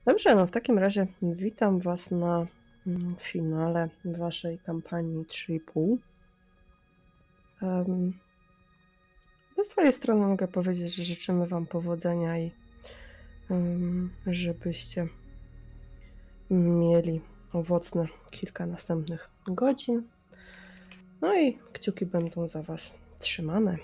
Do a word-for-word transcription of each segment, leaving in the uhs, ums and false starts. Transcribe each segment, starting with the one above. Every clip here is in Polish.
Dobrze, no w takim razie witam Was na mm, finale Waszej kampanii trzy i pół. Um, ze swojej strony mogę powiedzieć, że życzymy Wam powodzenia i um, żebyście mieli owocne kilka następnych godzin. No i kciuki będą za Was trzymane.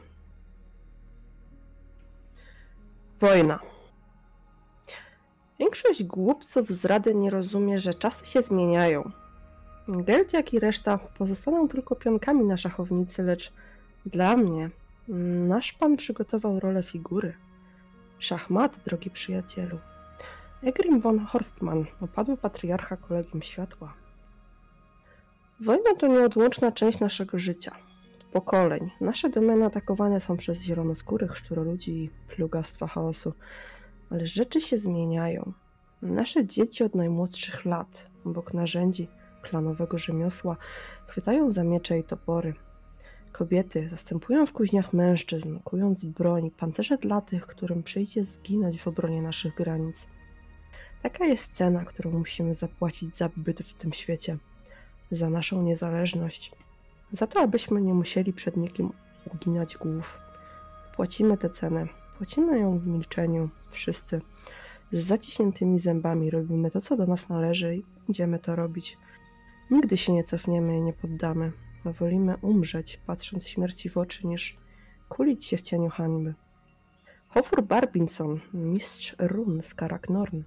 Wojna. Większość głupców z Rady nie rozumie, że czasy się zmieniają. Gelt, jak i reszta pozostaną tylko pionkami na szachownicy, lecz dla mnie nasz pan przygotował rolę figury. Szachmat, drogi przyjacielu. Egrim von Horstmann, opadły patriarcha Kolegium Światła. Wojna to nieodłączna część naszego życia. Pokoleń. Nasze domeny atakowane są przez zielonoskórych, szczuroludzi i plugastwa chaosu. Ale rzeczy się zmieniają. Nasze dzieci od najmłodszych lat, obok narzędzi klanowego rzemiosła, chwytają za miecze i topory. Kobiety zastępują w kuźniach mężczyzn, kując broń, pancerze dla tych, którym przyjdzie zginąć w obronie naszych granic. Taka jest cena, którą musimy zapłacić za byt w tym świecie, za naszą niezależność, za to, abyśmy nie musieli przed nikim uginać głów. Płacimy tę cenę, płacimy ją w milczeniu, wszyscy. Z zaciśniętymi zębami robimy to, co do nas należy i będziemy to robić. Nigdy się nie cofniemy i nie poddamy. Wolimy umrzeć, patrząc śmierci w oczy, niż kulić się w cieniu hańby. Hofur Barbinson, mistrz run z Karak Norn.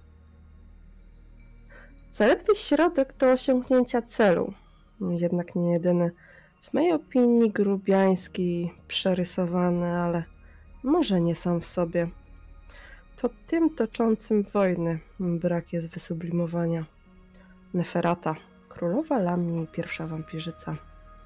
Zaledwie środek do osiągnięcia celu, jednak nie jedyny. W mojej opinii grubiański, przerysowany, ale może nie sam w sobie. To tym toczącym wojny brak jest wysublimowania. Neferata, królowa Lamii i pierwsza wampirzyca.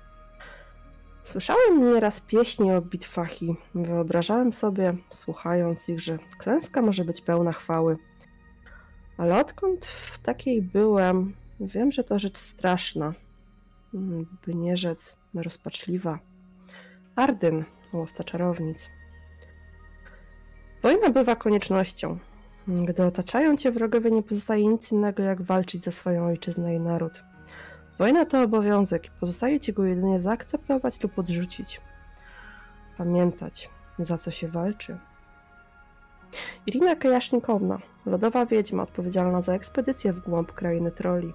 Słyszałem nieraz pieśni o bitwach i wyobrażałem sobie, słuchając ich, że klęska może być pełna chwały. Ale odkąd w takiej byłem, wiem, że to rzecz straszna, by nie rzec rozpaczliwa. Ardyn, łowca czarownic. Wojna bywa koniecznością. Gdy otaczają cię wrogowie, nie pozostaje nic innego, jak walczyć za swoją ojczyznę i naród. Wojna to obowiązek i pozostaje ci go jedynie zaakceptować lub odrzucić. Pamiętać, za co się walczy. Irina Kajasznikowna, lodowa wiedźma odpowiedzialna za ekspedycję w głąb krainy troli.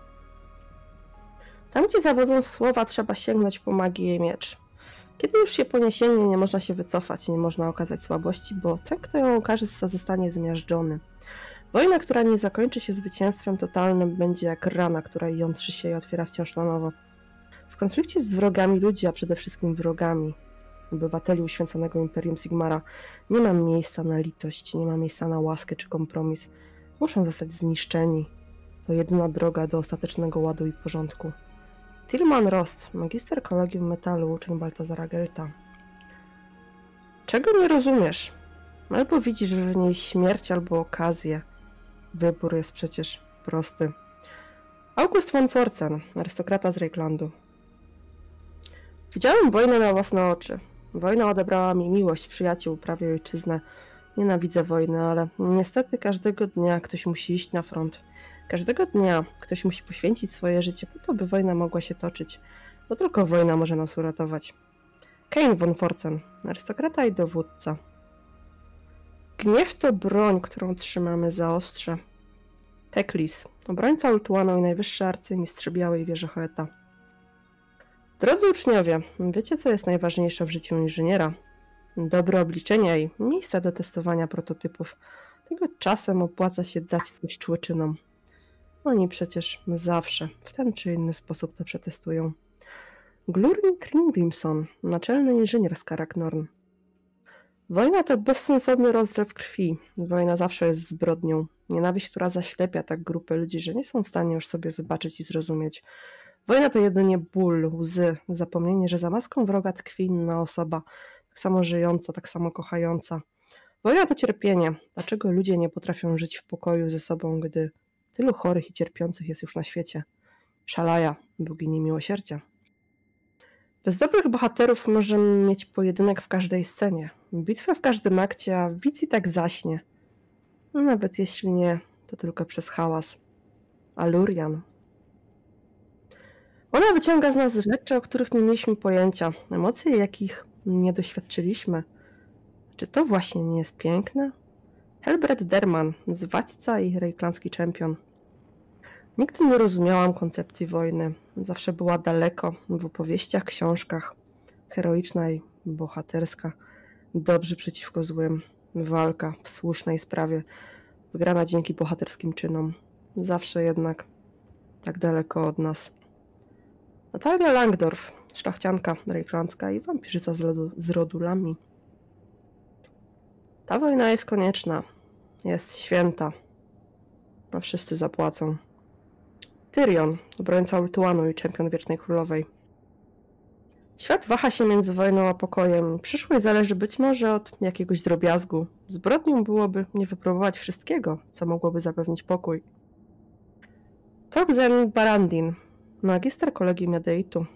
Tam, gdzie zawodzą słowa, trzeba sięgnąć po magię i miecz. Kiedy już się poniesienie, nie można się wycofać, nie można okazać słabości, bo ten, kto ją okaże, zostanie zmiażdżony. Wojna, która nie zakończy się zwycięstwem totalnym, będzie jak rana, która jątrzy się i otwiera wciąż na nowo. W konflikcie z wrogami ludzi, a przede wszystkim wrogami obywateli uświęconego Imperium Sigmara, nie ma miejsca na litość, nie ma miejsca na łaskę czy kompromis. Muszą zostać zniszczeni. To jedyna droga do ostatecznego ładu i porządku. Tilman Rost, magister Kolegium Metalu, uczeń Baltazara Gelta. Czego nie rozumiesz? Albo widzisz w niej śmierć, albo okazję. Wybór jest przecież prosty. August von Forcen, arystokrata z Reiklandu. Widziałem wojnę na własne oczy. Wojna odebrała mi miłość, przyjaciół, prawie ojczyznę. Nienawidzę wojny, ale niestety każdego dnia ktoś musi iść na front. Każdego dnia ktoś musi poświęcić swoje życie po to, by wojna mogła się toczyć, bo tylko wojna może nas uratować. Kane von Forcen, arystokrata i dowódca. Gniew to broń, którą trzymamy za ostrze. Teklis, obrońca Ultuanu i najwyższy arcymistrz Białej Wieży Hoeta. Drodzy uczniowie, wiecie, co jest najważniejsze w życiu inżyniera? Dobre obliczenia i miejsca do testowania prototypów. Tego czasem opłaca się dać coś człyczynom. Oni przecież zawsze w ten czy inny sposób to przetestują. Glurn Trimgrimson, naczelny inżynier z Karak Norn. Wojna to bezsensowny rozlew krwi. Wojna zawsze jest zbrodnią. Nienawiść, która zaślepia tak grupę ludzi, że nie są w stanie już sobie wybaczyć i zrozumieć. Wojna to jedynie ból, łzy, zapomnienie, że za maską wroga tkwi inna osoba, tak samo żyjąca, tak samo kochająca. Wojna to cierpienie. Dlaczego ludzie nie potrafią żyć w pokoju ze sobą, gdy tylu chorych i cierpiących jest już na świecie? Szalaja, bogini miłosierdzia. Bez dobrych bohaterów możemy mieć pojedynek w każdej scenie, bitwę w każdym akcie, a widz i tak zaśnie. No, nawet jeśli nie to tylko przez hałas. Alurian. Ona wyciąga z nas rzeczy, o których nie mieliśmy pojęcia, emocje, jakich nie doświadczyliśmy. Czy to właśnie nie jest piękne? Helbret Derman, zwadźca i rejklanski czempion. Nigdy nie rozumiałam koncepcji wojny. Zawsze była daleko, w opowieściach, książkach. Heroiczna i bohaterska. Dobrzy przeciwko złym. Walka w słusznej sprawie. Wygrana dzięki bohaterskim czynom. Zawsze jednak tak daleko od nas. Natalia Langdorf, szlachcianka rejklandzka i wampirzyca z, lodu, z rodu Lami. Ta wojna jest konieczna. Jest święta. A wszyscy zapłacą. Tyrion, obrońca Ultuanu i czempion Wiecznej Królowej. Świat waha się między wojną a pokojem. Przyszłość zależy być może od jakiegoś drobiazgu. Zbrodnią byłoby nie wypróbować wszystkiego, co mogłoby zapewnić pokój. Togzen Barandin, magister Kolegium Jadeitu.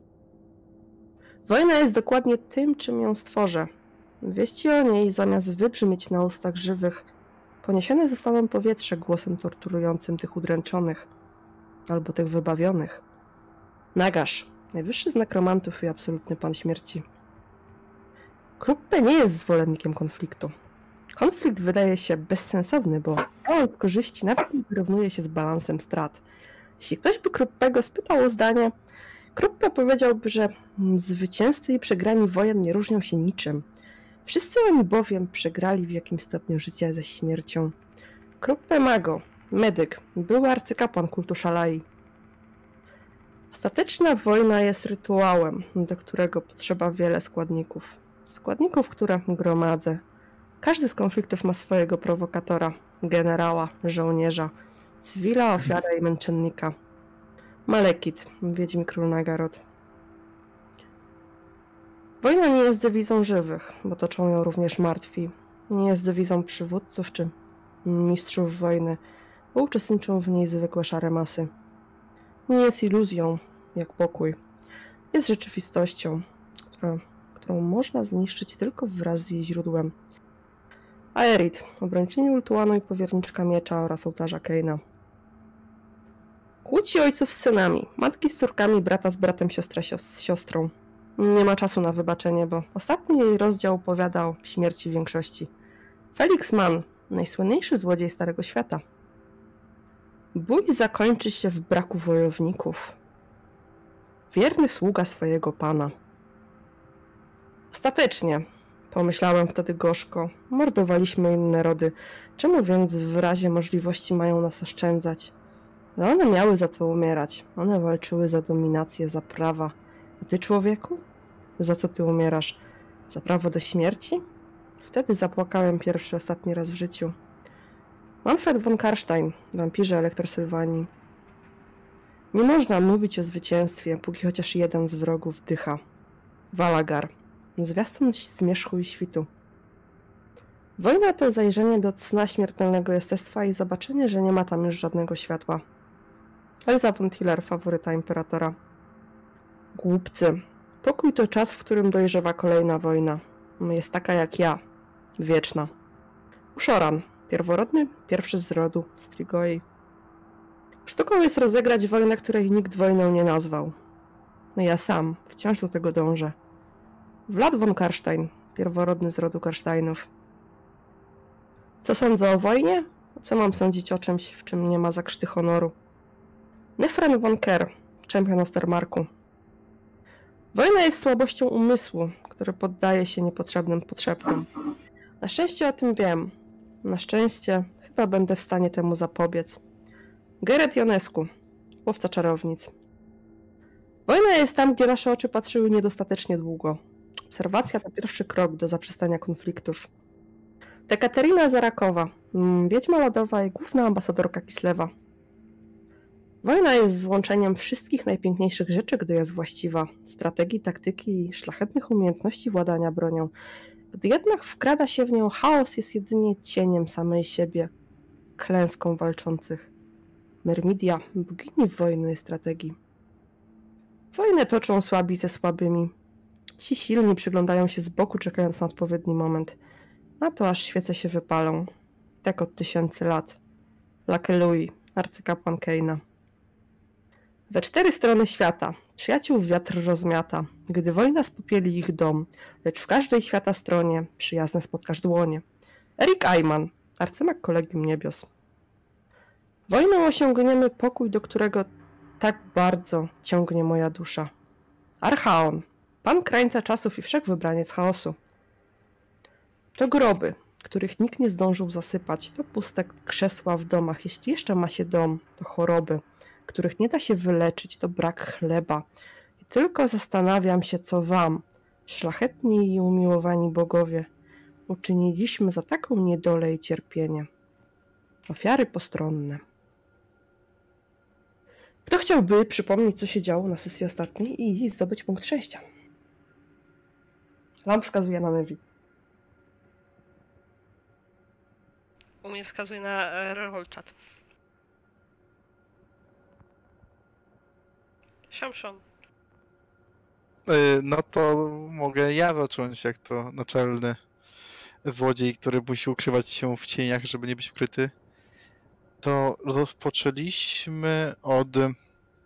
Wojna jest dokładnie tym, czym ją stworzę. Wieści o niej, zamiast wybrzmieć na ustach żywych, poniesione zostaną powietrze głosem torturującym tych udręczonych, albo tych wybawionych. Nagash, najwyższy z nekromantów i absolutny pan śmierci. Kruppe nie jest zwolennikiem konfliktu. Konflikt wydaje się bezsensowny, bo balans korzyści nawet nie wyrównuje się z balansem strat. Jeśli ktoś by Kruppego spytał o zdanie, Kruppe powiedziałby, że zwycięzcy i przegrani wojen nie różnią się niczym. Wszyscy oni bowiem przegrali w jakimś stopniu życia ze śmiercią. Kruppe Mago, medyk, były arcykapłan kultu Szalai. Ostateczna wojna jest rytuałem, do którego potrzeba wiele składników. Składników, które gromadzę. Każdy z konfliktów ma swojego prowokatora, generała, żołnierza, cywila, ofiara i męczennika. Malekith, wiedźmi król Nagaroth. Wojna nie jest dewizą żywych, bo toczą ją również martwi. Nie jest dewizą przywódców czy mistrzów wojny, bo uczestniczą w niej zwykłe szare masy. Nie jest iluzją, jak pokój. Jest rzeczywistością, która, którą można zniszczyć tylko wraz z jej źródłem. Aerith, obrończyni Ultuanu i powierniczka miecza oraz ołtarza Keina. Kłóci ojców z synami, matki z córkami, brata z bratem, siostrę z siostrą. Nie ma czasu na wybaczenie, bo ostatni jej rozdział opowiada o śmierci większości. Felix Mann, najsłynniejszy złodziej Starego Świata. Bój zakończy się w braku wojowników. Wierny sługa swojego pana. Ostatecznie, pomyślałem wtedy gorzko, mordowaliśmy inne rody. Czemu więc w razie możliwości mają nas oszczędzać? Ale one miały za co umierać. One walczyły za dominację, za prawa. A ty, człowieku? Za co ty umierasz? Za prawo do śmierci? Wtedy zapłakałem pierwszy, ostatni raz w życiu. Manfred von Karstein, wampirze Elektrosylwanii. Nie można mówić o zwycięstwie, póki chociaż jeden z wrogów dycha. Valagar, zwiastun zmierzchu i świtu. Wojna to zajrzenie do cna śmiertelnego jestestwa i zobaczenie, że nie ma tam już żadnego światła. Elza von Tiller, faworyta imperatora. Głupcy. Pokój to czas, w którym dojrzewa kolejna wojna. Jest taka jak ja. Wieczna. Ushoran. Pierworodny, pierwszy z rodu Strigoi. Sztuką jest rozegrać wojnę, której nikt wojną nie nazwał. Ja sam wciąż do tego dążę. Vlad von Karstein, pierworodny z rodu Karsteinów. Co sądzę o wojnie? Co mam sądzić o czymś, w czym nie ma zakrzty honoru? Nefren von Ker, czempion Ostermarku. Wojna jest słabością umysłu, który poddaje się niepotrzebnym potrzebom. Na szczęście o tym wiem. Na szczęście chyba będę w stanie temu zapobiec. Geralt Ionescu, łowca czarownic. Wojna jest tam, gdzie nasze oczy patrzyły niedostatecznie długo. Obserwacja to pierwszy krok do zaprzestania konfliktów. Katerina Zarakowa, wiedźma lodowa i główna ambasadorka Kislewa. Wojna jest złączeniem wszystkich najpiękniejszych rzeczy, gdy jest właściwa. Strategii, taktyki i szlachetnych umiejętności władania bronią. Gdy jednak wkrada się w nią chaos, jest jedynie cieniem samej siebie, klęską walczących. Myrmidia, bogini wojny i strategii. Wojnę toczą słabi ze słabymi. Ci silni przyglądają się z boku, czekając na odpowiedni moment. Na to aż świece się wypalą. Tak od tysięcy lat. Lakelui, arcykapłan Keina. We cztery strony świata przyjaciół wiatr rozmiata, gdy wojna spopieli ich dom, lecz w każdej świata stronie przyjazne spotkasz dłonie. Erik Ayman, arcymak Kolegium Niebios. Wojną osiągniemy pokój, do którego tak bardzo ciągnie moja dusza. Archaon, pan krańca czasów i wszechwybraniec chaosu. To groby, których nikt nie zdążył zasypać, to puste krzesła w domach, jeśli jeszcze ma się dom, to choroby, których nie da się wyleczyć, to brak chleba. I tylko zastanawiam się, co wam, szlachetni i umiłowani bogowie, uczyniliśmy za taką niedolę i cierpienie. Ofiary postronne. Kto chciałby przypomnieć, co się działo na sesji ostatniej i zdobyć punkt szczęścia? Lamp wskazuje na Nevi. U mnie wskazuje na e, roll chat. Shamshon. Yy, no to mogę ja zacząć, jak to naczelny złodziej, który musi ukrywać się w cieniach, żeby nie być ukryty. To rozpoczęliśmy od yy,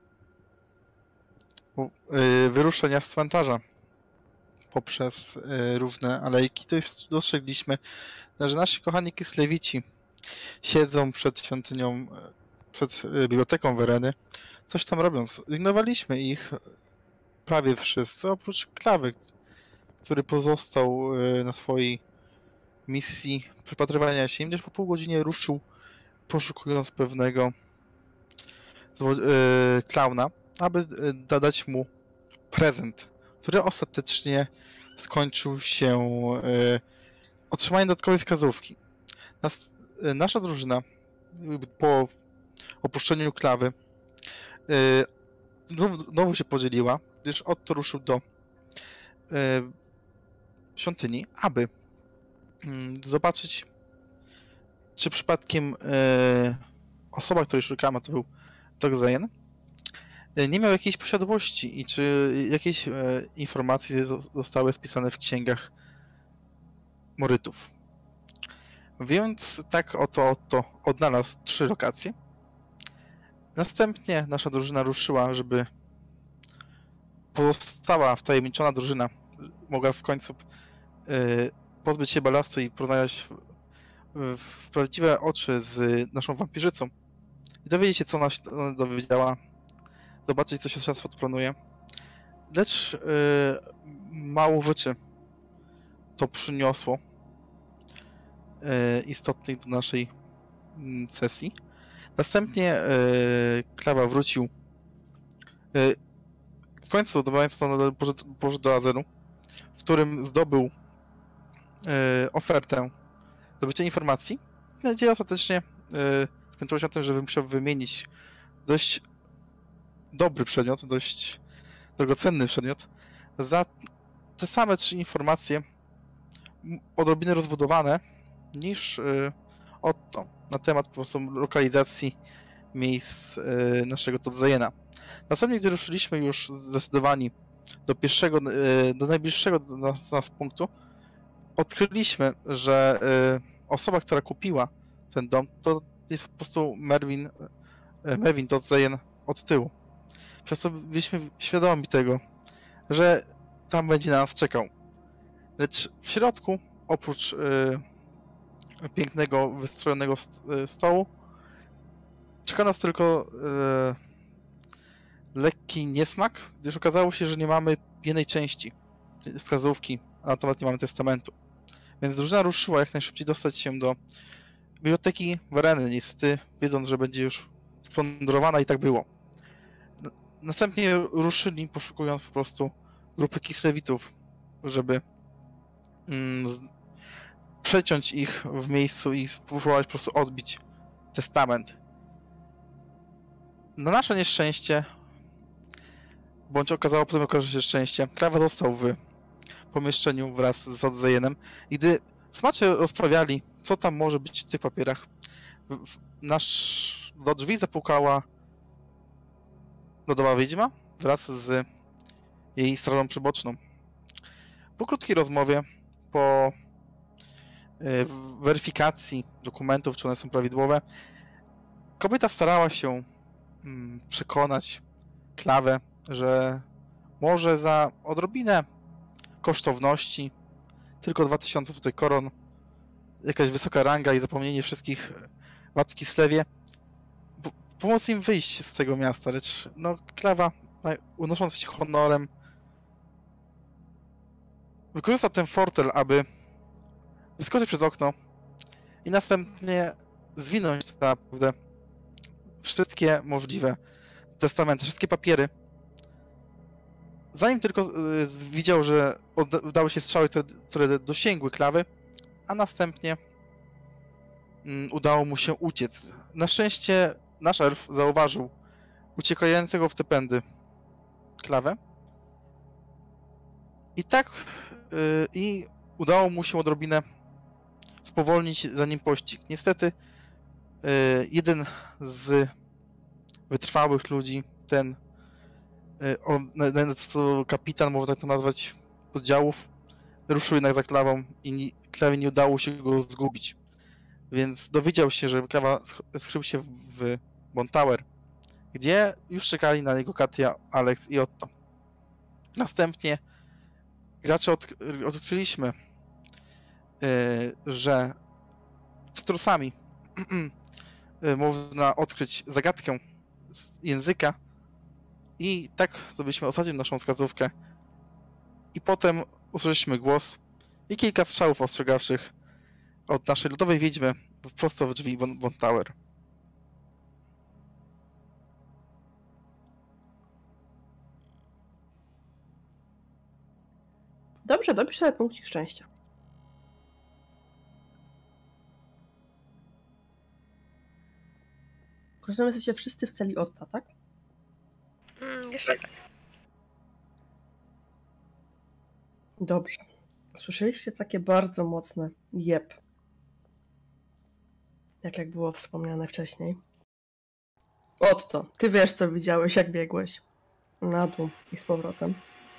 wyruszenia z cmentarza poprzez yy, różne alejki. To już dostrzegliśmy, że nasi kochani Kislewici siedzą przed świątynią, przed biblioteką Wereny, coś tam robiąc. Ignorowaliśmy ich prawie wszyscy, oprócz Klawy, który pozostał na swojej misji przypatrywania się im, gdyż po pół godzinie ruszył, poszukując pewnego yy, klauna, aby dać mu prezent, który ostatecznie skończył się yy, otrzymaniem dodatkowej wskazówki. Nas, yy, nasza drużyna yy, po opuszczeniu Klawy yy, znowu, znowu się podzieliła, gdyż Otto ruszył do yy, świątyni, aby yy, zobaczyć, czy przypadkiem yy, osoba, której szukamy, to był Togzejen, yy, nie miał jakiejś posiadłości i czy jakieś yy, informacje zostały spisane w księgach Morytów. Więc tak oto Otto odnalazł trzy lokacje. Następnie nasza drużyna ruszyła, żeby pozostała wtajemniczona drużyna mogła w końcu yy, pozbyć się balastu i porównać w, w prawdziwe oczy z naszą wampirzycą i dowiedzieć się, co ona się dowiedziała, zobaczyć, co się światło planuje. Lecz yy, mało rzeczy to przyniosło yy, istotnych do naszej yy, sesji. Następnie yy, Klawa wrócił, yy, w końcu dobywając to poszedł do Azenu, w którym zdobył yy, ofertę zdobycia informacji. Nadzieja ostatecznie yy, skończyła się na tym, że musiał wymienić dość dobry przedmiot, dość drogocenny przedmiot za te same trzy informacje odrobinę rozbudowane niż yy, Otto na temat po prostu lokalizacji miejsc yy, naszego Todzejena. Następnie, gdy ruszyliśmy już zdecydowani do pierwszego, yy, do najbliższego do nas, nas punktu, odkryliśmy, że yy, osoba, która kupiła ten dom, to jest po prostu Merwin, yy, Merwin Todzejen od tyłu. Przez co byliśmy świadomi tego, że tam będzie na nas czekał. Lecz w środku, oprócz yy, pięknego, wystrojonego stołu, czeka nas tylko yy, lekki niesmak, gdyż okazało się, że nie mamy jednej części wskazówki, a na temat nie mamy testamentu. Więc drużyna ruszyła jak najszybciej dostać się do biblioteki Wereny, niestety wiedząc, że będzie już splądrowana i tak było. Następnie ruszyli, poszukując po prostu grupy Kislewitów, żeby mm, przeciąć ich w miejscu i spróbować po prostu odbić testament. Na nasze nieszczęście, bądź okazało potem okaże się szczęście, Klawa został w pomieszczeniu wraz z Odzejenem i gdy smacznie rozprawiali, co tam może być w tych papierach, w, nasz, do drzwi zapukała lodowa wiedźma wraz z jej strażą przyboczną. Po krótkiej rozmowie, po y, weryfikacji dokumentów, czy one są prawidłowe, kobieta starała się mm, przekonać Klawę, że może za odrobinę kosztowności, tylko dwa tysiące tutaj koron, jakaś wysoka ranga i zapomnienie wszystkich wad w Kislewie, pomóc im wyjść z tego miasta, lecz no Klawa, unosząc się honorem, wykorzystał ten fortel, aby wyskoczyć przez okno i następnie zwinąć tak naprawdę wszystkie możliwe testamenty, wszystkie papiery. Zanim tylko y, widział, że udały się strzały, które, które dosięgły Klawy, a następnie y, udało mu się uciec. Na szczęście nasz elf zauważył uciekającego w te pędy Klawę i tak y, i udało mu się odrobinę spowolnić za nim pościg. Niestety y, jeden z wytrwałych ludzi, ten on, co kapitan, można tak to nazwać, oddziałów, ruszył jednak za Klawą i Klawie nie udało się go zgubić. Więc dowiedział się, że Klawa skrył się w Bone Tower, gdzie już czekali na niego Katia, Alex i Otto. Następnie gracze od, odkryliśmy, że cytrusami można odkryć zagadkę języka i tak zdobyliśmy ostatnią naszą wskazówkę i potem usłyszeliśmy głos i kilka strzałów ostrzegawczych od naszej lodowej wiedźmy prosto w drzwi Bone Tower. Dobrze, dopisz sobie punkcik szczęścia. Rozumiem, jesteście wszyscy w celi Otta, tak? Mm, jeszcze tak. Dobrze. Słyszeliście takie bardzo mocne jeb. Jak jak było wspomniane wcześniej. Otto, ty wiesz, co widziałeś, jak biegłeś. Na dół i z powrotem.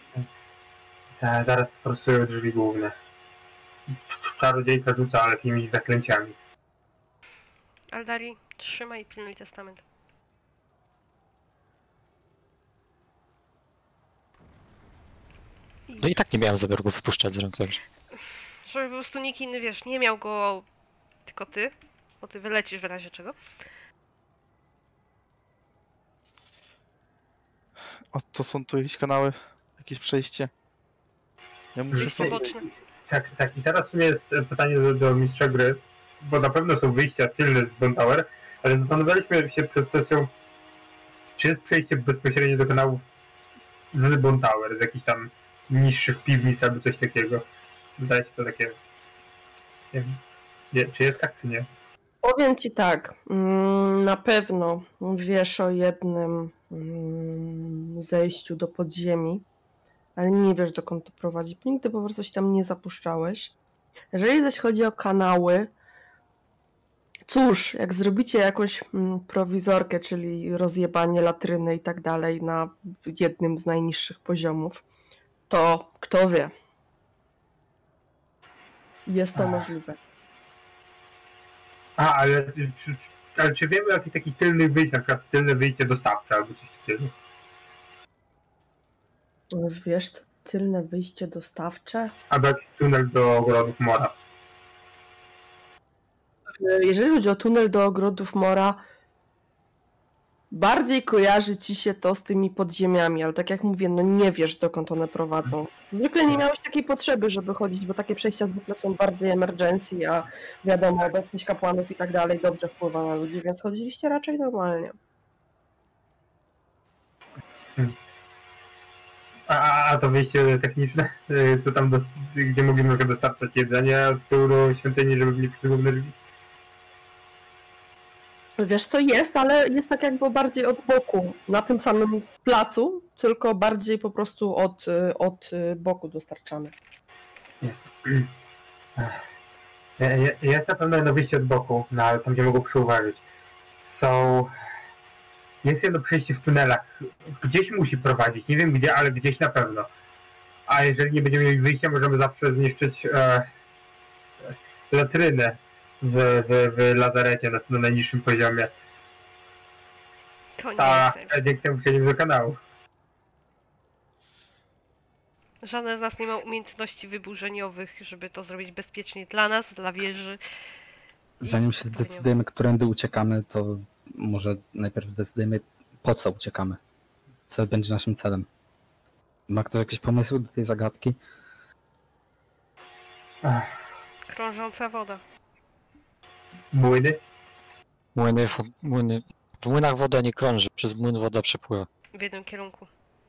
Zaraz forsują drzwi główne. Czarodziejka rzuca jakimiś zaklęciami. Aldari, trzymaj i pilnuj testament. No i tak nie miałem zamiaru go wypuszczać z rąk, także. Żeby po prostu nikt inny, wiesz, nie miał go, tylko ty, bo ty wylecisz w razie czego. O, to są tu jakieś kanały, jakieś przejście. Ja muszę Wyjście sobie... boczne. Tak, tak. I teraz w sumie jest pytanie do, do mistrza gry, bo na pewno są wyjścia tylne z Bone Tower, ale zastanawialiśmy się przed sesją, czy jest przejście bezpośrednio do kanałów z Bone Tower, z jakichś tam niższych piwnic albo coś takiego. Wydaje się to takie... Nie wiem, nie, czy jest tak, czy nie? Powiem ci tak, na pewno wiesz o jednym zejściu do podziemi, ale nie wiesz, dokąd to prowadzi, bo nigdy po prostu się tam nie zapuszczałeś. Jeżeli zaś chodzi o kanały, cóż, jak zrobicie jakąś prowizorkę, czyli rozjebanie latryny i tak dalej na jednym z najniższych poziomów, to kto wie. Jest to Ach. możliwe. A, ale czy, czy, ale czy wiemy o jakichś takich tylnych wyjść, na przykład tylne wyjście dostawcze albo coś takiego? Wiesz co, tylne wyjście dostawcze? Albo jakiś tunel do ogrodów Mora. Jeżeli chodzi o tunel do ogrodów Mora, bardziej kojarzy ci się to z tymi podziemiami, ale tak jak mówię, no nie wiesz, dokąd one prowadzą. Zwykle nie miałeś takiej potrzeby, żeby chodzić, bo takie przejścia zwykle są bardziej emergency, a wiadomo, obecność kapłanów i tak dalej dobrze wpływa na ludzi, więc chodziliście raczej normalnie. Hmm. A, a to wyjście techniczne, co tam, do, gdzie mogliśmy dostarczać jedzenie od tyłu do świątyni, żeby byli przyzwolone drzwi? Wiesz co, jest, ale jest tak jakby bardziej od boku, na tym samym placu, tylko bardziej po prostu od, od boku dostarczane. Jest. Jest na pewno jedno wyjście od boku, no, tam gdzie mogą przyuważyć. Są... Jest jedno przejście w tunelach. Gdzieś musi prowadzić, nie wiem gdzie, ale gdzieś na pewno. A jeżeli nie będziemy mieli wyjścia, możemy zawsze zniszczyć e, latrynę w, w, w lazarecie na, na najniższym poziomie. To nie Ta jest. ediekcja musieli do kanałów. Żaden z nas nie ma umiejętności wyburzeniowych, żeby to zrobić bezpiecznie dla nas, dla wieży. I Zanim się powinien- zdecydujemy, którędy uciekamy, to może najpierw zdecydujemy, po co uciekamy. Co będzie naszym celem. Ma ktoś jakieś pomysły do tej zagadki? Ach, Krążąca woda. młyny? Młyny, w- młyny. W młynach woda nie krąży, przez młyn woda przepływa. W jednym kierunku.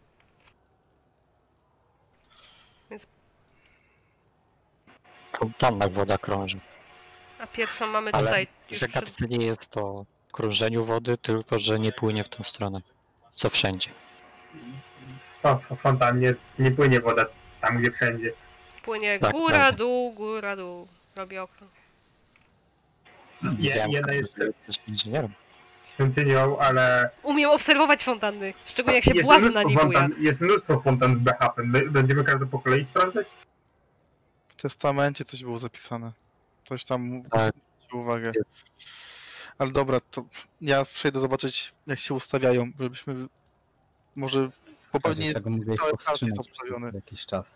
W fontannach woda krąży. A pierwszą mamy Ale tutaj. w Już zagadce nie jest to o krążeniu wody, tylko że nie płynie w tą stronę. Co wszędzie. W, w fontannie nie płynie woda tam, gdzie wszędzie. płynie Tak, góra, prawda. dół, góra, dół. Robi okrąg. Je, Widziałem, jedna że jest jesteś inżynierem. świątynią, ale Umiem obserwować fontanny, szczególnie jak się jest błazna mnóstwo, nie buja. fontan, jest mnóstwo fontan w Behafen. My będziemy każdy po kolei sprawdzać? W testamencie coś było zapisane. Coś tam Tak. zwróćcie uwagę. Ale dobra, to ja przejdę zobaczyć, jak się ustawiają, żebyśmy może popewnie Tego mówię, cały ich czas jest powstrzymać obstawiony. przez jakiś czas.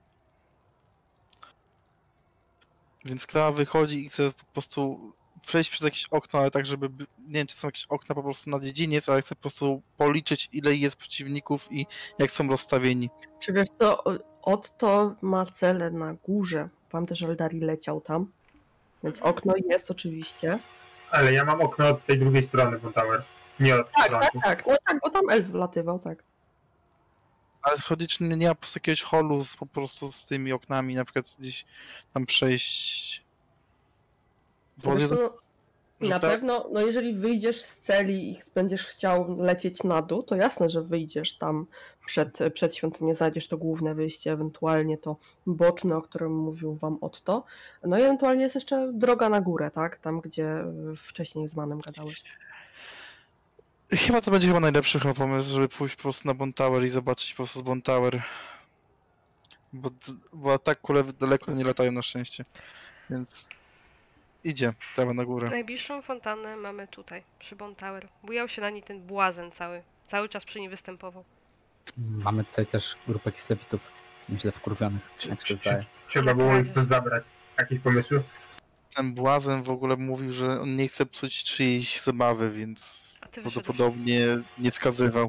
Więc Klara wychodzi i chce po prostu przejść przez jakieś okno, ale tak, żeby, by- nie wiem, czy są jakieś okna po prostu na dziedziniec, ale chce po prostu policzyć, ile jest przeciwników i jak są rozstawieni. Czy wiesz co, Otto ma cele na górze. Pamiętam, że Eldari leciał tam. Więc okno jest oczywiście. Ale ja mam okno od tej drugiej strony Von Tower. Nie od Tak, frontu. tak, tak. No tak, bo tam elf wlatywał, tak. Ale chodzi, czy nie ma po prostu jakiegoś holu z, po prostu z tymi oknami, na przykład gdzieś tam przejść. Bo Wiesz jest- co, że na tak- pewno, no jeżeli wyjdziesz z celi i będziesz chciał lecieć na dół, to jasne, że wyjdziesz tam przed, przed świątynię, zajdziesz to główne wyjście, ewentualnie to boczne, o którym mówił wam Otto. No i ewentualnie jest jeszcze droga na górę, tak? Tam, gdzie wcześniej z Manem gadałeś. Chyba to będzie chyba najlepszy chyba pomysł, żeby pójść po prostu na Bon Tower i zobaczyć po prostu z Bon Tower. Bo, bo tak kule daleko nie latają na szczęście. Więc idzie, trzeba na górę. Najbliższą fontannę mamy tutaj, przy Bon Tower. Bujał się na niej ten błazen cały. Cały czas przy niej występował. Mamy tutaj też grupę kislewitów, nieźle wkurwionych, Czy, jak się czy, zdaje. czy, trzeba było ich stąd zabrać. Jakieś pomysły? Ten błazen w ogóle mówił, że on nie chce psuć czyjejś zabawy, więc A ty wyszedłeś. prawdopodobnie nie wskazywał.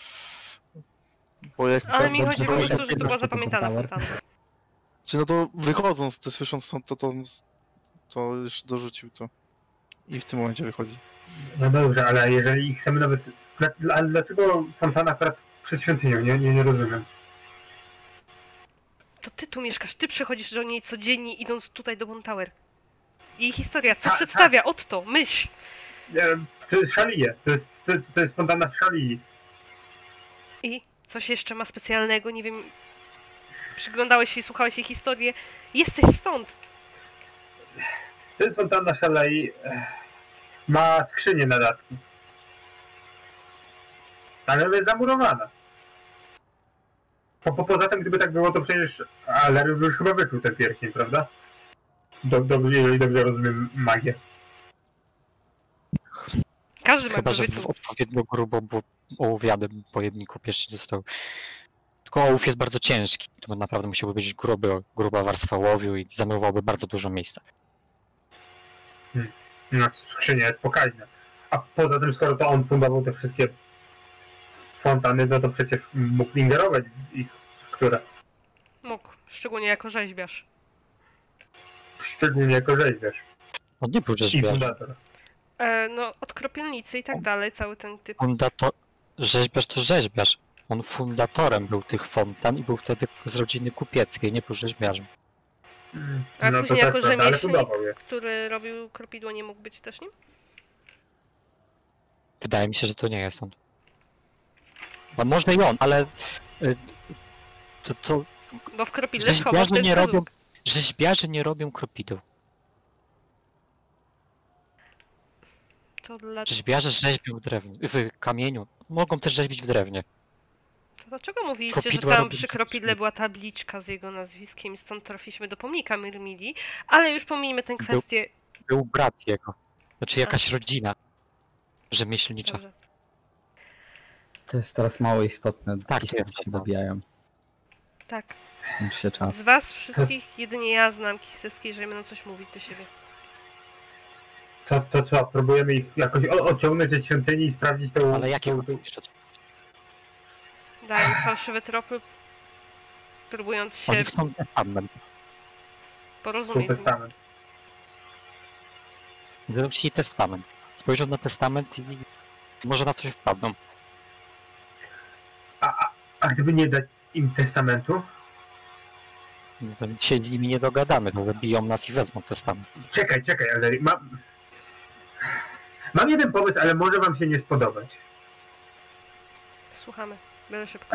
Bo jak Ale mi Dobrze, chodzi po dobrze, prostu, że to była dobrze, zapamiętana Bon Tower. fontanna. Czy no to wychodząc, to słysząc to, to, to, to już dorzucił to. I w tym momencie wychodzi. No dobrze, ale jeżeli chcemy nawet... Dla, dla, ale dlaczego fontana akurat przed świątynią? Nie, nie, nie rozumiem. To ty tu mieszkasz, ty przychodzisz do niej codziennie idąc tutaj do Bon Tower. Jej historia, co Tak, przedstawia? Otto, myśl! E, To jest Szalije. To jest, to, to jest fontana w Szalii. I coś jeszcze ma specjalnego, nie wiem. Przyglądałeś się i słuchałeś jej historię. Jesteś stąd! To jest fontanna Szalei. Ma skrzynię na datki. Ale ona jest zamurowana. Po, po, poza tym, gdyby tak było, to przecież Alery by już chyba wyczuł ten pierścień, prawda? Do, dobrze, jeżeli dobrze rozumiem magię. Każdy ma Chyba, go że w wyczuł. odpowiednio grubo bo ołowianym pojemniku pierścień został. Tylko ołów jest bardzo ciężki. To naprawdę musiałby być gruby, gruba warstwa ołowiu i zajmowałby bardzo dużo miejsca. No, skrzynia jest pokaźna. A poza tym, skoro to on fundował te wszystkie fontany, no to przecież mógł ingerować w ich strukturę. Mógł, szczególnie jako rzeźbiarz. Szczególnie jako rzeźbiarz On nie był i rzeźbiarzem. fundator. E, no, od kropielnicy i tak dalej, cały ten typ. Fundator... Rzeźbiarz to rzeźbiarz. On fundatorem był tych fontan i był wtedy z rodziny kupieckiej, nie był rzeźbiarzem. Mm, A no to później też jako prawda, ale rzemieślnik? fundował je. Który robił kropidło, nie mógł być też nim? Wydaje mi się, że to nie jest on. A może i on, ale... y, To, to Bo w kropidle schował rzeźbiarze ten nie robią, wskazówkę. rzeźbiarze nie robią kropideł. To dla... Rzeźbiarze rzeźbią w drewnie, w kamieniu. Mogą też rzeźbić w drewnie. To dlaczego mówiliście, że Kropidła tam robią przy coś kropidle innego. była tabliczka z jego nazwiskiem i stąd trafiliśmy do pomnika Myrmidii, ale już pomijmy tę Był- kwestię. Był brat jego. Znaczy jakaś rodzina rzemieślnicza. Dobrze. To jest teraz mało istotne. Tak, Istoty jest się to. dobijają. Tak. Kończy się czas. Z was wszystkich jedynie ja znam Kisewskiej, że będą coś mówić do siebie. To, to co, próbujemy ich jakoś o- odciągnąć od świątyni i sprawdzić to... Ale jakie to- jeszcze? Dając fałszywe tropy, próbując się Oni chcą testament. Są porozumieć. testament. Będą chcieli testament. Spojrzą na testament i może na coś wpadną. A gdyby nie dać im testamentu? Się z nimi nie dogadamy, to zabiją nas i wezmą testament. Czekaj, czekaj, ale mam... Mam jeden pomysł, ale może wam się nie spodobać. Słuchamy. Będę szybko.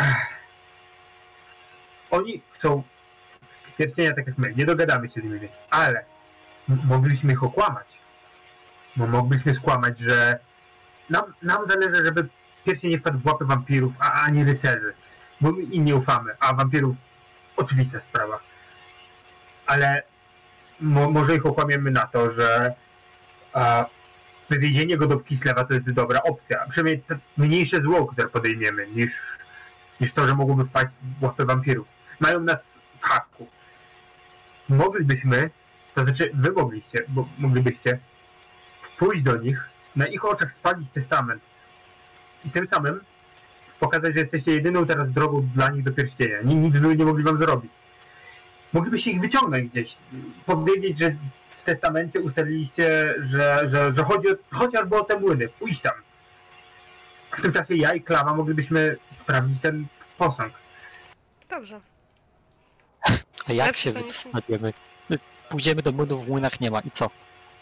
Oni chcą pierścienia tak jak my, nie dogadamy się z nimi, więc... Ale m- mogliśmy ich okłamać. Bo mogliśmy skłamać, że nam, nam zależy, żeby pierścień nie wpadł w łapy wampirów, a ani rycerzy. Bo my im nie ufamy, a wampirów oczywista sprawa. Ale mo, może ich okłamiemy na to, że a, wywiezienie go do Kislewa to jest dobra opcja. Przynajmniej to mniejsze zło, które podejmiemy, niż, niż to, że mogłoby wpaść w łapy wampirów. Mają nas w haku. Moglibyśmy, to znaczy wy mogliście, bo moglibyście pójść do nich, na ich oczach spalić testament i tym samym pokazać, że jesteście jedyną teraz drogą dla nich do pierścienia. Nic by nie mogli wam zrobić. Moglibyście ich wyciągnąć gdzieś, powiedzieć, że w testamencie ustaliliście, że, że, że chodzi o, chociażby o te młyny, pójść tam. W tym czasie ja i Klawa moglibyśmy sprawdzić ten posąg. Dobrze. A jak Lepsze się to niż nic. wystawimy? Pójdziemy do młynów, w młynach nie ma i co?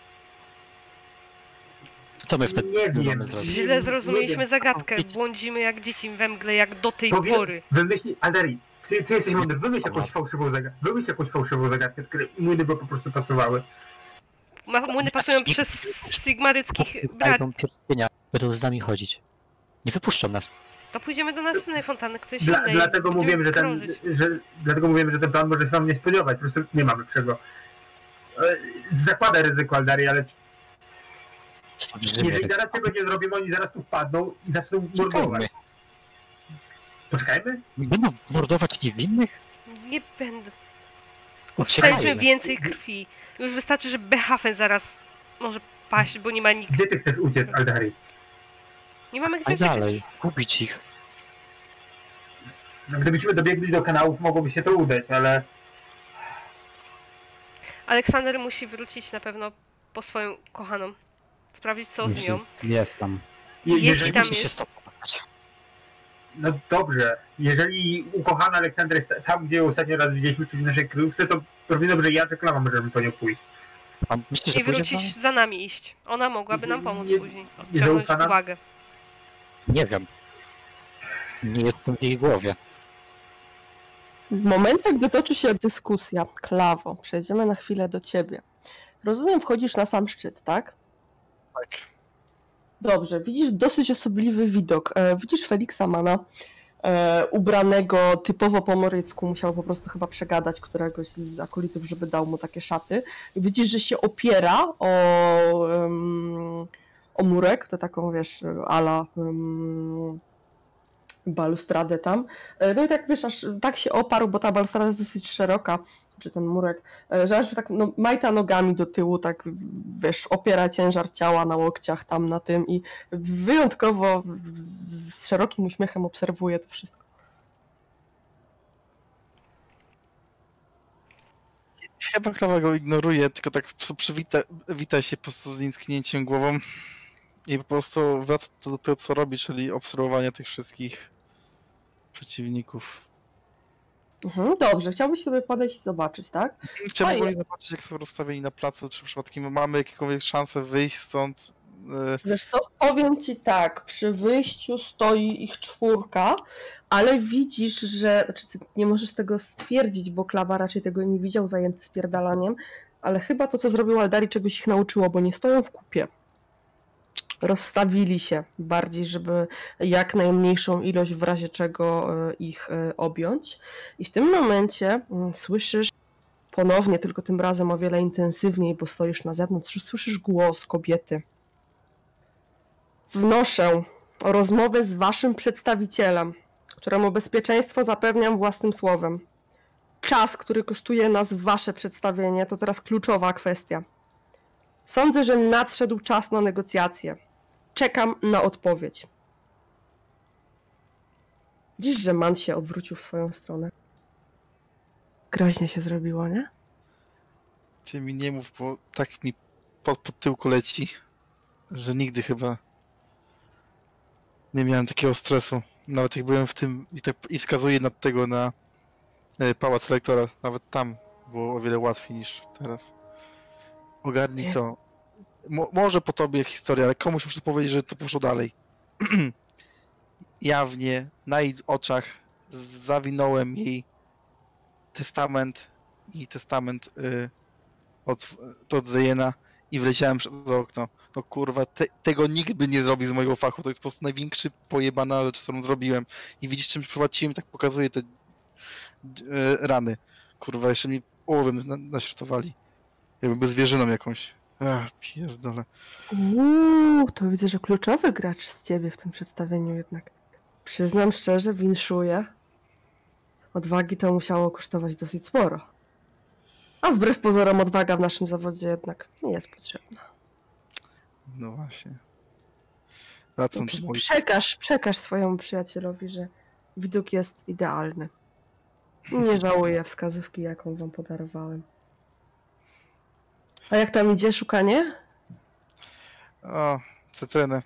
Co my wtedy Nie wiem. mamy zrobić? Nie- Źle nie zrozumieliśmy wiem. zagadkę. Błądzimy jak dzieci we mgle, jak do tej Powie, pory. wymyśl, Alderi, ty, ty jesteś mądry, wymyśl jakąś fałszywą zagadkę, wymyśl jakąś fałszywą zagadkę, które młyny by po prostu pasowały. Ma- Młyny pasują przez sigmaryckich braci. Znajdą pierścienia, będą z nami chodzić. Nie wypuszczą nas. To pójdziemy do następnej fontanny, ktoś Dla, innej. dlatego Będziemy mówiłem, że ten, krążyć. że, dlatego mówiłem, że ten plan może się wam nie spodziewać, po prostu nie mamy czego. E, Zakłada ryzyko, Aldari, ale jeżeli zaraz czegoś nie zrobimy, oni zaraz tu wpadną i zaczną mordować. Poczekajmy? Będą mordować niewinnych? Nie będę. Uciekajmy. Chcieliśmy więcej krwi. Już wystarczy, że Behafen zaraz może paść, bo nie ma nikt. Gdzie ty chcesz uciec, Aldari? Nie mamy A gdzie uciekać. dalej, gubić ich. No, gdybyśmy dobiegli do kanałów, mogłoby się to udać, ale Aleksander musi wrócić na pewno po swoją kochaną. Sprawdzić co z nią. Jest tam. je, Jeśli jeżeli, tam Musi się jest- stopować. no dobrze, jeżeli ukochany Aleksander jest tam, gdzie ją ostatnio raz widzieliśmy, czyli w naszej kryjówce, to równie dobrze ja czy Klawa możemy po nią pójść. A myślisz, że I pójdzie wrócić za nami iść. Ona mogłaby nam pomóc Nie- później. nie Odciągnąć zaufa nam? uwagę. Nie wiem. Nie jestem w jej głowie. W momencie, gdy toczy się dyskusja, Klawo, przejdziemy na chwilę do ciebie. Rozumiem, wchodzisz na sam szczyt, tak? Tak. Dobrze, widzisz dosyć osobliwy widok. E, widzisz Feliksa Mana, e, ubranego typowo po morycku, musiał po prostu chyba przegadać któregoś z akolitów, żeby dał mu takie szaty. I widzisz, że się opiera o, em, o murek, to taką, wiesz, ala em, balustradę tam. E, No i tak, wiesz, aż tak się oparł, bo ta balustrada jest dosyć szeroka, czy ten murek, e, że aż tak no, majta nogami do tyłu, tak, wiesz, opiera ciężar ciała na łokciach tam na tym i wyjątkowo z, z szerokim uśmiechem obserwuje to wszystko. Chyba Klawa go ignoruje, tylko tak po prostu przywita wita się po prostu z nim sknięciem głową i po prostu wraca do tego, co robi, czyli obserwowanie tych wszystkich przeciwników. Mhm, dobrze, chciałbyś sobie podejść i zobaczyć, tak? Chciałbym Fajnie. ogólnie zobaczyć, jak są rozstawieni na placu, czy przypadkiem mamy jakiekolwiek szansę wyjść stąd. e, Wiesz co, powiem ci tak, przy wyjściu stoi ich czwórka, ale widzisz, że, znaczy ty nie możesz tego stwierdzić, bo Klawa raczej tego nie widział, zajęty spierdalaniem, ale chyba to, co zrobił Aldari, czegoś ich nauczyło, bo nie stoją w kupie. Rozstawili się bardziej, żeby jak najmniejszą ilość w razie czego e, ich e, objąć. I w tym momencie mm, słyszysz ponownie, tylko tym razem o wiele intensywniej, bo stoisz na zewnątrz, słyszysz głos kobiety. Wnoszę o rozmowę z waszym przedstawicielem, któremu bezpieczeństwo zapewniam własnym słowem. Czas, który kosztuje nas wasze przedstawienie, to teraz kluczowa kwestia. Sądzę, że nadszedł czas na negocjacje. Czekam na odpowiedź. Dziś, że Man się odwrócił w swoją stronę. Groźnie się zrobiło, nie? Ty mi nie mów, bo tak mi pod, pod tyłku leci, że nigdy chyba nie miałem takiego stresu. Nawet jak byłem w tym i, tak, i wskazuję na tego na e, pałac rektora, nawet tam było o wiele łatwiej niż teraz. Ogarnij to. Mo, może po tobie historia, ale komuś muszę powiedzieć, że to poszło dalej. Jawnie, na jej oczach zawinąłem jej testament i testament y, od, od Zejena i wleciałem przez okno. No kurwa, te, tego nikt by nie zrobił z mojego fachu. To jest po prostu największy pojebana rzecz, którą zrobiłem. I widzisz, czym przyprowadziłem, tak pokazuję te y, rany. Kurwa, jeszcze mi ołowiem na, naśrodowali. Jakby by zwierzyną jakąś. Ach, pierdolę. Uuu, to widzę, że kluczowy gracz z ciebie w tym przedstawieniu jednak. Przyznam szczerze, winszuję. Odwagi to musiało kosztować dosyć sporo. A wbrew pozorom odwaga w naszym zawodzie jednak nie jest potrzebna. No właśnie. Wracam do moich... Przekaż, przekaż swojemu przyjacielowi, że widok jest idealny. Nie żałuję wskazówki, jaką wam podarowałem. A jak tam idzie szukanie? O, cytrynę.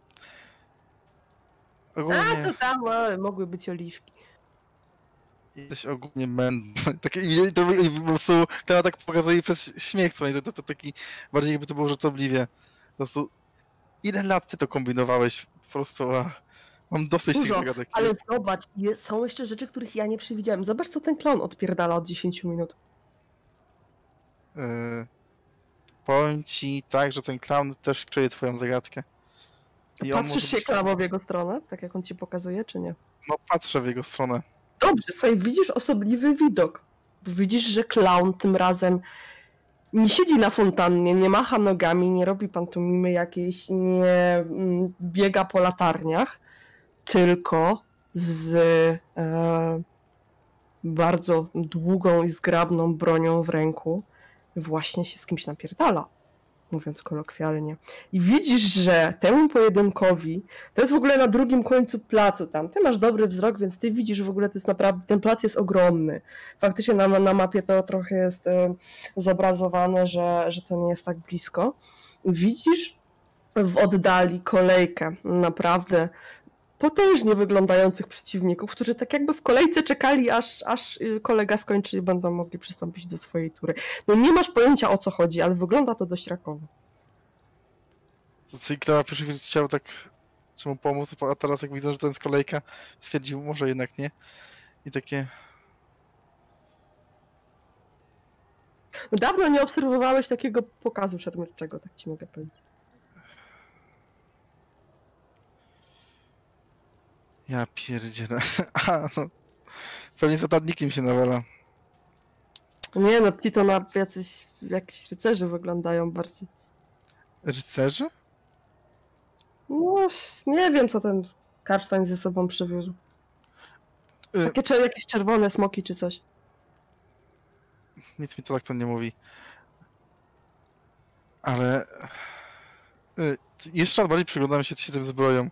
Ogólnie... A, to tam ale mogły być oliwki. Jesteś ogólnie mędrny. Takie, to po prostu, która tak pokazuje przez śmiech, co nie? To, to, to taki, bardziej jakby to było żartobliwie. Po prostu, ile lat ty to kombinowałeś? Po prostu, a, mam dosyć Dużo, tych zagadek. ale zobacz, jest, są jeszcze rzeczy, których ja nie przewidziałem. Zobacz, co ten klon odpierdala od dziesięciu minut. Yy, powiem ci tak, że ten clown też kryje twoją zagadkę. I on Patrzysz może się być... klamo w jego stronę, tak jak on ci pokazuje, czy nie? No patrzę w jego stronę. Dobrze, słuchaj, widzisz osobliwy widok. Widzisz, że klaun tym razem nie siedzi na fontannie, nie macha nogami, nie robi pantomimy jakiejś, nie mm, biega po latarniach, tylko z e, bardzo długą i zgrabną bronią w ręku właśnie się z kimś napierdala, mówiąc kolokwialnie. I widzisz, że temu pojedynkowi, to jest w ogóle na drugim końcu placu tam, ty masz dobry wzrok, więc ty widzisz w ogóle, to jest naprawdę, ten plac jest ogromny. Faktycznie na, na mapie to trochę jest e, zobrazowane, że, że to nie jest tak blisko. Widzisz w oddali kolejkę naprawdę potężnie wyglądających przeciwników, którzy tak jakby w kolejce czekali, aż, aż kolega skończy i będą mogli przystąpić do swojej tury. No nie masz pojęcia, o co chodzi, ale wygląda to dość rakowo. To czyli Klara pierwszy chwili chciał tak czemu pomóc, a teraz jak widzę, że to jest kolejka, stwierdził, może jednak nie. I takie... No dawno nie obserwowałeś takiego pokazu szermierczego, tak ci mogę powiedzieć. Ja pierdzielę. A, no. Pewnie zatarnikiem się nawala. Nie no, ci to na jacyś, jakiś rycerzy wyglądają bardziej. Rycerzy? No, nie wiem, co ten kasztań ze sobą przywiózł. Y- Takie czy, jakieś czerwone smoki czy coś. Nic mi to tak to nie mówi. Ale... Y, jeszcze raz bardziej przyglądamy się, co się tym zbroją.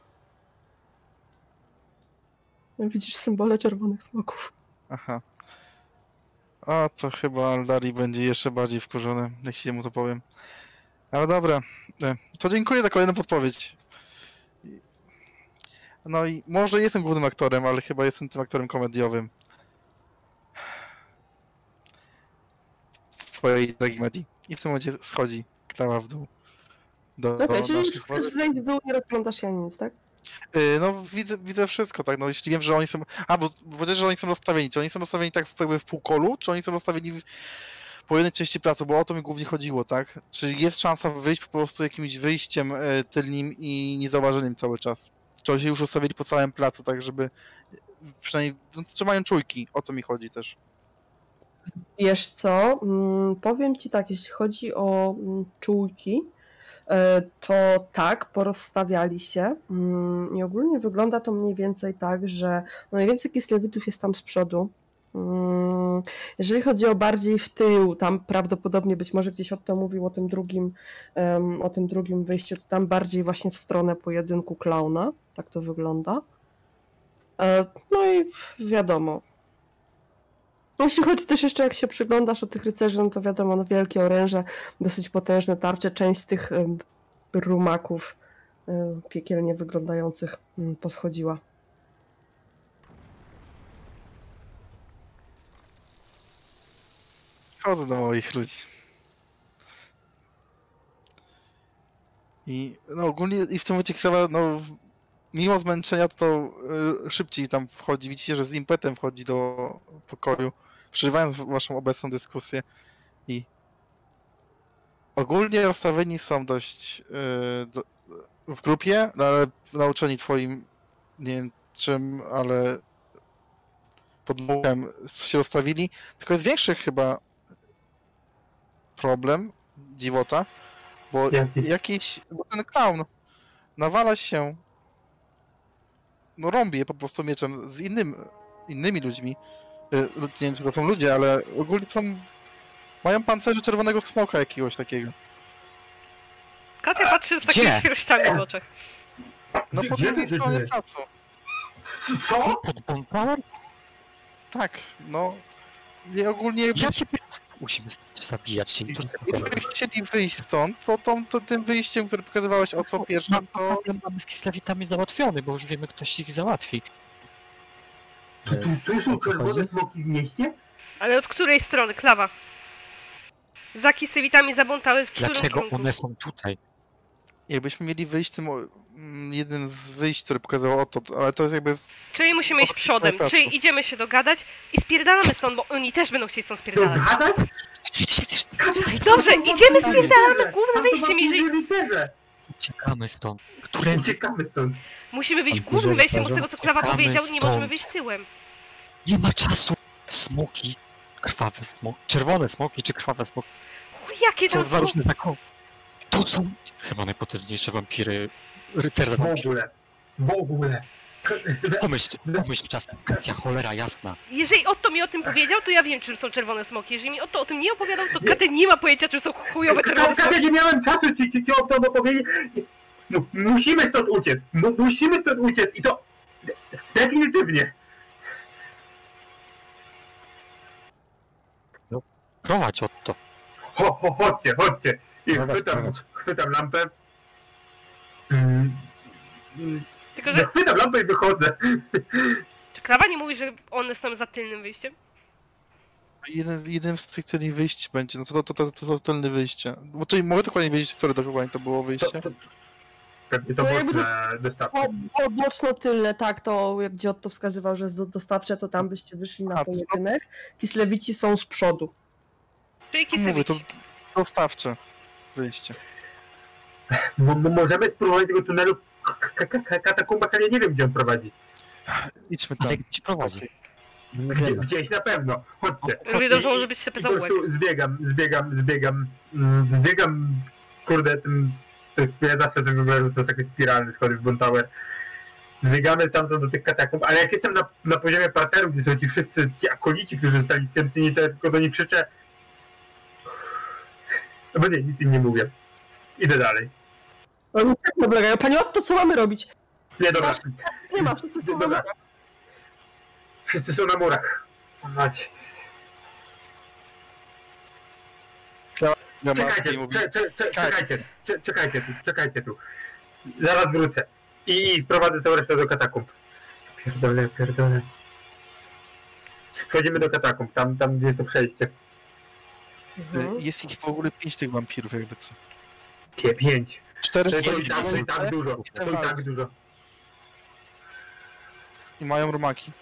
Widzisz symbole czerwonych smoków. Aha. O, to chyba Aldari będzie jeszcze bardziej wkurzony, jak się mu to powiem. Ale dobra, to dziękuję za kolejną podpowiedź. No i może jestem głównym aktorem, ale chyba jestem tym aktorem komediowym. Twojej tragedii. I w tym momencie schodzi Klara w dół. Do, Okej, okay, do czyli naszych chcesz zejść w dół, nie rozglądasz się nic, tak? Yy, no widzę, widzę wszystko, tak, no jeśli wiem, że oni są... A, bo powiedziałeś, że oni są rozstawieni. Czy oni są rozstawieni tak w, jakby w półkolu, czy oni są rozstawieni w, po jednej części placu, bo o to mi głównie chodziło, tak? Czy jest szansa wyjść po prostu jakimś wyjściem y, tylnym i niezauważonym cały czas? Czy oni się już rozstawili po całym placu, tak żeby przynajmniej no, trzymają czujki, o to mi chodzi też. Wiesz co, mm, powiem ci tak, jeśli chodzi o mm, czujki, to tak, porozstawiali się i ogólnie wygląda to mniej więcej tak, że no najwięcej kislewitów jest tam z przodu. Jeżeli chodzi o bardziej w tył, tam prawdopodobnie być może gdzieś Otto mówił o tym drugim, o tym drugim wyjściu, to tam bardziej właśnie w stronę pojedynku klauna, tak to wygląda. No i wiadomo. Jeśli chodzi też jeszcze, jak się przyglądasz o tych rycerzy, no to wiadomo, no wielkie oręże, dosyć potężne tarcze, część z tych rumaków piekielnie wyglądających poschodziła. Chodzę do moich ludzi. I no ogólnie i w tym momencie krawa, no mimo zmęczenia to, to y, szybciej tam wchodzi. Widzicie, że z impetem wchodzi do pokoju, przerywając waszą obecną dyskusję. I ogólnie rozstawieni są dość y, do, w grupie, no, ale nauczeni twoim, nie wiem czym, ale podmuchem się rozstawili. Tylko jest większy chyba problem, dziwota, bo Jaki? jakiś, bo ten clown nawala się, no rąbie po prostu mieczem z innym, innymi ludźmi. Nie wiem, czy to są ludzie, ale ogólnie są, mają pancerze czerwonego smoka jakiegoś takiego. Katia patrzy z takimi Gdzie? świerszczami w oczach. No Gdzie- po gdzie drugiej to stronie dzieje? placu. Co? Pod Bontower? Tak, no. Nie, ogólnie jakbyś, Ja cię... Musimy stąd zabijać się i to jakbyś chcieli wyjść stąd, to, to, to tym wyjściem, które pokazywałeś o to pierwszym, to... Problem mamy z kislewitami załatwiony, bo już wiemy, ktoś ich załatwi. Tu, tu, tu są czerwone smoki w mieście? Ale od której strony, Klawa? Za kisewitami zabłątały w którym Dlaczego kierunku? one są tutaj? Jakbyśmy mieli wyjść tym, o- mm, jednym z wyjść, które pokazało o to, ale to jest jakby... W... Czyli musimy iść przodem, Tak. czyli idziemy się dogadać i spierdalamy stąd, bo oni też będą chcieli stąd spierdalać. Dogadać? Dobrze, idziemy, Tam są spierdalamy, rycerze! główne Tam są wyjściem, jeżeli... wampirzy rycerze! Uciekamy stąd. Które... Uciekamy stąd. Musimy wyjść Tam głównym bliżej wejściem, bo z wsadzą. tego co Klawa Uciekamy powiedział, nie możemy stąd. wyjść tyłem. Nie ma czasu. Smoki. Krwawe smoki. Czerwone smoki czy krwawe smoki? Chuj, jakie Są tam dwa są... różne zakony. To są chyba najpotężniejsze wampiry. Rycerze W wampirów. ogóle. W ogóle. K- Pomyśl, pomyśl czasem. Katia, cholera jasna. Jeżeli Otto mi o tym powiedział, to ja wiem, czym są czerwone smoki. Jeżeli mi Otto o tym nie opowiadał, to Katia nie ma pojęcia, czym są chujowe czerwone Kasia, smoki. nie miałem czasu ci, ci, ci o tym opowiedzieć. No, musimy stąd uciec. Mu- musimy stąd uciec i to de- definitywnie. Prowadź Otto. Ho, ho, chodźcie, chodźcie. I Prowadź, chwytam, prowadź. chwytam lampę. Mm, mm, Tylko, no, że chwytam lampę i wychodzę. czy Klawa nie mówi, że one są za tylnym wyjściem? Jeden, z- jeden z tych tylnych wyjść będzie, no to, to, to, to, to są tylne wyjścia. Bo czyli mogę dokładnie wiedzieć, które dokładnie to było To, wyjście. to, pewnie to No jakby boczne dostawki. Po, po boczno-tylne, tak, to jak gdzie Otto wskazywał, że jest do- dostawcze, to tam byście wyszli na A, to- pojedynek. Kislewici są z przodu. Czyli To mówię, to kisewici. dostawcze wyjście. Mo- mo- możemy spróbować tego tunelu k- k- k- katakumbach, ale ja nie wiem, gdzie on prowadzi. Idźmy tam. Ale gdzie ci prowadzi? Nie Gdzie, wiemy. gdzieś na pewno. Chodźcie. Równie dobrze I- może być I sepę po za łeb. prostu zbiegam, zbiegam, zbiegam, mm, zbiegam, kurde, tym, to ja zawsze sobie wyobrażam, to jest taki spiralny schody w Bon Tower. Zbiegamy stamtąd do tych katakumb, ale jak jestem na, na poziomie parteru, gdzie są ci wszyscy ci akolici, którzy zostali w świątyni, to ja tylko do nich krzyczę. No bo nie, nic im nie mówię. Idę dalej. Oni tak oblegają. Panie Otto, co mamy robić? Nie, dobra. Nie ma, wszyscy tu Dobra. Wszyscy są na murach. Mać. Ja Czekajcie, maski mówi, cze, cze, cze, czekajcie, cze, czekajcie tu, czekajcie tu. Zaraz wrócę. I, i prowadzę całą resztę do katakumb. Pierdolę, pierdolę. Schodzimy do katakumb, tam, tam gdzie jest to przejście. Mhm. jest ich w ogóle pięć tych wampirów jakby co. Kie, pięć. Cztery To i stoją tak, to i tak dużo, to i tak dużo. i mają rumaki.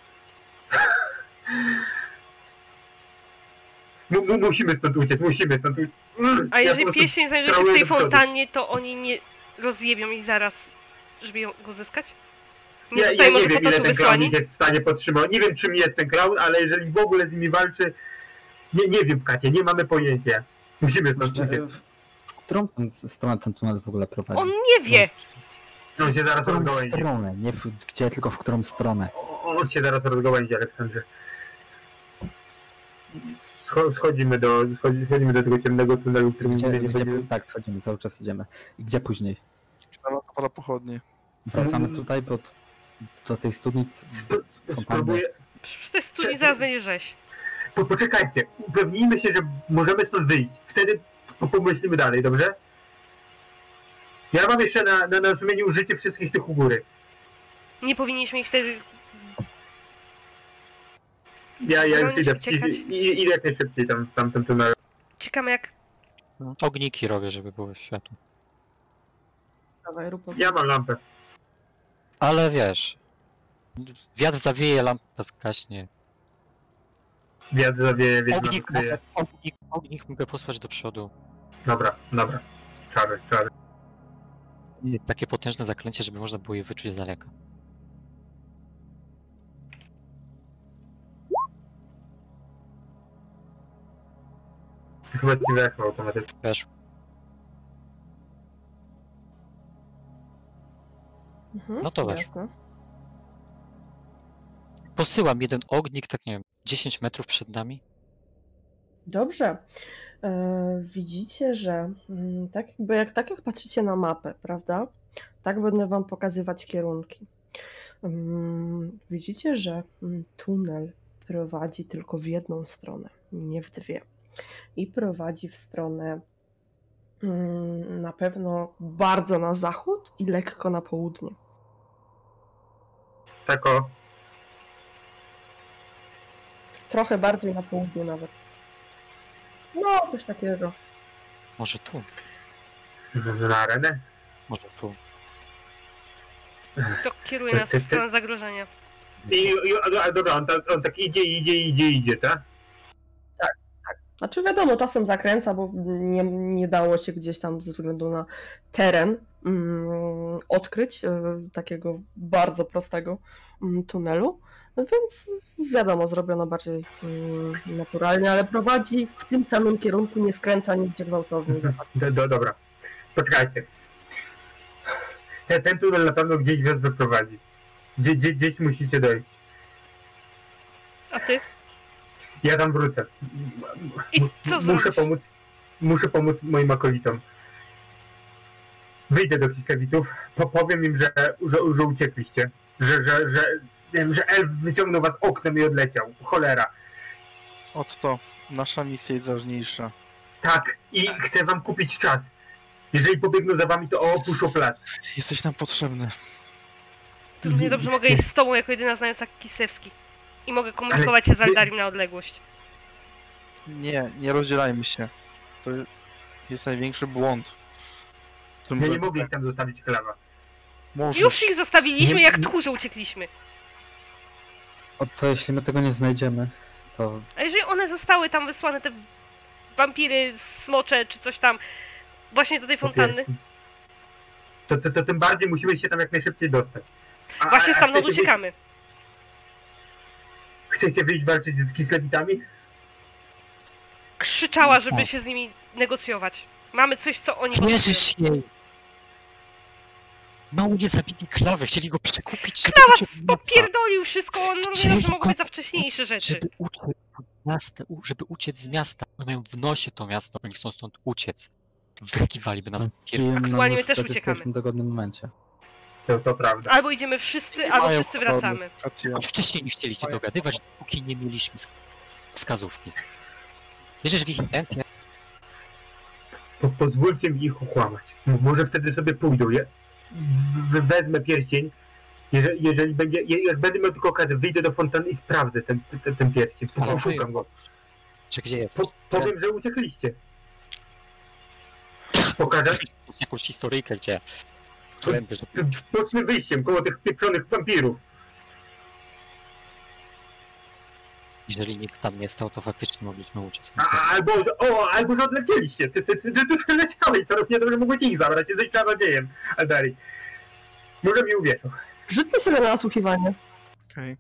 Mu, mu, musimy stąd uciec, musimy stąd uciec. Mm, A ja jeżeli po prostu pieśń znajduje się w krałuję tej do przodu. fontannie, to oni nie rozjebią ich zaraz, żeby ją, go zyskać? Nie Ja, ja zostaje nie może wiem, po to ile tu ten wysłani? klaunik jest w stanie podtrzymać. Nie wiem, czym jest ten klaun, ale jeżeli w ogóle z nimi walczy, nie, nie wiem, Kacie, nie mamy pojęcia. Musimy stąd uciec. którą ten- stronę ten tunel w ogóle prowadzi? On nie wie! On się W zaraz którą rozgałęzi. stronę, nie w, gdzie, tylko w którą stronę. O- On się zaraz rozgałęzi, Aleksandrze. Scho- Schodzimy do, schodzi- schodzimy do tego ciemnego tunelu, w którym Gdzie, nigdy nie gdzie, chodzimy. tak, schodzimy, cały czas idziemy. I gdzie później? Pala pochodnie. Wracamy Mm. tutaj, bo t- do tej studni... Sp- fontanny. Spróbuję... Przy tej studni zaraz będzie rzeź. Po, poczekajcie, upewnijmy się, że możemy stąd wyjść. Wtedy po- pomyślimy dalej, dobrze? Ja mam jeszcze na, na, na sumieniu użycie wszystkich tych u góry. Nie powinniśmy ich wtedy... Ja, ja już Bronić, idę, w uciekać. ciszy, i- idę jak najszybciej tam w tamtym tunelu. Ciekawe jak... No, ogniki robię, żeby było światło. Dawaj, rób Ja mam lampę. Ale wiesz... Wiatr zawieje, lampa zgaśnie. Wiatr zawieje, wiatr nas Ognik ukryje. mogę, ognik, ognik mogę posłać do przodu. Dobra, dobra. Czary, czary. Jest takie potężne zaklęcie, żeby można było je wyczuć z daleka. Chyba ci weszło automatycznie. Wiesz, Mhm, No to weź. jasne. posyłam jeden ognik, tak nie wiem, dziesięć metrów przed nami. Dobrze. E, widzicie, że mm, tak jakby jak, tak jak patrzycie na mapę, prawda? Tak będę wam pokazywać kierunki. Mm, widzicie, że mm, tunel prowadzi tylko w jedną stronę, nie w dwie. I prowadzi w stronę mm, na pewno bardzo na zachód i lekko na południe. Tak o. Trochę bardziej na południe nawet. No, coś takiego. Może tu, Na arenę? może tu. To kieruje nas w stronę zagrożenia. I, i a, a, dobra, on, tak- on tak idzie, idzie, idzie, idzie, tak? Znaczy wiadomo, czasem zakręca, bo nie, nie dało się gdzieś tam ze względu na teren mm, odkryć y, takiego bardzo prostego mm, tunelu, więc wiadomo, zrobiono bardziej mm, naturalnie, ale prowadzi w tym samym kierunku, nie skręca nigdzie gwałtownie. Do, do, dobra. Poczekajcie. Ten, ten tunel na pewno gdzieś was wyprowadzi. Gdzie, gdzie, gdzieś musicie dojść. A ty? Ja tam wrócę. I M- co muszę zrobisz? pomóc. Muszę pomóc moim akolitom. Wyjdę do Kislewitów, po, powiem im, że, że, że uciekliście. Że, że, że, nie wiem, że elf wyciągnął was oknem i odleciał. Cholera. Oto, nasza misja jest ważniejsza. Tak, i chcę wam kupić czas. Jeżeli pobiegną za wami, to opuszczą plac. Jesteś nam potrzebny. To równie dobrze mogę iść z tobą jako jedyna znająca Kisewski. I mogę komunikować się z ty- Aldarim na odległość. Nie, nie rozdzielajmy się. To jest największy błąd. którym Ja nie byłem- mogę ich tam zostawić, Klawa. Możesz. Już ich zostawiliśmy, Nie- jak tchórze uciekliśmy. O, to jeśli my tego nie znajdziemy, to A jeżeli one zostały tam wysłane, te wampiry, smocze czy coś tam, właśnie do tej Po fontanny? pierwsze. To, to, to tym bardziej musimy się tam jak najszybciej dostać. A, Właśnie a- a stamtąd chcecie uciekamy. Wyjść, chcecie wyjść walczyć z Kislewitami? Krzyczała, żeby Tak. się z nimi negocjować. Mamy coś, co oni potrzebują. Wierzysz jej! Mało nie zabili Klawy, chcieli go przekupić, żeby Klawa uciekł z miasta. Popierdolił wszystko, on równie dobrze mogło być za wcześniejsze rzeczy. Żeby uciec z miasta, u- żeby uciec z miasta. Oni mają w nosie to miasto, oni chcą stąd uciec. Wykiwaliby nas pierdolę. Aktualnie my też uciekamy. w tym dogodnym momencie. To, to prawda. Albo idziemy wszyscy, albo Mają wszyscy problem. wracamy. Katia, Choć wcześniej nie chcieliście dogadywać, dopóki nie mieliśmy sk- wskazówki. Wierzysz w ich intencje? Po, pozwólcie mi ich okłamać. M- Może wtedy sobie pójdą. Ja w- wezmę pierścień. Jeżeli, jeżeli będzie, je- jak będę miał tylko okazję, wyjdę do fontanny i sprawdzę ten, ten, ten pierścień. Ale Poszukam go. Czy gdzie jest? Po, powiem, że uciekliście. Pokażę. Jakąś historyjkę, gdzie... Którędy, żeby... Bocznym wyjściem, koło tych pieprzonych wampirów. Jeżeli nikt tam nie stał, to faktycznie mogliśmy uciec. A, a- albo, że, o, albo, że odlecieliście. Ty, ty, ty, ty, ty wyleciałeś, to równie dobrze mogłeś ich zabrać. Jesteś czarodziejem, Aldari. Może mi uwierzą. Rzućmy sobie na nasłuchiwanie. okej.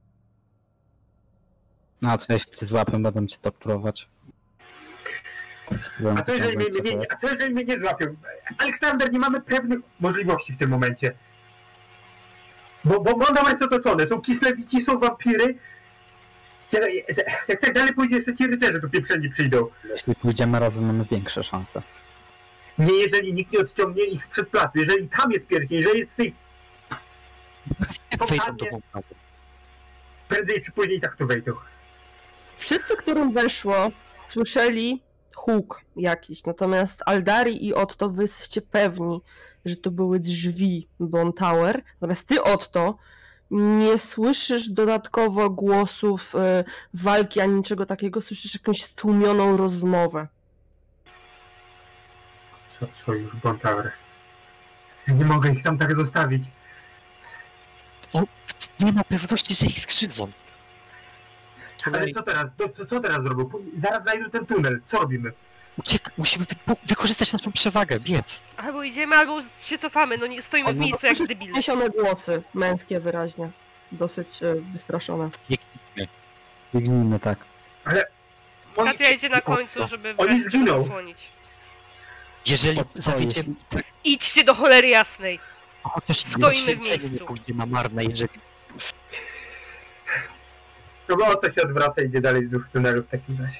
No a co jeśli cię złapią, będą cię torturować? Spróbuję A co jeżeli mnie, pociągnąć mnie, sobie- nie, a co jeżeli mnie nie złapią? Aleksander, nie mamy pewnych możliwości w tym momencie. Bo, bo Mondał jest otoczone, są Kislewici, są wampiry. Jak, jak tak dalej pójdzie, jeszcze ci rycerze tu pieprzeni przyjdą. Jeśli pójdziemy razem, mamy większe szanse. Nie jeżeli nikt nie odciągnie ich sprzed placu, jeżeli tam jest pierścień, jeżeli jest w tej... Wejdą do bunkru. Prędzej czy później tak tu wejdą. Wszyscy, którym weszło, słyszeli huk jakiś, natomiast Aldari i Otto, wy jesteście pewni, że to były drzwi Bon Tower, natomiast ty, Otto, nie słyszysz dodatkowo głosów y, walki ani niczego takiego, słyszysz jakąś stłumioną rozmowę. So, sojusz Bon Tower. Nie mogę ich tam tak zostawić. O, nie ma pewności, że ich skrzywdzą. Ale co teraz? To, co, co teraz zrobią? Zaraz znajdą ten tunel. Co robimy? Uciek, musimy wy- wykorzystać naszą przewagę, biec. Albo idziemy, albo się cofamy, no nie stoimy w miejscu jak debile. Niesione głosy, męskie wyraźnie, dosyć y, wystraszone. Biegnijmy. Biegnijmy, tak. Ale... Oni, Katria idzie na końcu, żeby Oni wreszcie zginą. zasłonić. Jeżeli To- to zawiedziemy, tak, Idźcie do cholery jasnej. chociaż Stoimy w poświęcenie nie miejscu. pójdzie na marne, jeżeli... to bo to się odwraca i idzie dalej wzdłuż tunelu w takim razie.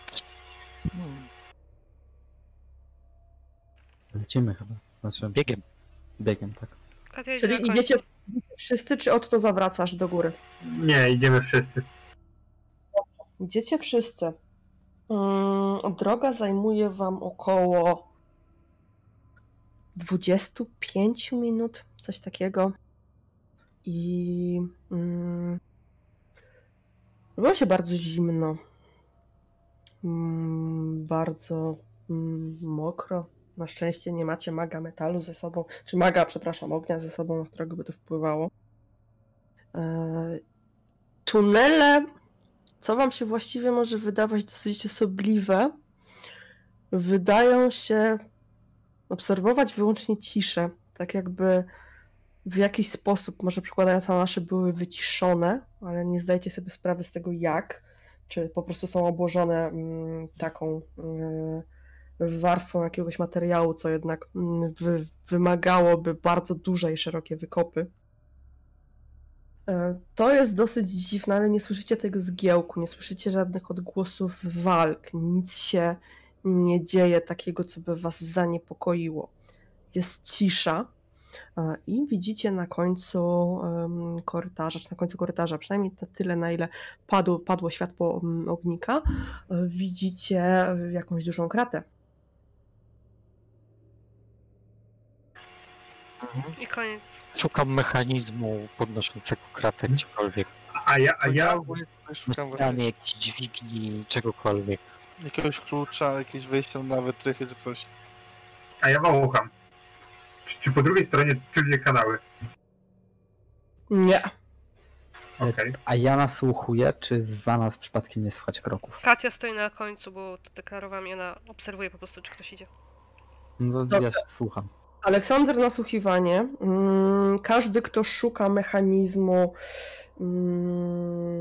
Lecimy chyba. Znaczy, Biegiem. biegiem, tak. Katria idzie na Czyli końcu. idziecie wszyscy, czy Otto zawracasz do góry? Nie, idziemy wszyscy. Idziecie wszyscy. Mm, droga zajmuje wam około dwadzieścia pięć minut, coś takiego. I mm, było się bardzo zimno. Mm, bardzo mm, mokro. Na szczęście nie macie maga metalu ze sobą, czy maga, przepraszam, ognia ze sobą, na którego by to wpływało. E, tunele, co wam się właściwie może wydawać dosyć osobliwe, wydają się obserwować wyłącznie ciszę, tak jakby w jakiś sposób, może przykładając na nasze, były wyciszone, ale nie zdajecie sobie sprawy z tego jak, czy po prostu są obłożone mm, taką y, warstwą jakiegoś materiału, co jednak mm, wy, wymagałoby bardzo duże i szerokie wykopy. To jest dosyć dziwne, ale nie słyszycie tego zgiełku, nie słyszycie żadnych odgłosów walk, nic się nie dzieje takiego, co by was zaniepokoiło. Jest cisza i widzicie na końcu korytarza, czy na końcu korytarza, przynajmniej na tyle, na ile padło, padło światło ognika, widzicie jakąś dużą kratę. I koniec. Szukam mechanizmu podnoszącego kratę gdziekolwiek. A ja, a To ja ja... ogólnie tutaj Na szukam ścianie, właśnie jakiejś dźwigni, czegokolwiek. jakiegoś klucza, jakieś wejścia na wytrychy czy coś. A ja wącham. Czy, czy po drugiej stronie czujecie kanały? Nie. Okej. A ja nasłuchuję, czy za nas przypadkiem nie słychać kroków. Katia stoi na końcu, bo to deklarowałam i ona obserwuje po prostu, czy ktoś idzie. No Dobrze. ja się słucham. Aleksander, nasłuchiwanie. Mm, każdy, kto szuka mechanizmu, mm,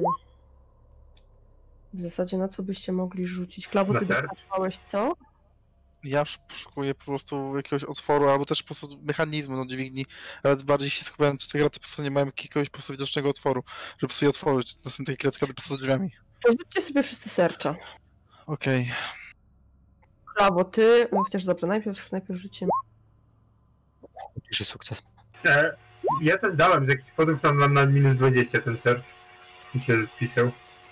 w zasadzie na co byście mogli rzucić? Klawu, Na ty search? wypatrzyłeś co? Ja poszukuję po prostu jakiegoś otworu, albo też po prostu mechanizmu, no dźwigni, ale bardziej się skupiałem, czy te kraty po prostu nie mają jakiegoś po prostu widocznego otworu, żeby po prostu je otworzyć, to są takie kraty po prostu z drzwiami. To rzućcie sobie wszyscy sercza. Okej. Klawo, ty, no chociaż dobrze, najpierw, najpierw rzucimy. Duży sukces. E, Ja to zdałem z jakichś powodów na, na, na minus dwadzieścia ten search. Mi się wpisał.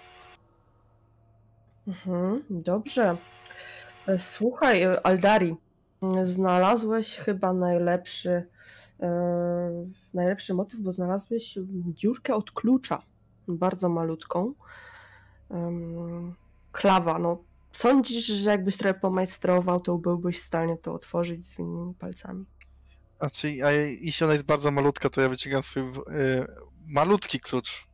Mhm, dobrze. Słuchaj, Aldari, znalazłeś chyba najlepszy, e, najlepszy motyw, bo znalazłeś dziurkę od klucza, bardzo malutką. Um, klawa, no sądzisz, że jakbyś trochę pomajstrował, to byłbyś w stanie to otworzyć zwinnymi palcami. Znaczy, a jeśli ona jest bardzo malutka, to ja wyciągam swój y, malutki klucz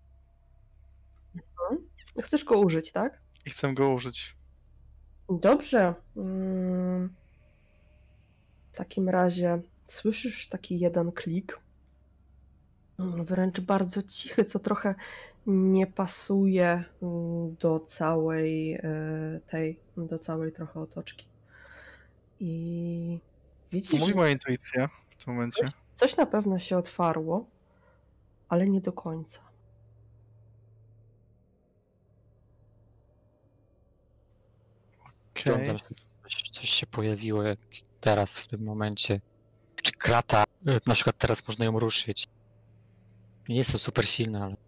Chcesz go użyć, tak? i chcę go użyć. Dobrze. Mm, w takim razie słyszysz taki jeden klik, mm, wręcz bardzo cichy, co trochę nie pasuje mm, do całej e, tej, do całej trochę otoczki. I Co widzisz, mówi że moja intuicja w tym momencie? coś na pewno się otwarło, ale nie do końca. Okej. Wygląda, że coś, coś się pojawiło jak teraz w tym momencie. Czy krata, y, na przykład teraz można ją ruszyć. Nie jest to super silne, ale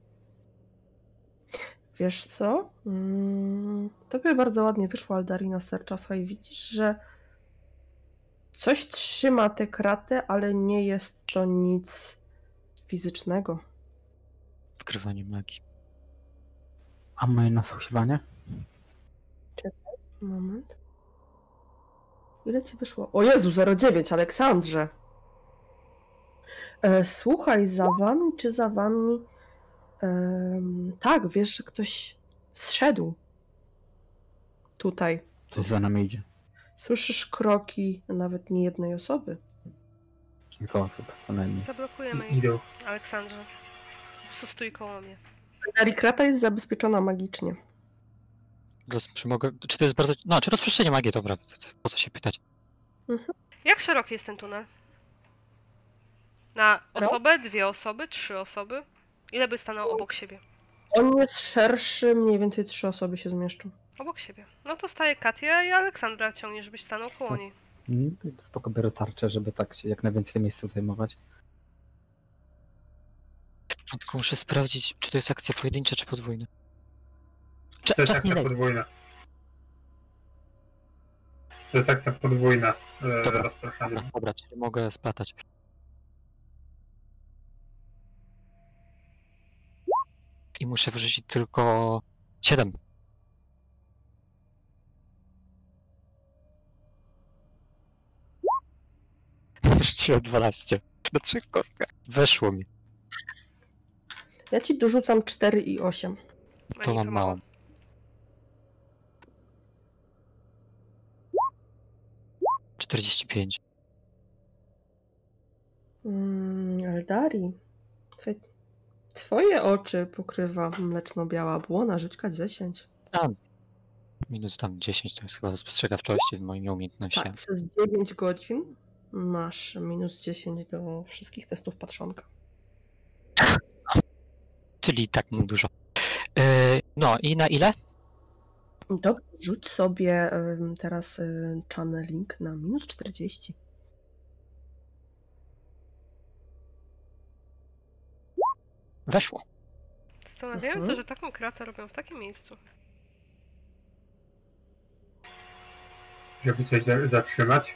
Wiesz co? Mm, tobie bardzo ładnie wyszło, Aldarina Sercza. Słuchaj, widzisz, że coś trzyma tę kratę, ale nie jest to nic fizycznego. wykrywanie magii. A moje nasłuchiwanie? Moment. Ile ci wyszło? O Jezu, zero dziewięć, Aleksandrze. E, słuchaj, za wami czy za wami... em, tak, wiesz, że ktoś zszedł. Tutaj. Coś za nami idzie. Słyszysz kroki nawet nie jednej osoby. Kilka osób, co najmniej. Zablokujemy ich, Idą. Aleksandrze. Po prostu stój koło mnie. Krata jest zabezpieczona magicznie. Roz, czy mogę, czy to jest bardzo... No, czy rozproszenie magii, dobra, to, to, po co się pytać? Jak szeroki jest ten tunel? Na Ro- osobę, dwie osoby, trzy osoby? Ile by stanął obok siebie? On jest szerszy, mniej więcej trzy osoby się zmieszczą. Obok siebie. No to staje Katia i Aleksandra ciągnie, żebyś stanął koło niej. Mm, Spoko, biorę tarczę, żeby tak się jak najwięcej miejsca zajmować. No, tylko muszę sprawdzić, czy to jest akcja pojedyncza, czy podwójna. Cza, To jest czas nie akcja leci. podwójna. To jest akcja podwójna. E, Dobra. rozpraszanie. Dobra, dobra, czyli mogę splatać. I muszę wyrzucić tylko siedem. Wyrzuciłem dwanaście. Na trzech kostkach. Weszło mi. Ja ci dorzucam cztery i osiem. A To nie, mam mało. czterdzieści pięć. Mm, Eldari. Słuchaj, twoje oczy pokrywa mleczno-biała błona, rzućka dziesięć. A, minus tam dziesięć to jest chyba spostrzegawczości z moimi umiejętnościami. Tak, przez dziewięć godzin masz minus dziesięć do wszystkich testów patrzonka. Czyli tak mam dużo. Yy, no i na ile? Dobrze, rzuć sobie ym, teraz y, channeling na minus czterdzieści. Weszło. Zastanawiające, Mhm. że taką kratę robią w takim miejscu. Żeby coś za- zatrzymać.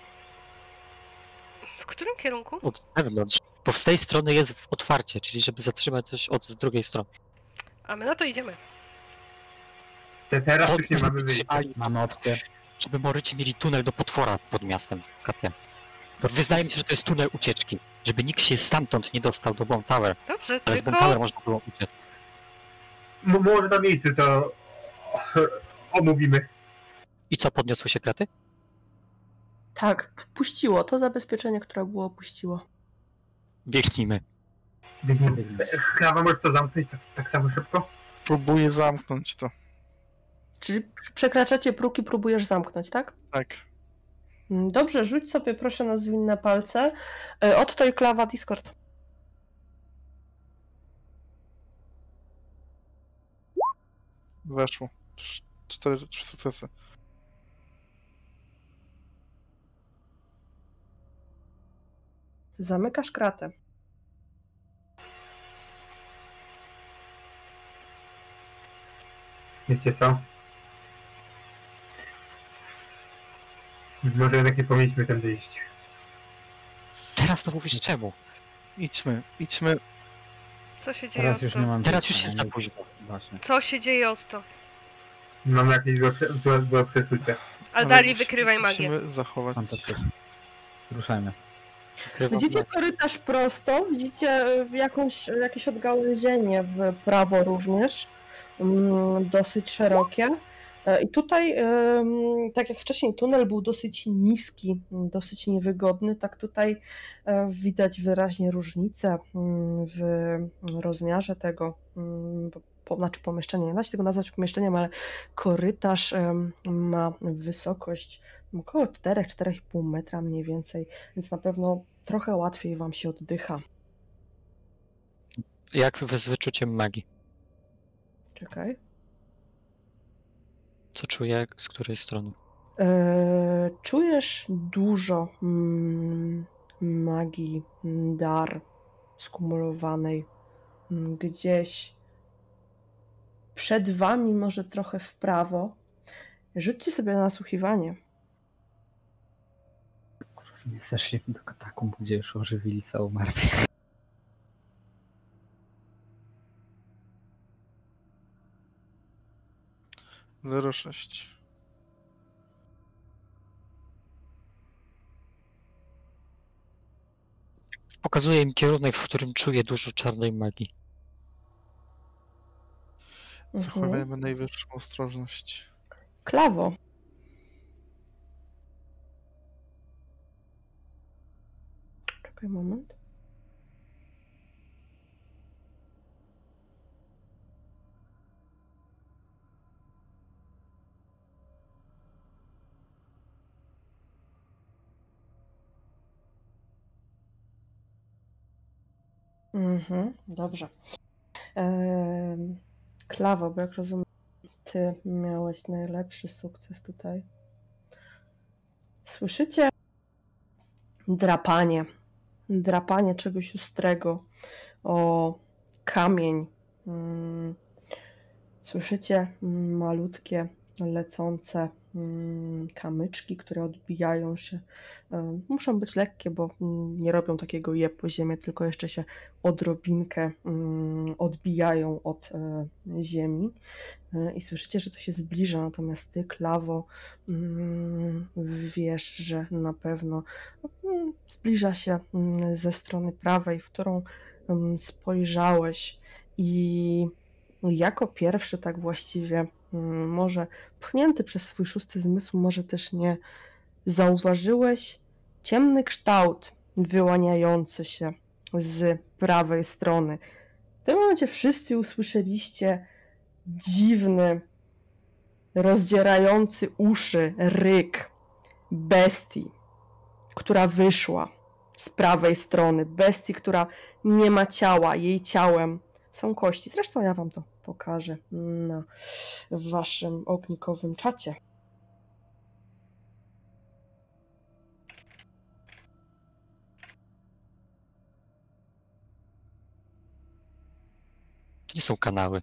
W którym kierunku? Od zewnątrz. Bo z tej strony jest otwarcie, czyli żeby zatrzymać coś od z drugiej strony. A my na to idziemy. Te, teraz To już nie mamy wyjścia. trzymali, Mamy opcję. żeby Moryci mieli tunel do potwora pod miastem. Katia. To wydaje mi się, że to jest tunel ucieczki. Żeby nikt się stamtąd nie dostał do Bomb Tower. Dobrze, Ale z Bomb tylko Tower można było uciec. M- może na miejscu to omówimy. I co, podniosły się kraty? Tak, puściło. To zabezpieczenie, które było, puściło. Biegnijmy. Krawa, możesz to zamknąć tak, tak samo szybko? Próbuję zamknąć to. Czyli przekraczacie próg i próbujesz zamknąć, tak? Tak. Mm, Dobrze, rzuć sobie proszę na zwinne palce. Y, Otto i Klawa Discord. Weszło. Cz- Cztery, trzy sukcesy. Zamykasz kratę. Wiecie co? Może jednak nie powinniśmy tędy iść. Teraz to mówisz czemu? Idźmy, idźmy. co się dzieje Teraz od już to? nie mam Teraz wyjścia, już jest za nie? późno. Właśnie. Co się dzieje od to? Mam jakieś złe, prze- złe, złe przeczucie. Aldari, musi- wykrywaj magię. Musimy zachować. Fantastycznie. Ruszajmy. Krywam Widzicie magię. korytarz prosto, widzicie y, jakąś, jakieś odgałęzienie w prawo również, mm, dosyć szerokie. E, I tutaj, ym, tak jak wcześniej, tunel był dosyć niski, mm, dosyć niewygodny, tak tutaj e, widać wyraźnie różnicę mm, w rozmiarze tego. mm, bo po, znaczy pomieszczenie, nie da się tego nazwać pomieszczeniem, ale korytarz em, ma wysokość około cztery do czterech i pół metra mniej więcej, więc na pewno trochę łatwiej wam się oddycha. Jak wy z wyczuciem magii? Czekaj. Co czuję, z której strony? Eee, czujesz dużo mm, magii, mm, dar skumulowanej mm, gdzieś przed wami, może trochę w prawo. Rzućcie sobie na nasłuchiwanie. Nie zeszli do katakumb, gdzie już ożywili całą martwę. zero sześć. Pokazuję im kierunek, w którym czuję dużo czarnej magii. Zachowajmy Mhm. najwyższą ostrożność. Klawo. Czekaj moment. Mhm, dobrze. Em, Klawo, bo jak rozumiem, ty miałeś najlepszy sukces tutaj. Słyszycie drapanie. Drapanie czegoś ostrego o kamień. Mm, Słyszycie mm, malutkie, lecące mm, kamyczki, które odbijają się. E, Muszą być lekkie, bo mm, nie robią takiego je po ziemię, tylko jeszcze się odrobinkę mm, odbijają od e, ziemi. E, I słyszycie, że to się zbliża, natomiast ty, Klawo, mm, wiesz, że na pewno mm, zbliża się mm, ze strony prawej, w którą mm, spojrzałeś i jako pierwszy tak właściwie, mm, może pchnięty przez swój szósty zmysł, może też nie, zauważyłeś ciemny kształt wyłaniający się z prawej strony. W tym momencie wszyscy usłyszeliście dziwny, rozdzierający uszy ryk bestii, która wyszła z prawej strony. Bestii, która nie ma ciała. Jej ciałem są kości. Zresztą ja wam to pokażę na waszym ognikowym czacie. To nie są kanały.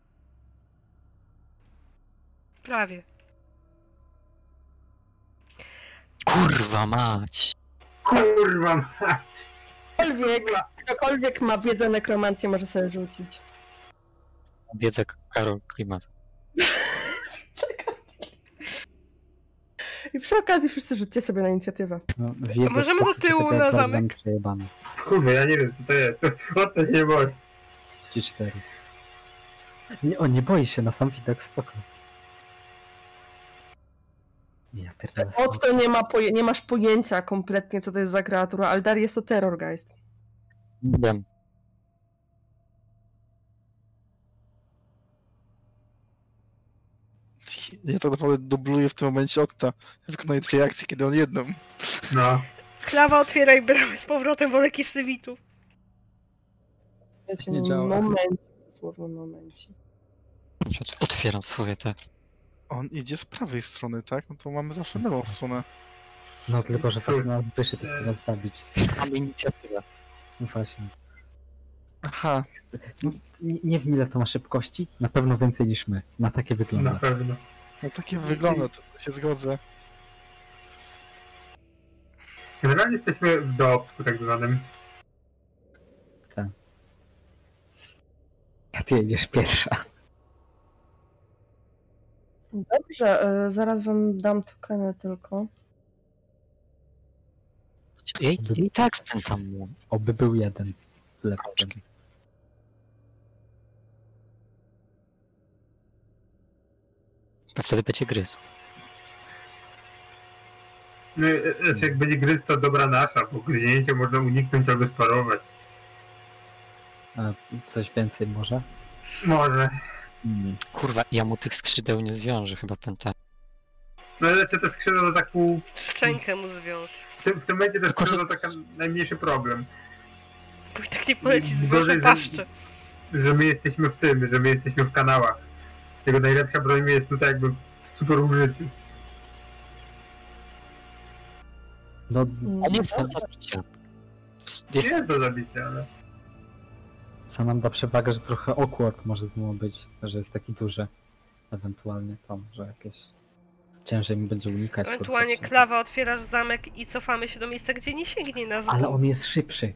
Prawie. Kurwa mać! Kurwa mać! Ktokolwiek, ktokolwiek ma wiedzę nekromancję, może sobie rzucić. Wiedzę Karol Klimat. I przy okazji wszyscy rzućcie sobie na inicjatywę. No, wiedzę, możemy do tyłu tak na bardzo zamek? mi przejebane. Kurwa, ja nie wiem co to jest. O to się nie boi. trzydzieści cztery. Nie, o, nie boi się, na sam widok spoko. Ja pierdolę. Od to nie, ma poje- nie masz pojęcia kompletnie, co to jest za kreatura. Aldar jest to Terrorgeist. Wiem. Ja tak naprawdę dubluję w tym momencie Otta. Wykonuję dwie akcje, kiedy on jedną. No. Klawa, otwieraj bramę z powrotem woleki stywitów. Wiecie, Nie działa. momencie, dosłownie momencie. Otwieram swoje te. On idzie z prawej strony, tak? No to mamy zawsze lewą stronę. No tylko, że Cóż. właśnie nas wyszedł, to chce nas zabić. Mamy inicjatywę. No właśnie. Aha, Nie, nie wiem ile to ma szybkości, na pewno więcej niż my. Na takie wygląda. Na pewno. no takie wygląda, to się zgodzę. Generalnie jesteśmy w doobsku tak zwanym. A ty jedziesz pierwsza. Dobrze, y, zaraz wam dam tokeny tylko. Ja i, i tak ten tam mam. Oby był jeden. Lepszy. Rączki. A wtedy będzie gryzł. No, znaczy jak będzie gryz, to dobra nasza, bo gryzięcie można uniknąć albo sparować. A coś więcej może? Może. Hmm. Kurwa, ja mu tych skrzydeł nie zwiążę chyba pętami. No ale te skrzydła to tak pół... Szczękę mu zwiąż. W tym, w tym momencie te Tylko, skrzydła to taki najmniejszy problem. Bo i tak nie poleci z Gorzej, waszą że- paszczę. Że my jesteśmy w tym, że my jesteśmy w kanałach. Jego najlepsza broń jest tutaj jakby w super użyciu. No, On jest do zabicia. Jest, Jest do zabicia, ale... co nam da przewagę, że trochę awkward może to być, że jest taki duży. Ewentualnie tam, że jakieś ciężej mi będzie unikać. Ewentualnie podchodzi. klawa, otwierasz zamek i cofamy się do miejsca, gdzie nie sięgnie nas. Ale on jest szybszy.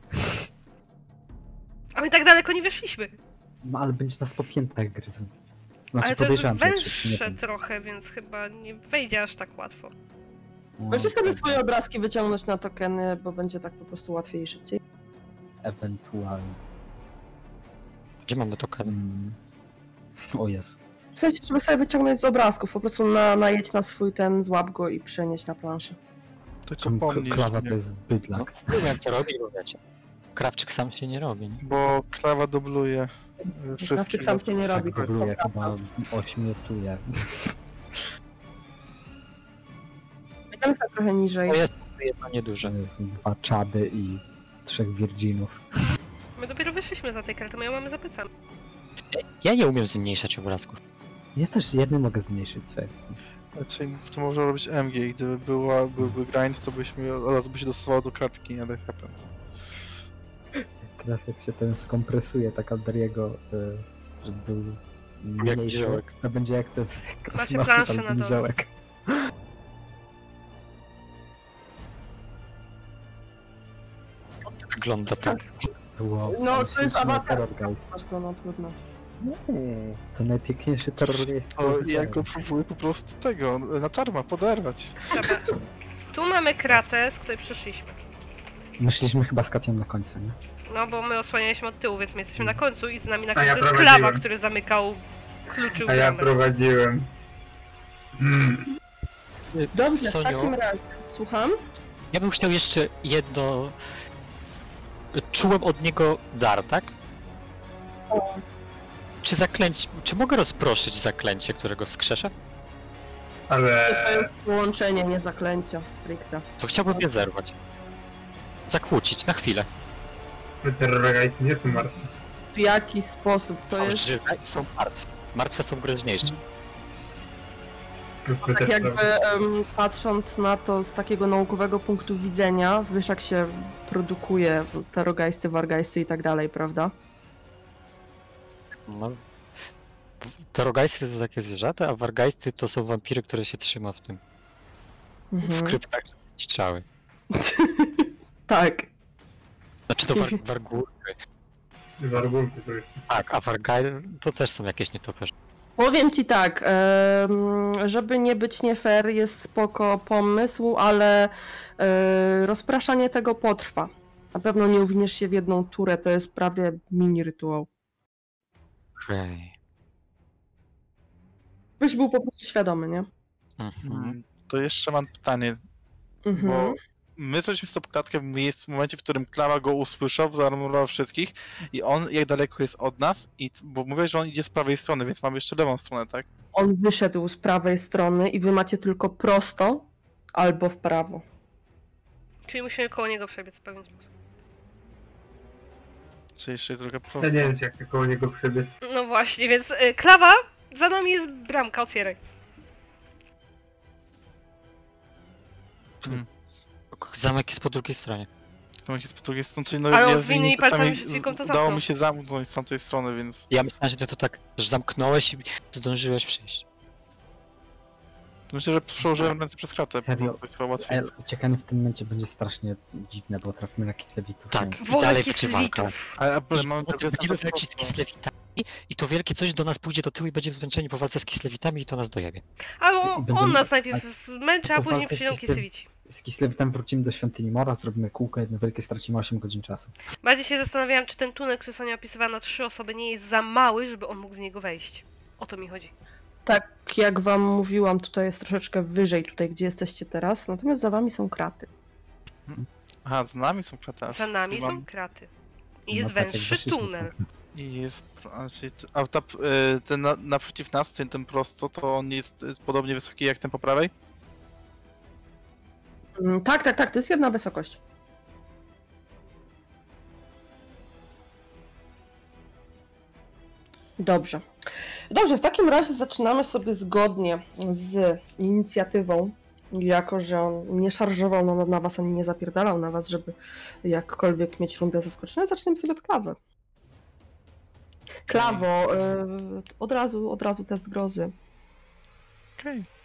A my tak daleko nie weszliśmy. No ale będzie nas po piętach gryzł. Znaczy Ale to jest podejrzewam, że jest szybszy, nie węższe wiem. trochę, więc chyba nie wejdzie aż tak łatwo. No, Możesz sobie pewnie. swoje obrazki wyciągnąć na tokeny, bo będzie tak po prostu łatwiej i szybciej. Ewentualnie. gdzie mamy to kamień? Mm. O Jezu. W sensie, żeby sobie wyciągnąć z obrazków, po prostu na, najedź na swój ten, złap go i przenieść na planszę. Tylko Czemu pomnij, klawa że to nie- jest bydlak? No, wiem jak to robi, bo wiecie. Krawczyk sam się nie robi, nie? bo klawa dubluje y, wszystkie. Krawczyk sam się nie Tak, robi. to dubluje, jest chyba ośmiotuje. Będziemy sobie trochę niżej. To jest jedno To nieduże. jest dwa czady i trzech virginów. My dopiero wyszliśmy za tej karty, my ją mamy za plecami. Ja nie umiem zmniejszać obrazków. Ja też jedny mogę zmniejszyć swoje. Znaczy, to może robić M G i gdyby była, byłby grind, to byśmy od razu by się dostosowało do kratki, ale happens. Teraz jak się ten skompresuje, tak Alderiego, y, żeby był Jak mniejszy, niziołek. to będzie jak ten krasnolud planszę albo na dole. niziołek. Wygląda tak. Wow, No, ale to jest śliczny awatar. terrorgeist. Bardzo no trudno. Uuu, To najpiękniejszy terrorgeist. to ja go próbuję po prostu tego, na czarma poderwać. Dobra. Tu mamy kratę, z której przyszliśmy. Myśleliśmy chyba z Katią na końcu, nie? No bo my osłanialiśmy od tyłu, więc my jesteśmy na końcu i z nami na A ja końcu jest prowadziłem. klawa, który zamykał, kluczył A ja bramę. prowadziłem. Mm. Dobrze, w Soniu, takim razie. Słucham? ja bym chciał jeszcze jedno... Czułem od niego dar, tak? O. Czy zaklęcie... Czy mogę rozproszyć zaklęcie, którego wskrzeszę? Ale... To jest połączenie, nie zaklęcia, stricte. To chciałbym je zerwać. Zakłócić, na chwilę. Terrorgeisty nie są martwi. W jaki sposób to Są jest żywe i są martwe. Martwe są groźniejsze. Myśmy tak też jakby to- em, patrząc na to z takiego naukowego punktu widzenia, wiesz jak się produkuje terrorgeisty, wargeisty i tak dalej, prawda? No. Terrorgeisty to takie zwierzęta, a wargeisty to są wampiry, które się trzyma w tym. W Mhm. kryptach, żeby zdziczały. Tak. Znaczy to war, wargurky. Wargulcy są jeszcze. Tak, a wargaj to też są jakieś nietoperze. Powiem ci tak, em, żeby nie być nie fair, jest spoko pomysł, ale e, rozpraszanie tego potrwa. Na pewno nie uwiniesz się w jedną turę, to jest prawie mini rytuał. Okej. Byś był po prostu świadomy, nie? Mhm. Mm, To jeszcze mam pytanie, Mhm. bo my zrobiliśmy stopklatkę w miejscu, w momencie, w którym Klawa go usłyszał, zaalarmował wszystkich i on jak daleko jest od nas, i bo mówię, że on idzie z prawej strony, więc mamy jeszcze lewą stronę, tak? On wyszedł z prawej strony i wy macie tylko prosto albo w prawo. Czyli musimy koło niego przebiec w pewien sposób. Czy jeszcze jest droga Ja prosta? nie wiem, czy jak chcę koło niego przebiec. No właśnie, więc y, klawa, za nami jest bramka, otwieraj. Zamek jest po drugiej stronie. To jest po drugiej stronie, no Ale ja on z z innymi innymi palcami palcami przed chwilką to z- udało zamknął. mi się zamknąć z tamtej strony, więc Ja myślałem, że ty to tak, że zamknąłeś i zdążyłeś przejść. myślę, że przełożyłem ręce przez kratę, Serio? bo to jest chyba łatwiej. El, uciekanie w tym momencie będzie strasznie dziwne, bo trafimy na kitlewitów. Tak, i Wolę dalej będzie walka. kislewitów. Ale, ale I mamy potem będziemy walczyć z kislewitami i to wielkie coś do nas pójdzie do tyłu i będzie zmęczeni po walce z kislewitami i to nas dojebie. Albo I będziemy- on nas najpierw zmęczy, a po później walce przyjdą z kislew- kislewici. Z kislewitem wrócimy do świątyni Mora, zrobimy kółko jedno wielkie, stracimy osiem godzin czasu. Bardziej się zastanawiałam, czy ten tunel, który Sonia opisywała na trzy osoby, nie jest za mały, żeby on mógł w niego wejść. O to mi chodzi. Tak jak wam mówiłam, tutaj jest troszeczkę wyżej, tutaj gdzie jesteście teraz, natomiast za wami są kraty. Aha, z nami są kraty. aż. Za nami Czyli mam- są kraty. I jest No tak, jak węższy weszliśmy, tunel. to- I jest... A, czyli t- a ta, y, ten na, naprzeciw nas, ten, ten prosto, to on jest, jest podobnie wysoki jak ten po prawej? Mm, Tak, tak, tak, to jest jedna wysokość. Dobrze. Dobrze, w takim razie zaczynamy sobie zgodnie z inicjatywą, jako że on nie szarżował na, na was, ani nie zapierdalał na was, żeby jakkolwiek mieć rundę zaskoczenia. Zaczniemy sobie od klawy. Klawo, y, od razu, od razu test grozy. Okej. Okay.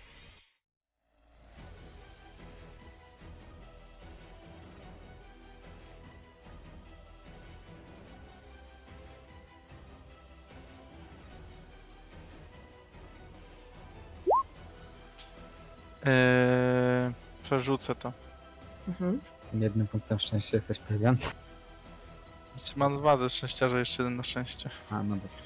Eee, przerzucę to. Mhm. Tym jednym punktem szczęścia jesteś pewien? Znaczy, mam dwa ze szczęściarza, jeszcze jeden na szczęście. A, no dobrze.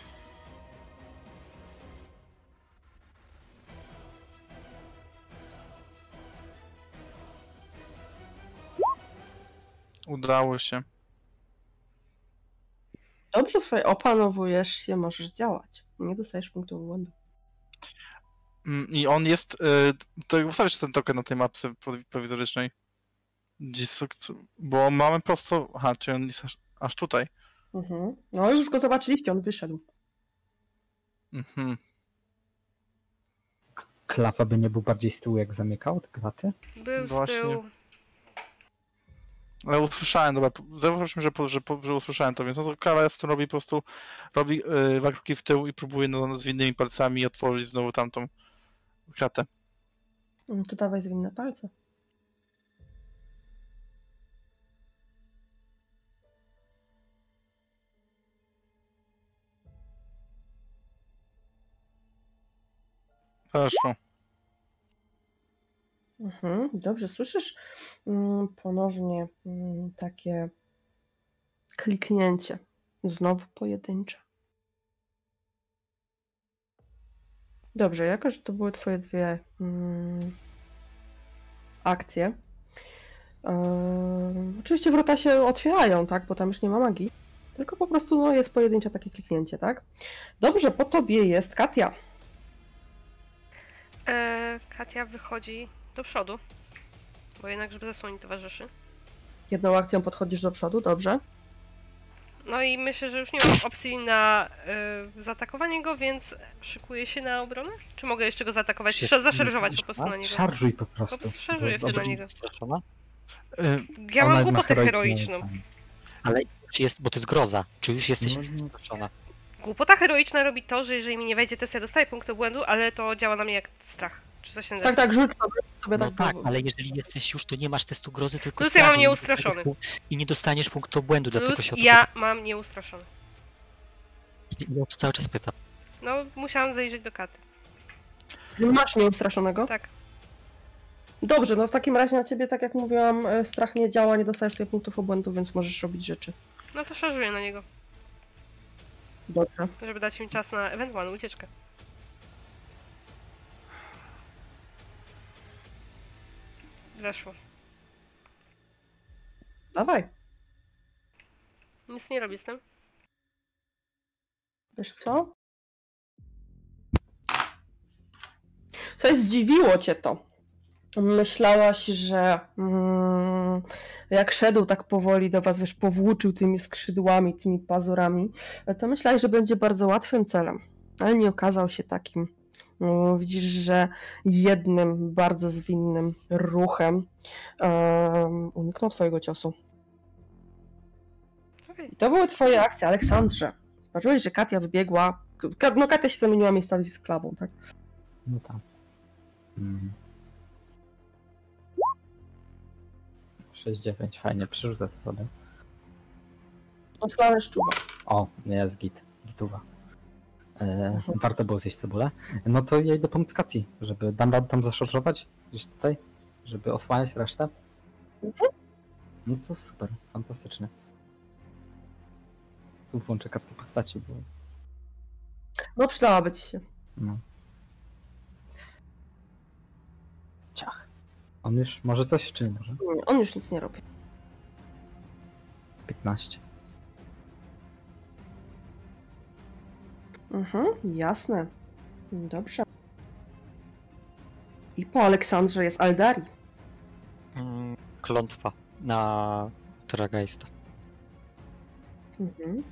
Udało się. Dobrze sobie opanowujesz się, możesz działać. Nie dostajesz punktu błędu. Mm, I on jest... Y, to ustawisz ten token na tej mapce prowi- prowizorycznej. Gdzie są- co- Bo mamy prosto... Aha, czy on jest aż, aż tutaj. Mhm. No już go zobaczyliście, on wyszedł. Mhm. Klawa by nie był bardziej z tyłu, jak zamykał te klaty? Był z Właśnie. tyłu. Ale usłyszałem, dobra, zauważyliśmy, że, po- że, po- że usłyszałem to, więc no to Kawa w tym robi po prostu, robi yy, wakruki w tył i próbuje no, zwinnymi palcami otworzyć znowu tamtą kratę. Mm, To dawaj zwinne palce. Weszło. Mhm. Dobrze, słyszysz mm, ponownie mm, takie kliknięcie. Znowu pojedyncze. Dobrze, jako że to były twoje dwie mm, akcje. Ym, oczywiście wrota się otwierają, tak, bo tam już nie ma magii. Tylko po prostu no, jest pojedyncze takie kliknięcie, tak? Dobrze, po tobie jest Katia. E, Katia wychodzi do przodu, bo jednak, żeby zasłonić towarzyszy. Jedną akcją podchodzisz do przodu, dobrze. No i myślę, że już nie mam opcji na y, zaatakowanie go, więc szykuję się na obronę? Czy mogę jeszcze go zaatakować? Czy- Trzeba zaszarżować po prostu A? na niego. Szarżuj po Po prostu. prostu szarżuję Bo- się na niego. Straszona? Yy, Ja Ona mam ma głupotę heroiczną- heroiczną. Ale czy jest, bo to jest groza. Czy już jesteś No, no. straszona? Głupota heroiczna robi to, że jeżeli mi nie wejdzie test, ja dostaję punkty błędu, ale to działa na mnie jak strach. Czy coś się Tak, tak, rzuć sobie, sobie No tak. tak, bo- ale jeżeli jesteś już, to nie masz testu grozy, tylko Plus ja mam strachu i nie nieustraszony. dostaniesz pu- I nie dostaniesz punktu błędu, dlatego Plus się o to ja mam nieustraszony. pytam. Ja to cały czas pytam. No, musiałam zajrzeć do katy. Masz nieustraszonego? Tak. Dobrze, no w takim razie na ciebie, tak jak mówiłam, e, strach nie działa, nie dostajesz tutaj punktów obłędu, więc możesz robić rzeczy. No to szarżuję na niego, Dobrze. żeby dać mi czas na ewentualną ucieczkę. Weszło. Dawaj. Nic nie robię z tym. Wiesz co? Coś zdziwiło cię to. Myślałaś, że mm, jak szedł tak powoli do was, wiesz, powłóczył tymi skrzydłami, tymi pazurami, to myślałaś, że będzie bardzo łatwym celem, ale nie okazał się takim. No, widzisz, że jednym bardzo zwinnym ruchem um, uniknął twojego ciosu. Okej. I to były twoje akcje, Aleksandrze. Zobaczyłeś, że Katia wybiegła. Ka- No Katia się zamieniła miejscami z klawą, tak? No tak. Mm. sześć dziewięć, fajnie, przerzucę to sobie. No slalesz czuba. O, jest git, gituwa. E, warto było zjeść cebulę. No to ja idę pomóc Kati, żeby dam radę tam zaszarżować gdzieś tutaj, żeby osłaniać resztę. No to super, fantastycznie. Tu włączę kartę postaci, bo No przydałaby ci się. no. Ciach. On już może coś, czy nie może? Nie, on już nic nie robi. piętnaście. Mhm, jasne. Dobrze. I po Aleksandrze jest Aldari. Mm, klątwa na Trageista. Mhm.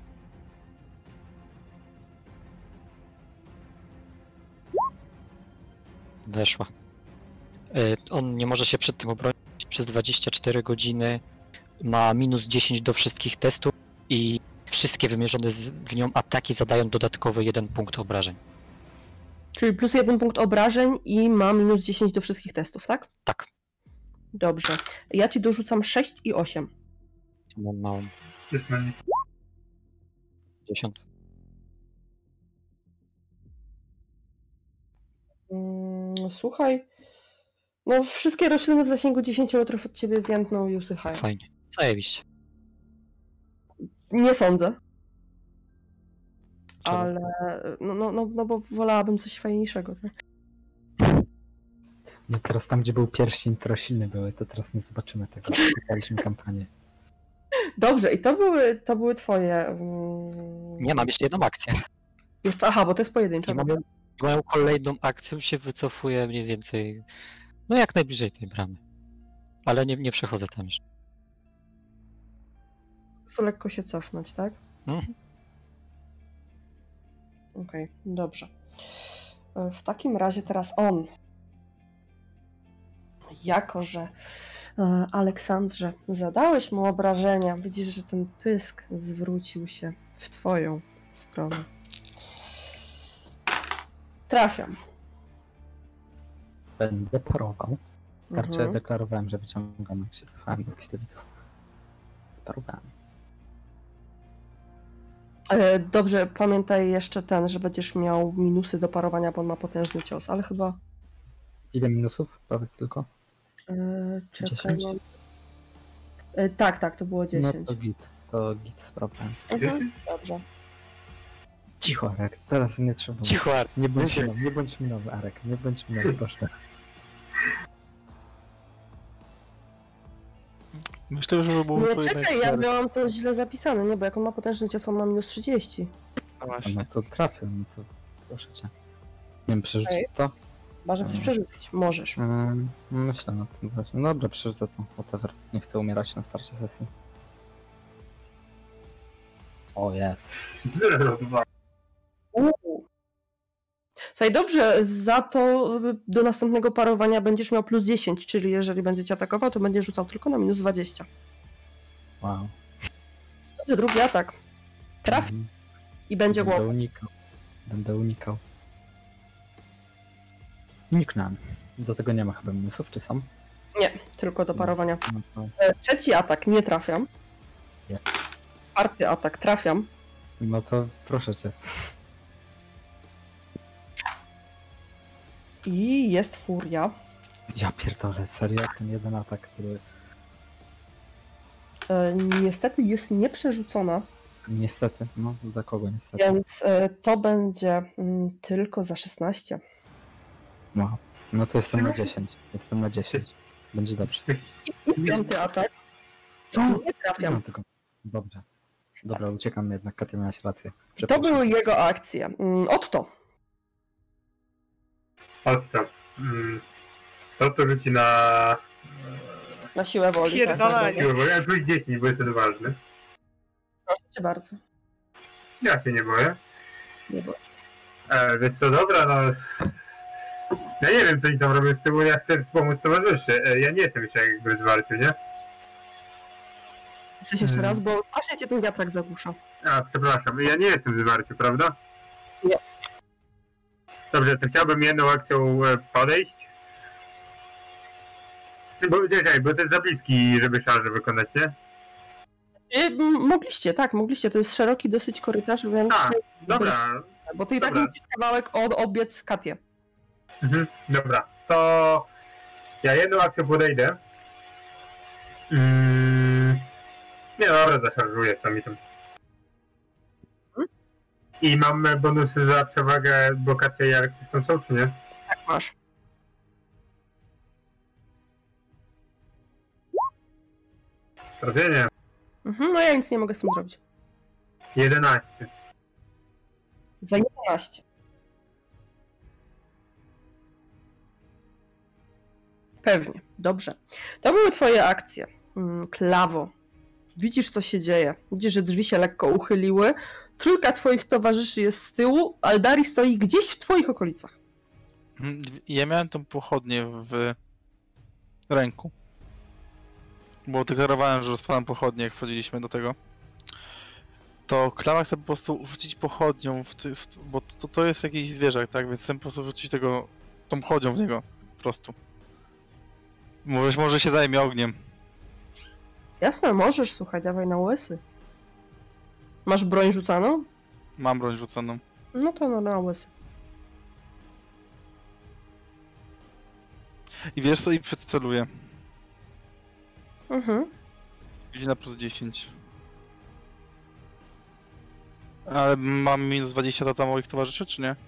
Weszła. Y, On nie może się przed tym obronić przez dwadzieścia cztery godziny. Ma minus dziesięć do wszystkich testów i wszystkie wymierzone z- w nią ataki zadają dodatkowy jeden punkt obrażeń. Czyli plus jeden punkt obrażeń i ma minus dziesięć do wszystkich testów, tak? Tak, Dobrze. Ja ci dorzucam sześć i osiem. mam małą. Jest na nich. dziesiąt. Mm, słuchaj. No, wszystkie rośliny w zasięgu dziesięć metrów od ciebie więdną i usychają. Fajnie. Zajebiście. Nie sądzę, Czemu? ale no, no, no, no bo wolałabym coś fajniejszego. Tak? Nie, teraz tam, gdzie był pierścień, to rośliny były, to teraz nie zobaczymy tego. Wygraliśmy kampanię. Dobrze, i to były, to były twoje... Mm... Nie, mam jeszcze jedną akcję. Jeszcze, aha, bo to jest pojedyncze. I moją, moją kolejną akcją się wycofuję mniej więcej, no jak najbliżej tej bramy. Ale nie, nie przechodzę tam jeszcze. Po prostu lekko się cofnąć, tak? Mhm. Okej, dobrze. E, W takim razie teraz on. Jako, że e, Aleksandrze zadałeś mu obrażenia, widzisz, że ten pysk zwrócił się w twoją stronę. Trafiam. Będę parował. Tarczę Mhm. deklarowałem, że wyciągam, jak się cofałem do pistolitów. Sparowałem. E, Dobrze, pamiętaj jeszcze ten, że będziesz miał minusy do parowania, bo on ma potężny cios, ale chyba... Ile minusów? Powiedz tylko. E, czekaj. dziesięć? mam- E, tak, tak, to było No dziesięć. to git. To git sprawdzałem. Mhm, dobrze. Cicho, Arek. Teraz nie trzeba. Cicho, Ar- Nie bądź minowy, nie bądź minowy, Arek. Nie bądź minowy, proszę. Myślę, że było Nie, to jednak czekaj, ja fair. miałam to źle zapisane, nie, bo jak on ma potężny cios, on ma minus trzydzieści. No No właśnie. to trafię, no to proszę cię. Nie wiem, przerzucić Okej. to? Może chcesz Mhm. przerzucić? Możesz. Ym, myślę nad tym właśnie. No dobra, przerzucę to. Whatever. Nie chcę umierać na starcie sesji. O, jest. zero dwa. Uuu. Słuchaj, dobrze, za to y, do następnego parowania będziesz miał plus dziesięć, czyli jeżeli będzie cię atakował, to będziesz rzucał tylko na minus dwadzieścia. Wow. Dobrze, drugi atak. Trafi Mhm. i będzie Będę głową. unikał. Będę unikał. Uniknąłem. Do tego nie ma chyba minusów, czy są? Nie, tylko do parowania. No to, E, Trzeci atak nie trafiam. Nie. Czwarty atak trafiam. no to proszę cię. I jest furia. Ja pierdolę, serio? Ten jeden atak, który E, Niestety jest nieprzerzucona, niestety, no dla kogo niestety. więc e, to będzie mm, tylko za szesnaście. Wow. No to jestem na dziesięć. Jestem na dziesięć. Będzie dobrze. I piąty atak. Co? Nie Nie trafiam. mam tego. Dobrze. Dobra, uciekam jednak, Katia, miałaś rację. To Przepraszam. były jego akcje. Mm, Otto. Odstęp. Mm. To to rzuci na... Na siłę woli. Tak, Pierdolanie. Siłę, bo ja plus dziesięć, bo jest odważny. proszę cię bardzo. Ja się nie boję. Nie bo... E, więc co, dobra, no... s- Ja nie wiem, co oni tam robią z tyłu, ja chcę wspomóc towarzyszy. E, ja nie jestem jeszcze jakby w zwarciu, nie? Jesteś jeszcze Hmm. raz, bo aż cię ten wiatrak zagłusza. A, przepraszam, ja nie jestem w zwarciu, prawda? Nie. Dobrze, to chciałbym jedną akcją e, podejść. Bo, czekaj, bo to jest za bliski, żeby szarże wykonać, nie? Y, m, Mogliście, tak, mogliście. To jest szeroki dosyć korytarz, więc... A, dobra, Bo ty i tak dobra. musisz kawałek od obiec Katię. Mhm, dobra, to ja jedną akcją podejdę. Mm, nie, dobra, zaszarżuję, co mi tam. I mam bonusy za przewagę, bo Katia i Alex już tam są, czy nie? Tak masz. Trafienie. Mhm, no ja nic nie mogę z tym zrobić. jedenaście. Za jedenaście. Pewnie, dobrze. To były twoje akcje. Klawo, widzisz, co się dzieje. Widzisz, że drzwi się lekko uchyliły. Trójka twoich towarzyszy jest z tyłu, Aldari stoi gdzieś w twoich okolicach. Ja miałem tą pochodnię w ręku. Bo deklarowałem, że rozpalam pochodnię, jak wchodziliśmy do tego. To Klawa chce po prostu rzucić pochodnią, w ty, w, bo to, to jest jakiś zwierzak, tak? Więc chcę po prostu rzucić tego, tą pochodnią w niego. Po prostu. Może, może się zajmie ogniem. Jasne, możesz, słuchaj, dawaj na łysy. Masz broń rzucaną? Mam broń rzuconą. No to no, na łysy. I wiesz co, i przedceluję. Mhm. Idzie na plus dziesięć. Ale mam minus dwadzieścia do tam moich towarzyszy, czy nie?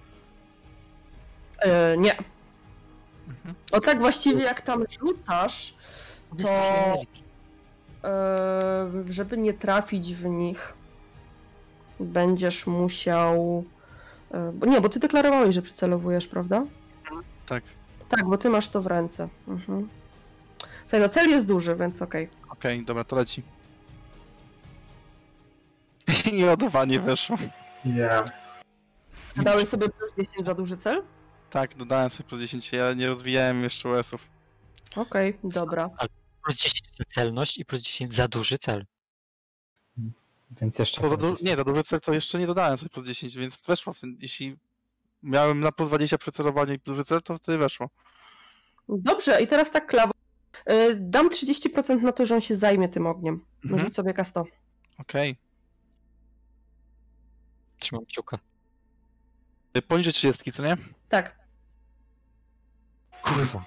E, nie. Mhm. O tak właściwie jak tam rzucasz, to e, żeby nie trafić w nich, będziesz musiał... E, bo nie, bo ty deklarowałeś, że przycelowujesz, prawda? Tak. Tak, bo ty masz to w ręce. Mhm. Słuchaj, no cel jest duży, więc okej. Okay. Okej, okay, dobra, to leci. I ładowanie weszło. Nie. Dałeś sobie plus dziesięć za duży cel? Tak, dodałem sobie plus dziesięć, ja nie rozwijałem jeszcze U S-ów. Okej, okay, dobra. Plus dziesięć za celność i plus dziesięć za duży cel. Więc jeszcze... To za du- nie, za duży cel to jeszcze nie dodałem sobie plus dziesięć, więc weszło w ten, jeśli miałem na plus dwadzieścia przecelowanie i plus duży cel, to wtedy weszło. Dobrze, i teraz tak, Klawo. Yy, dam trzydzieści procent na to, że on się zajmie tym ogniem. Mhm. Rzuć sobie K sto. Okej. Okay. Trzymam kciuka. Poniżej trzydzieści, co nie? Tak. Kurwa.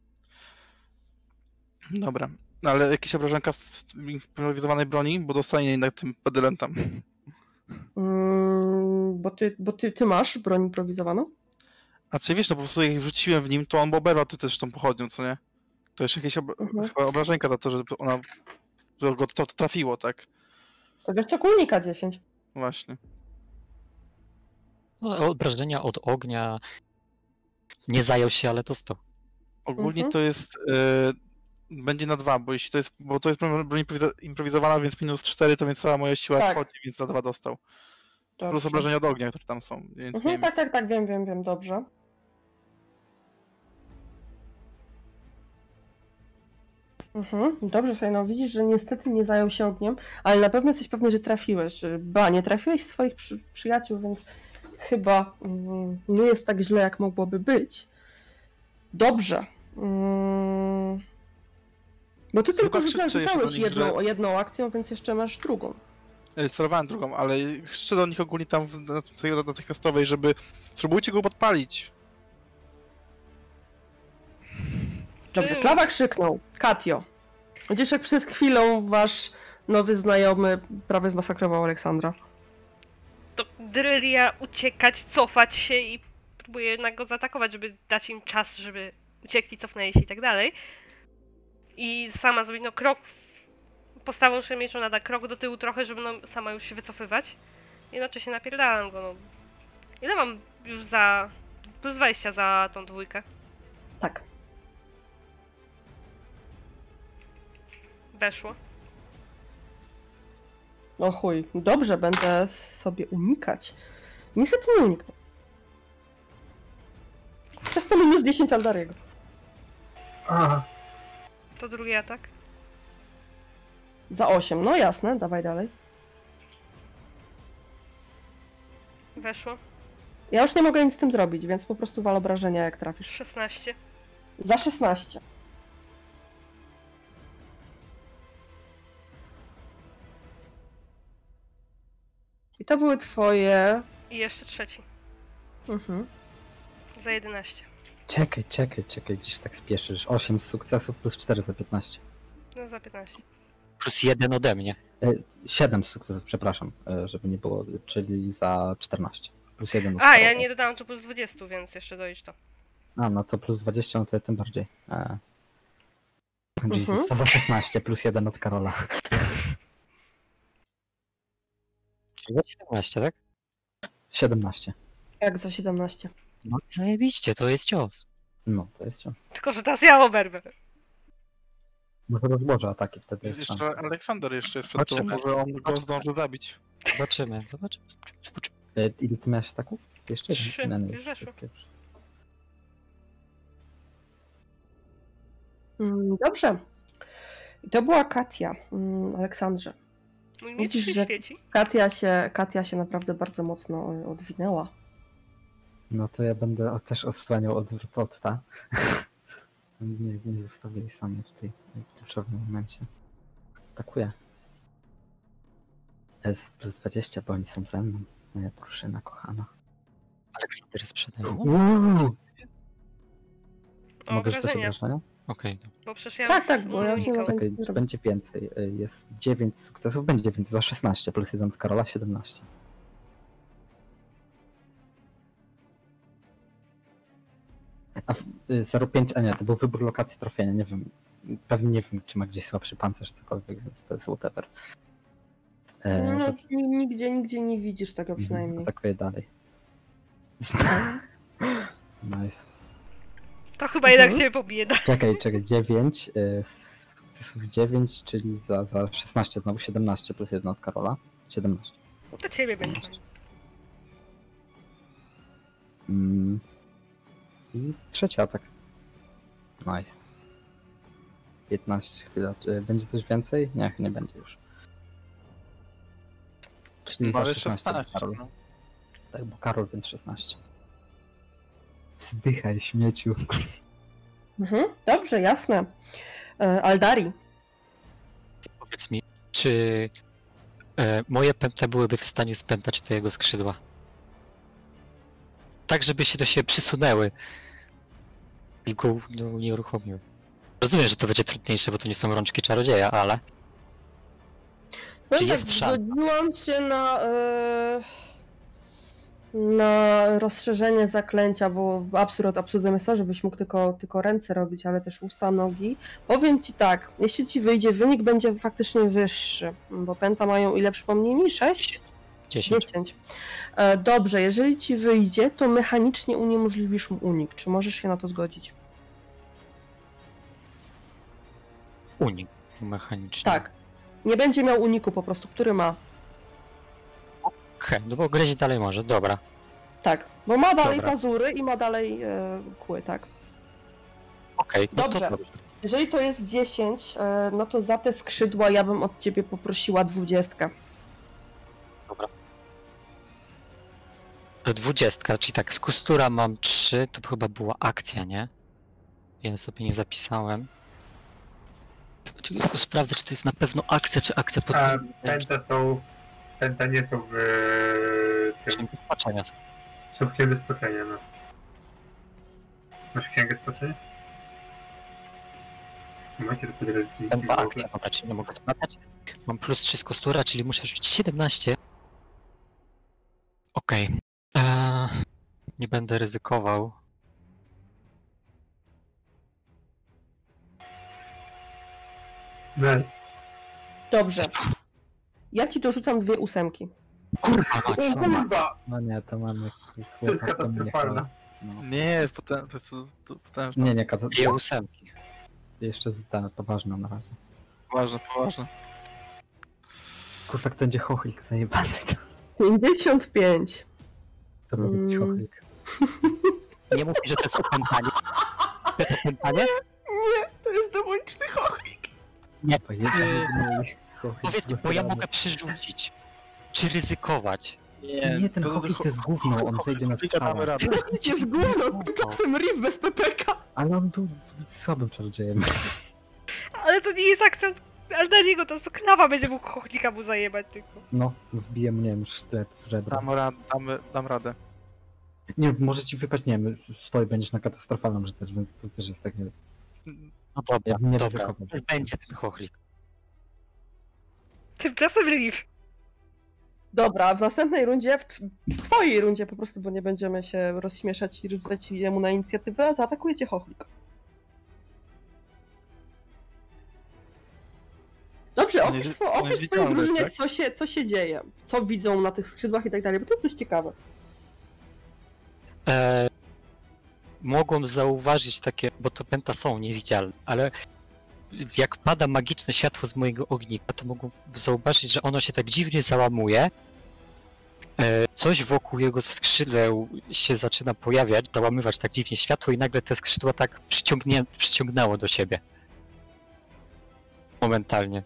Dobra. No ale jakieś obrażenka z improwizowanej broni, bo dostanie jednak tym pedylentem. Mm, bo ty, bo ty, ty masz broń improwizowaną? A czy wiesz, no po prostu jak wrzuciłem w nim, to on oberwał ty też tą pochodnią, co nie? To jeszcze jakieś ob mhm. chyba obrażenka za to, że ona, że go to trafiło, tak? To wiesz co, kulnika dziesięć. Właśnie. No, obrażenia od ognia nie zajął się, ale dostał. Ogólnie mhm. to jest... Y będzie na dwa, bo jeśli to jest, bo to jest broń improwizowana, więc minus cztery, to więc cała moja siła tak. schodzi, więc za dwa dostał. Dobrze. Plus obrażenia od ognia, które tam są, więc mhm, nie Tak, tak, tak, wiem, wiem, wiem, dobrze. Mhm, dobrze, sobie, no widzisz, że niestety nie zajął się ogniem, ale na pewno jesteś pewny, że trafiłeś. Ba, nie trafiłeś swoich przy, przyjaciół, więc chyba mm, nie jest tak źle, jak mogłoby być. Dobrze. Mm. Bo ty tylko rzucałeś jedną, że... jedną akcją, więc jeszcze masz drugą. Celowałem drugą, ale krzyczę do nich ogólnie tam na tej natychmiastowej, żeby spróbujcie go podpalić. Dobrze, Klawa krzyknął. Katio. Widzisz, jak przed chwilą wasz nowy znajomy prawie zmasakrował Aleksandra. To Drylia uciekać, cofać się i próbuje jednak go zaatakować, żeby dać im czas, żeby uciekli, cofnęli się i tak dalej. I sama zrobić no krok, postawą mieczą nada krok do tyłu trochę, żeby no, sama już się wycofywać. Jednocześnie napierdalam go, no. Ile mam już za... plus dwadzieścia za tą dwójkę? Tak. Weszło. No chuj, dobrze, będę sobie unikać. Niestety nie uniknę. Przez to minus dziesięć Aldariego. Aha. To drugi atak. Za osiem, no jasne, dawaj dalej. Weszło. Ja już nie mogę nic z tym zrobić, więc po prostu wal obrażenia, jak trafisz. szesnaście. Za szesnaście. I to były twoje... I jeszcze trzeci. Mhm. Za jedenaście. Czekaj, czekaj, czekaj, gdzieś tak spieszysz. osiem sukcesów plus cztery za piętnaście. No za piętnaście. Plus jeden ode mnie. siedem sukcesów, przepraszam, żeby nie było, czyli za czternaście. Plus jeden. A, ja nie dodałam tu plus dwadzieścia, więc jeszcze dojdź to. A, no to plus dwadzieścia, no to tym bardziej. E... Jesus, Mhm. to za szesnaście, plus jeden od Karola. Za siedemnaście, tak? siedemnaście. Jak za siedemnaście? No zajebiście, to jest cios. No, to jest ciąż. Tylko, że teraz ja oberwę. Może rozłożę ataki, wtedy jest Jeszcze szansa. Aleksander jeszcze jest przed tobą, Zobaczymy. może on go zdąży zabić. Zobaczymy, zobaczymy. zobaczymy. E, Ile ty miałeś ataków? Jeszcze? Trzy, Nie, nie, już weszło. wszystkie. Mm, Dobrze. I to była Katia, mm, Aleksandrze. Mój Widzisz, miecz że- się świeci. Katia się, Katia się naprawdę bardzo mocno y, odwinęła. No to ja będę o- też osłaniał odwrót Otta. nie, nie zostawię jej samej w tej w kluczowym momencie. Atakuję. S plus dwadzieścia, bo oni są ze mną. Moja drużyna kochana. Aleksander jest przede mną. Uuu. O Mogę rzucać obrażenia. obrażenia? Okej, no. Bo przecież ja Tak, tak, bo ja unikam. się Czekaj, Będzie- będzie więcej. Y, Jest dziewięć sukcesów, będzie więcej. Za szesnaście plus jeden od Karola, siedemnaście. A w- y, zero pięć, a nie, to był wybór lokacji trafienia, nie wiem. Pewnie nie wiem, czy ma gdzieś słabszy pancerz, cokolwiek, więc to jest whatever. E, No, to- ni- nigdzie, nigdzie nie widzisz tego przynajmniej. Atakuję dalej. Nice. To chyba jednak Mhm. się pobije. Czekaj, czekaj, dziewięć, y, sukcesów dziewięć, czyli za, za szesnaście, znowu siedemnaście plus jeden od Karola. siedemnaście. To ciebie będzie. Mm. I trzeci atak. Nice. piętnaście, chwila. Czy będzie coś więcej? Nie, nie będzie już. Czyli za Ale szesnaście, szesnaście. Karol. no. Tak, bo Karol, więc szesnaście. Zdychaj, śmieciu. Mhm, dobrze, jasne. E, Aldari. Powiedz mi, czy e, moje pętle byłyby w stanie spętać te jego skrzydła? Tak, żeby się do siebie przysunęły. I go no, nie uruchomiły. Rozumiem, że to będzie trudniejsze, bo to nie są rączki czarodzieja, ale... No Czy tak, jest szansa? zgodziłam się na, e, na rozszerzenie zaklęcia, bo absurd, absurdem jest to, żebyś mógł tylko, tylko ręce robić, ale też usta, nogi. Powiem ci tak, jeśli ci wyjdzie, wynik będzie faktycznie wyższy, bo pęta mają ile przypomnij mi? sześć? dziesięć. dziesięć. E, dobrze, jeżeli ci wyjdzie, to mechanicznie uniemożliwisz mu unik. Czy możesz się na to zgodzić? Unik mechaniczny. Tak. Nie będzie miał uniku po prostu, który ma. He, no bo gryźć dalej może, dobra. Tak, bo ma dalej Dobra. pazury i ma dalej e, kły, tak. Okej, no Dobrze. to dobrze. Jeżeli to jest dziesięć, e, no to za te skrzydła ja bym od ciebie poprosiła dwudziestkę. Dobra. Dwudziestka, czyli tak, z kostura mam trzy, to chyba była akcja, nie? Ja sobie nie zapisałem. Czekaj, tylko sprawdzę, czy to jest na pewno akcja, czy akcja pod... A pęta są... Pęta nie są w e, tym... Czym patrzenia są. Są w księdze spoczenia, no. Masz księgę spoczenia? Macie to podręcznik w Pęta ogóle? akcja, dobra, czyli nie mogę sprawdzać. Mam plus trzy z kostura, czyli muszę rzucić siedemnaście. Okej. Eee, nie będę ryzykował. Nice. Dobrze. Ja ci dorzucam dwie ósemki. Kurwa, O Max. kurwa! No nie, to mamy... To jest katastrofalne. No. Nie, jest potem, to jest to potężne. Nie, nie, kaza... Dwie ósemki. Jeszcze została poważna na razie. Poważne, poważne. Kurwa, jak to będzie chochlik zajebany, to, pięćdziesiąt pięć. to lubi być Mm. chochlik. Nie mów mi, że to jest opętanie. To jest opętanie? Nie, to jest demoniczny chochlik. Bo jeden, jeden chochlik Powiedz mi, bo ja mogę przerzucić. Czy ryzykować? Nie, ten chochlik to jest gówno, on zejdzie na Chochlika strzała. damy radę. To jest gówno, tymczasem Riff bez P P K. Ale on był zbyt słabym czarodziejem. Ale to nie jest akcja Aldariego, to klawa będzie mógł chochlika mu zajebać tylko. No, wbiję mu, nie wiem, sztylet w żebro. Dam, rad, dam, dam radę. Nie, może ci wypaść, nie wiem, swoje będziesz na katastrofalną rzucać, więc to też jest takie... No dobra, Ja bym nie dobra. ryzykował. Będzie ten chochlik. Tymczasem Riff. Dobra, w następnej rundzie, w, tw- w twojej rundzie po prostu, bo nie będziemy się rozśmieszać i rzucać jemu na inicjatywę, zaatakujecie chochlik. Dobrze, On opisz, jest- swo- on opisz jest swojej widzialny, drużynie, tak? co się, co się dzieje, co widzą na tych skrzydłach i tak dalej, bo to jest dość ciekawe. E, mogą zauważyć takie, bo to pęta są niewidzialne, ale jak pada magiczne światło z mojego ognika, to mogą zauważyć, że ono się tak dziwnie załamuje. E, coś wokół jego skrzydeł się zaczyna pojawiać, załamywać tak dziwnie światło i nagle te skrzydła tak przyciągnie, przyciągnęło do siebie. Momentalnie.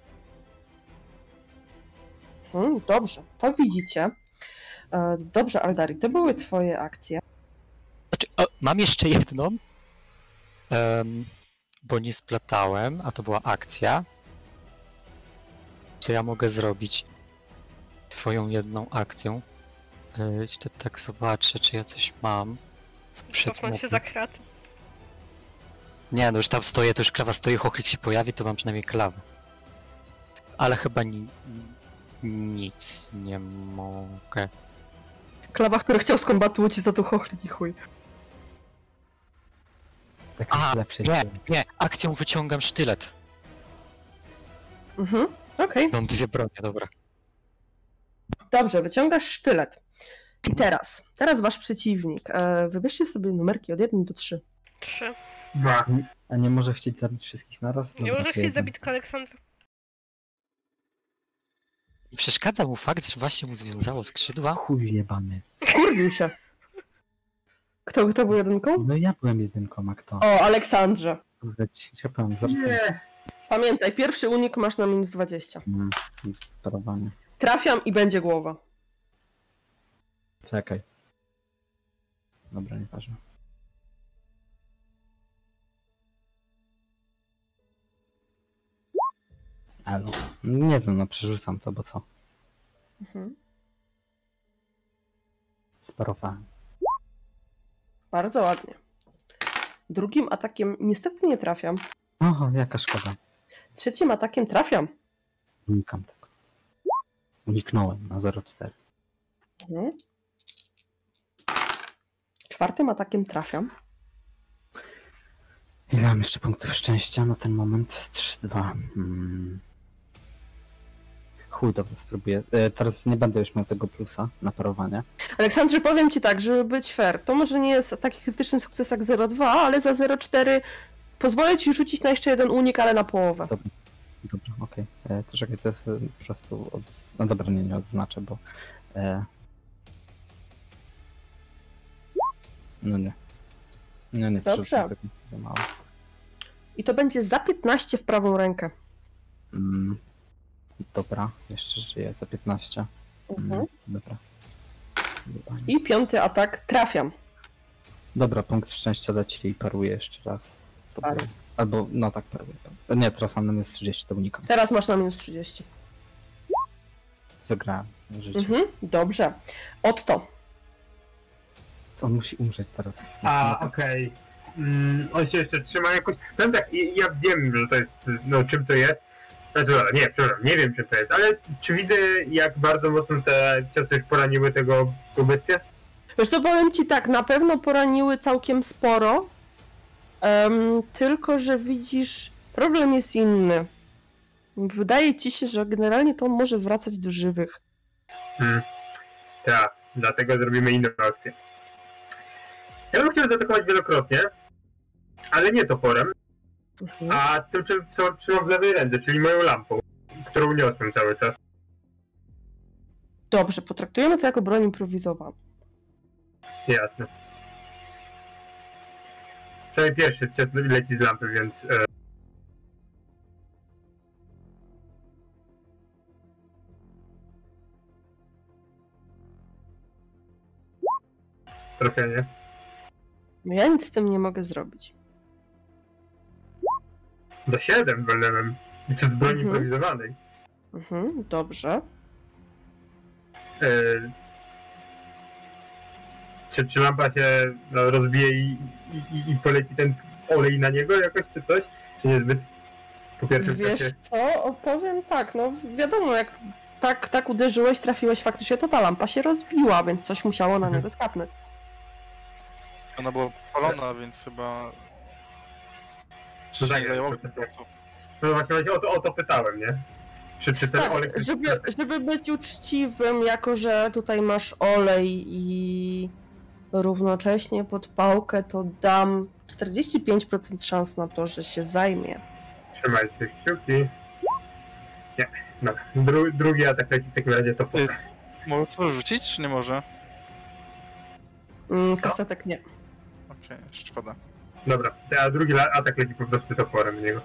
Hmm, dobrze, to widzicie. E, dobrze, Aldari, to były twoje akcje. Znaczy, o, mam jeszcze jedną, um, bo nie splatałem, a to była akcja. Co ja mogę zrobić swoją jedną akcją? E, jeszcze tak zobaczę, czy ja coś mam. Cofnąć się za kraty. Nie, no już tam stoję, to już klawa stoi, chochlik się pojawi, to mam przynajmniej klawę. Ale chyba ni nic nie mogę. Klawa, który chciał skombatować ci za tu chochlik i chuj. Tak A, lepszy nie, jest. nie, akcją wyciągam sztylet. Mhm, okej. Mam dwie bronie, dobra. Dobrze, wyciągasz sztylet. I teraz, teraz wasz przeciwnik. E, wybierzcie sobie numerki od jeden do trzy. Trzy. Dwa. A nie może chcieć zabić wszystkich naraz? Nie Dobra, możesz to chcieć jeden. zabić tylko Aleksandra. Przeszkadza mu fakt, że właśnie mu związało skrzydła. Chuj jebany. Kurwił się. Kto, kto był jedynką? No ja byłem jedynką, a kto? O, Aleksandrze. Kurde, ci powiem, zaraz. Nie. Pamiętaj, pierwszy unik masz na minus dwadzieścia. Mm, parowanie. Trafiam i będzie głowa. Czekaj. Dobra, nieważne. Elo. Nie wiem, no przerzucam to, bo co? Mhm. Sparowałem. Bardzo ładnie. Drugim atakiem niestety nie trafiam. Oho, jaka szkoda. Trzecim atakiem trafiam. Unikam tego. Uniknąłem na zero cztery. Mhm. Czwartym atakiem trafiam. Ile mam jeszcze punktów szczęścia na ten moment? trzy dwa. Hmm. Chuj, dobra, spróbuję. E, teraz nie będę już miał tego plusa na parowanie. Aleksandrze, powiem ci tak, żeby być fair, to może nie jest taki krytyczny sukces jak zero dwa, ale za zero cztery pozwolę ci rzucić na jeszcze jeden unik, ale na połowę. Dobra, okej. Okay. To czekaj, to jest e, po prostu... Od... No dobra, nie, nie odznaczę, bo... E... No nie. No nie, Dobrze. przerzucam tego za mało. I to będzie za piętnaście w prawą rękę. Mm. Dobra, jeszcze żyję za piętnaście. Mhm. Mm. Dobra. Dobra. I piąty atak trafiam. Dobra, punkt szczęścia leci i paruję jeszcze raz. To Paruj. było- Albo, no tak, paruję. Nie, teraz mam na minus trzydzieści, to unikam. Teraz masz na minus trzydzieści. Wygrałem życie. Mhm. Dobrze. Otto. On musi umrzeć teraz. A, okej. Mm, on się jeszcze trzyma jakoś... Powiem tak, ja- ja wiem, że to jest, no czym to jest. Znaczy, dobra, nie, przepraszam, nie wiem czym to jest, ale czy widzę, jak bardzo mocno te ciosy już poraniły tego, tą bestię? Wiesz co, powiem ci tak, na pewno poraniły całkiem sporo, em, tylko że widzisz, problem jest inny. Wydaje ci się, że generalnie to on może wracać do żywych. Hmm. Tak, dlatego zrobimy inną akcję. Ja bym chciał zaatakować wielokrotnie, ale nie toporem, Mhm. a tym, czym, co trzymam w lewej ręce, czyli moją lampą, którą niosłem cały czas. Dobrze, potraktujemy to jako broń improwizowaną. Jasne. Przynajmniej pierwszy cios leci z lampy, więc... E... Trafienie. No ja nic z tym nie mogę zrobić. Za siedem walnąłem. I to z broni Mhm. improwizowanej. Mhm, dobrze. E... Czy, czy lampa się no, rozbije i, i, i poleci ten olej na niego jakoś, czy coś? Czy niezbyt po pierwszym Wiesz czasie? co, powiem tak, no wiadomo, jak tak, tak uderzyłeś, trafiłeś faktycznie, to ta lampa się rozbiła, więc coś musiało na Mhm. niego skapnąć. Ona była palona, więc chyba... Czy No się tak, nie zajęło jest, po prostu? No właśnie, właśnie o, to, o to pytałem, nie? Czy, czy ten olej... Tak, żeby, żeby być uczciwym, jako że tutaj masz olej i równocześnie pod pałkę, to dam czterdzieści pięć procent szans na to, że się zajmie. Trzymajcie kciuki. Nie, dobra. Dru drugi atak leci w takim razie to po... Może to rzucić, czy nie może? Mm, kasetek nie. Okej, okay, szkoda. Dobra, a drugi atak leci po prostu toporem w niego.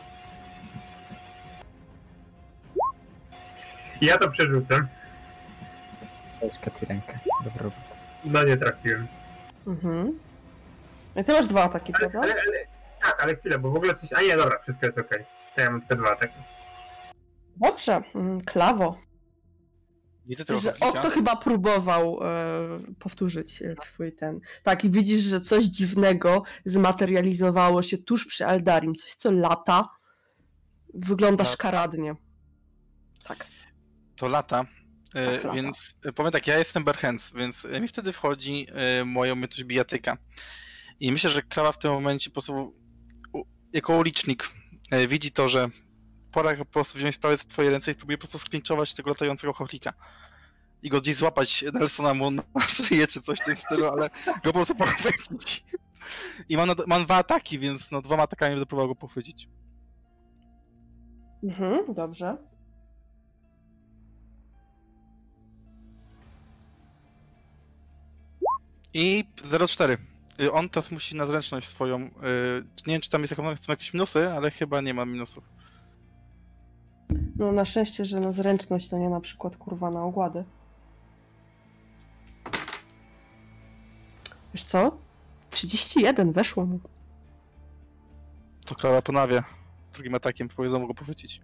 I ja to przerzucę. Weź Katy rękę. Dobra robota. No nie trafiłem. Mhm. I ty masz dwa ataki, Ale, prawda? ale, ale, tak, ale chwilę, bo w ogóle coś... A nie, dobra, wszystko jest okej. Okay. To ja mam tylko dwa ataki. Dobrze, mm, Klawo. Widzę tego Że chochlika. Okto chyba próbował e, powtórzyć e, twój ten. Tak, i widzisz, że coś dziwnego zmaterializowało się tuż przy Eldarim. Coś, co lata. Wygląda Tak. szkaradnie. Tak. To lata. E, Tak, lata. Więc e, powiem tak, ja jestem Berhens, więc mi wtedy wchodzi e, moją umiejętność bijatyka. I myślę, że Krawa w tym momencie po prostu u, jako ulicznik e, widzi to, że pora po prostu wziąć sprawę w swoje ręce i próbuje po prostu sklinczować tego latającego chochlika. I go gdzieś złapać Nelsona mu na szyję czy coś w tym stylu, ale go po prostu pochwycić. I mam, mam dwa ataki, więc no dwoma atakami będę próbował go pochwycić. Mhm, dobrze. I zero cztery. Y, On teraz musi na zręczność swoją. y, Nie wiem, czy tam jest jak- są jakieś minusy, ale chyba nie ma minusów. No na szczęście, że na zręczność to nie na przykład kurwa na ogłady. Wiesz co? trzydzieści jeden weszło mu. To Klara ponawia. Drugim atakiem próbuje znowu go pochwycić.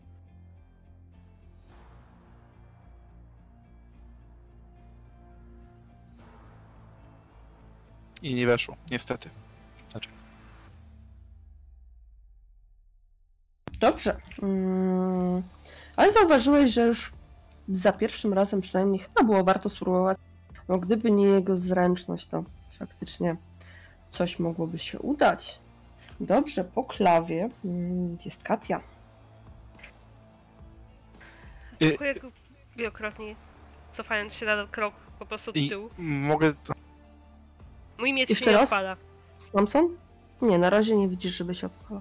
I nie weszło, niestety. Dobrze. Mm, ale zauważyłeś, że już za pierwszym razem przynajmniej chyba było warto spróbować. No gdyby nie jego zręczność, to faktycznie coś mogłoby się udać. Dobrze, po Klawie mm, jest Katia. Y, Dziękuję wielokrotnie, cofając się na krok po prostu do I tyłu. mogę. Mój miecz Jeszcze się nie raz? odpala. Thompson? Nie, na razie nie widzisz, żeby się odpala.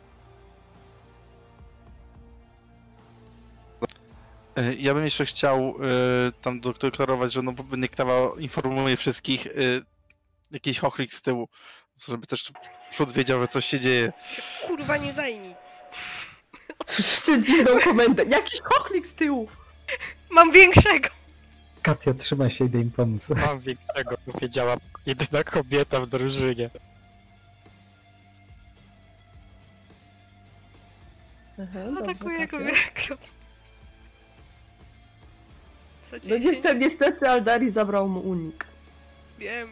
y, Ja bym jeszcze chciał y, tam deklarować, że no bo nie Krawa informuje wszystkich y, jakiś chochlik z tyłu. Żeby też przód wiedział, że coś się dzieje. Kurwa, nie zajmij. Słyszycie dziwną komendę. Jakiś chochlik z tyłu! Mam większego! Katia, trzymaj się, idę im pomóc. Mam większego, powiedziała jedyna kobieta w drużynie. Aha, Atakuję go Katia. wielokrotnie. Co No dziesięć? niestety, niestety Aldari zabrał mu unik. Wiem.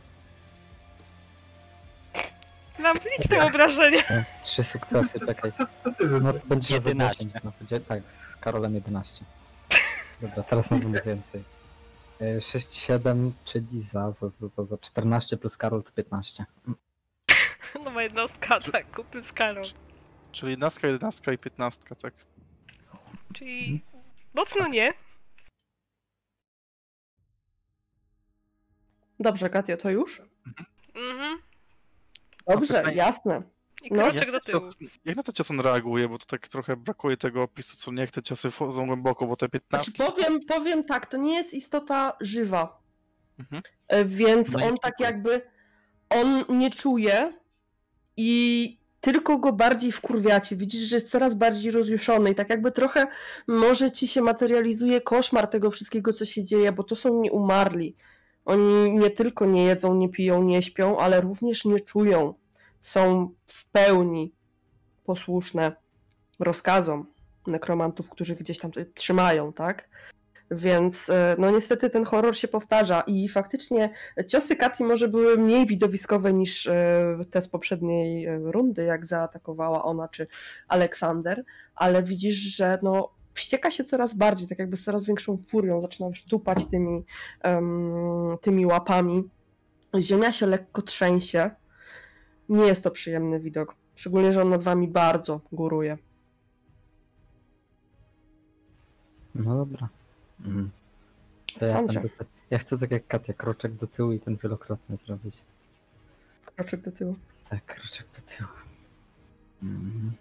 Mam liczne obrażenia. E, Trzy sukcesy, czekaj. Co, co ty No, wy... będzie jedenaście. No, będzie, tak, z Karolem jedenaście. Dobra, teraz mam więcej. E, sześć, siedem, czyli za, za, za, za, za czternaście plus Karol to piętnaście. Nowa jednostka ataku plus Karol. Czyli jedenastka, jedenastka i piętnastka, tak? Czyli mocno nie. Dobrze, Katia, to już? Mhm. Dobrze, pytanie- jasne. I No, kroczek Jak, do tyłu. cios, jak na to cios on reaguje, bo to tak trochę brakuje tego opisu, co nie, jak te ciosy wchodzą głęboko, bo te Znaczy, piętnastki... powiem, powiem tak, to nie jest istota żywa. Mhm. E, Więc No nie on tak czuje. jakby, on nie czuje i tylko go bardziej wkurwiacie. Widzisz, że jest coraz bardziej rozjuszony i tak jakby trochę może ci się materializuje koszmar tego wszystkiego, co się dzieje, bo to są nieumarli. Oni nie tylko nie jedzą, nie piją, nie śpią, ale również nie czują. Są w pełni posłuszne rozkazom nekromantów, którzy gdzieś tam trzymają, tak? Więc no niestety ten horror się powtarza i faktycznie ciosy Katy może były mniej widowiskowe niż te z poprzedniej rundy, jak zaatakowała ona czy Aleksander, ale widzisz, że no wścieka się coraz bardziej, tak jakby z coraz większą furią, zaczyna już tupać tymi, um, tymi łapami. Ziemia się lekko trzęsie. Nie jest to przyjemny widok, szczególnie, że on nad wami bardzo góruje. No dobra. Mm. To ja, Sądzę. będę, ja chcę tak jak Katia, kroczek do tyłu i ten wielokrotny zrobić. Kroczek do tyłu. Tak, kroczek do tyłu. Mhm.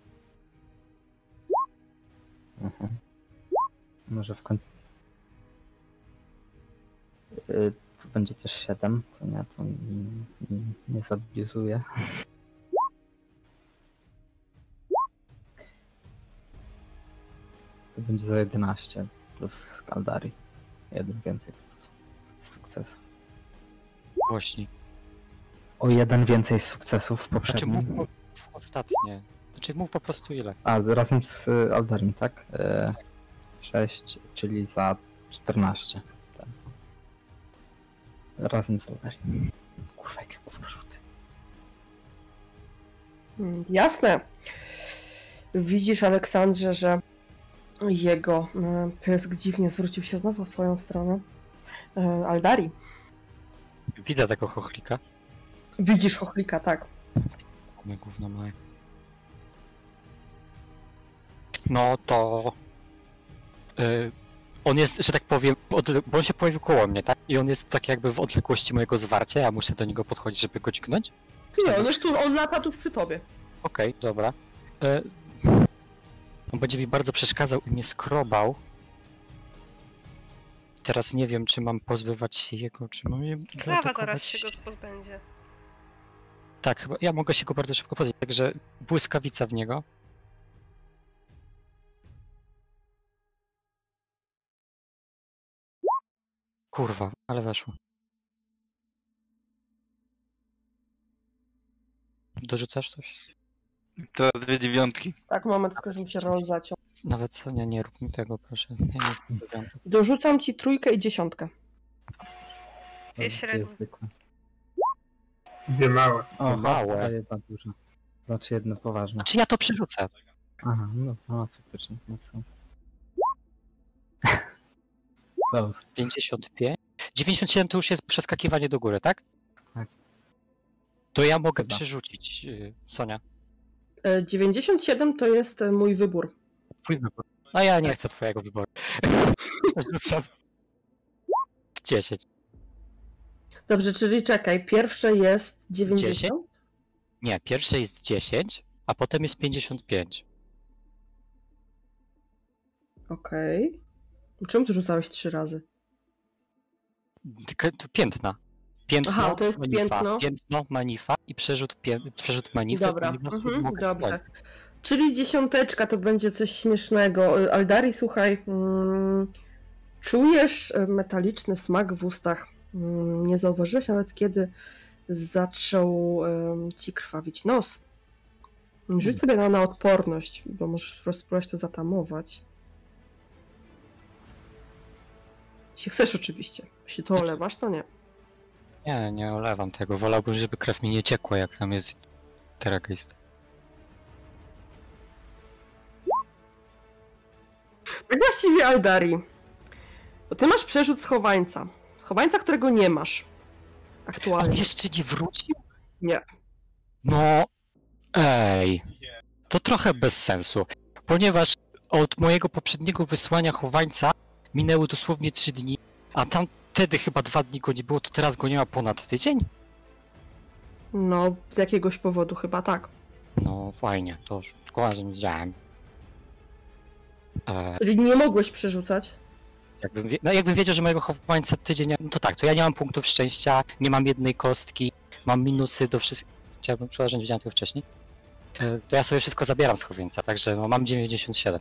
Aha. Może w końcu... Y, tu będzie też siedem, co nie, to nie, nie, nie zabiuzuje. To będzie za jedenaście plus Kaldari. Jeden więcej po prostu. Sukcesów. Głośniej. O jeden więcej sukcesów w Znaczy poprzednim. mów po- ostatnie. Znaczy mów po prostu ile. A, razem z y, Aldarim, tak? E, sześć, czyli za czternaście. Tak. Razem z Aldarim. Kurwa, jakie kurwa rzuty. Mm, Jasne. Widzisz, Aleksandrze, że jego e, pysk dziwnie zwrócił się znowu w swoją stronę. E, Aldari. Widzę tego chochlika. Widzisz chochlika, tak. One gówno małe. No to... y, on jest, że tak powiem, odle- bo on się pojawił koło mnie, tak? I on jest tak jakby w odległości mojego zwarcia, ja muszę do niego podchodzić, żeby go dźgnąć? Nie, on jest tu, on lata tuż przy tobie. Okej, dobra. Y, on będzie mi bardzo przeszkadzał i mnie skrobał. Teraz nie wiem, czy mam pozbywać się jego, czy mam je Krawa zaraz zaatakować. się go pozbędzie. Tak, chyba ja mogę się go bardzo szybko pozbyć, także błyskawica w niego. Kurwa, ale weszło. Dorzucasz coś? Teraz dwie dziewiątki. Tak, moment, tylko że mi się rol zaciął. Nawet Sonia, nie rób mi tego, proszę. Ja nie jestem dziewiąty. Dorzucam ci trójkę i dziesiątkę. To Jest średni. jest zwykłe. Dwie małe. O, małe. małe. Jedna duża. Znaczy jedno poważne. Czy ja to przerzucę? Aha, no, no faktycznie, ma sens. Close. pięćdziesiąt pięć? dziewięćdziesiąt siedem to już jest przeskakiwanie do góry, tak? Tak. To ja mogę Chyba. przerzucić, yy, Sonia. E, dziewięćdziesiąt siedem to jest e, mój wybór. Twój wybór. A ja nie chcę twojego wyboru. Przerzucam. dziesięć. Dobrze, czyli czekaj, pierwsze jest dziewięćdziesiąt? Nie, pierwsze jest dziesięć, a potem jest pięćdziesiąt pięć. Okej. Czemu tu rzucałeś trzy razy? Tylko to piętna. Piętno, Aha, to jest manifa, piętno. piętno, manifa i przerzut, pię, przerzut manify. Dobra, i po prostu mhm, mogę dobrze. wpłynąć. Czyli dziesiąteczka to będzie coś śmiesznego. Aldari, słuchaj, mm, czujesz e, metaliczny smak w ustach. Mm, nie zauważyłeś nawet, kiedy zaczął em, ci krwawić nos. Rzuć sobie na, na odporność, bo możesz po prostu spróbować to zatamować. Jeśli chcesz oczywiście. Jeśli to olewasz, to nie. Nie, nie olewam tego. Wolałbym, żeby krew mi nie ciekła, jak tam jest teragist. Tak właściwie, Aldari, bo ty masz przerzut schowańca. Schowańca, którego nie masz On aktualnie. jeszcze nie wrócił? Nie. No, ej. To trochę bez sensu, ponieważ od mojego poprzedniego wysłania chowańca minęły dosłownie trzy dni, a tam wtedy chyba dwa dni go nie było, to teraz go nie ma ponad tydzień? No, z jakiegoś powodu chyba tak. No fajnie, to już szkoda, że nie wiedziałem. E, Czyli nie mogłeś przerzucać. jakbym, wie, no jakbym wiedział, że mojego chowańca tydzień, no to tak, to ja nie mam punktów szczęścia, nie mam jednej kostki, mam minusy do wszystkich. Chciałbym, szkoda, że nie wiedziałem tego wcześniej. E, to ja sobie wszystko zabieram z chowańca, także no, mam dziewięćdziesiąt siedem.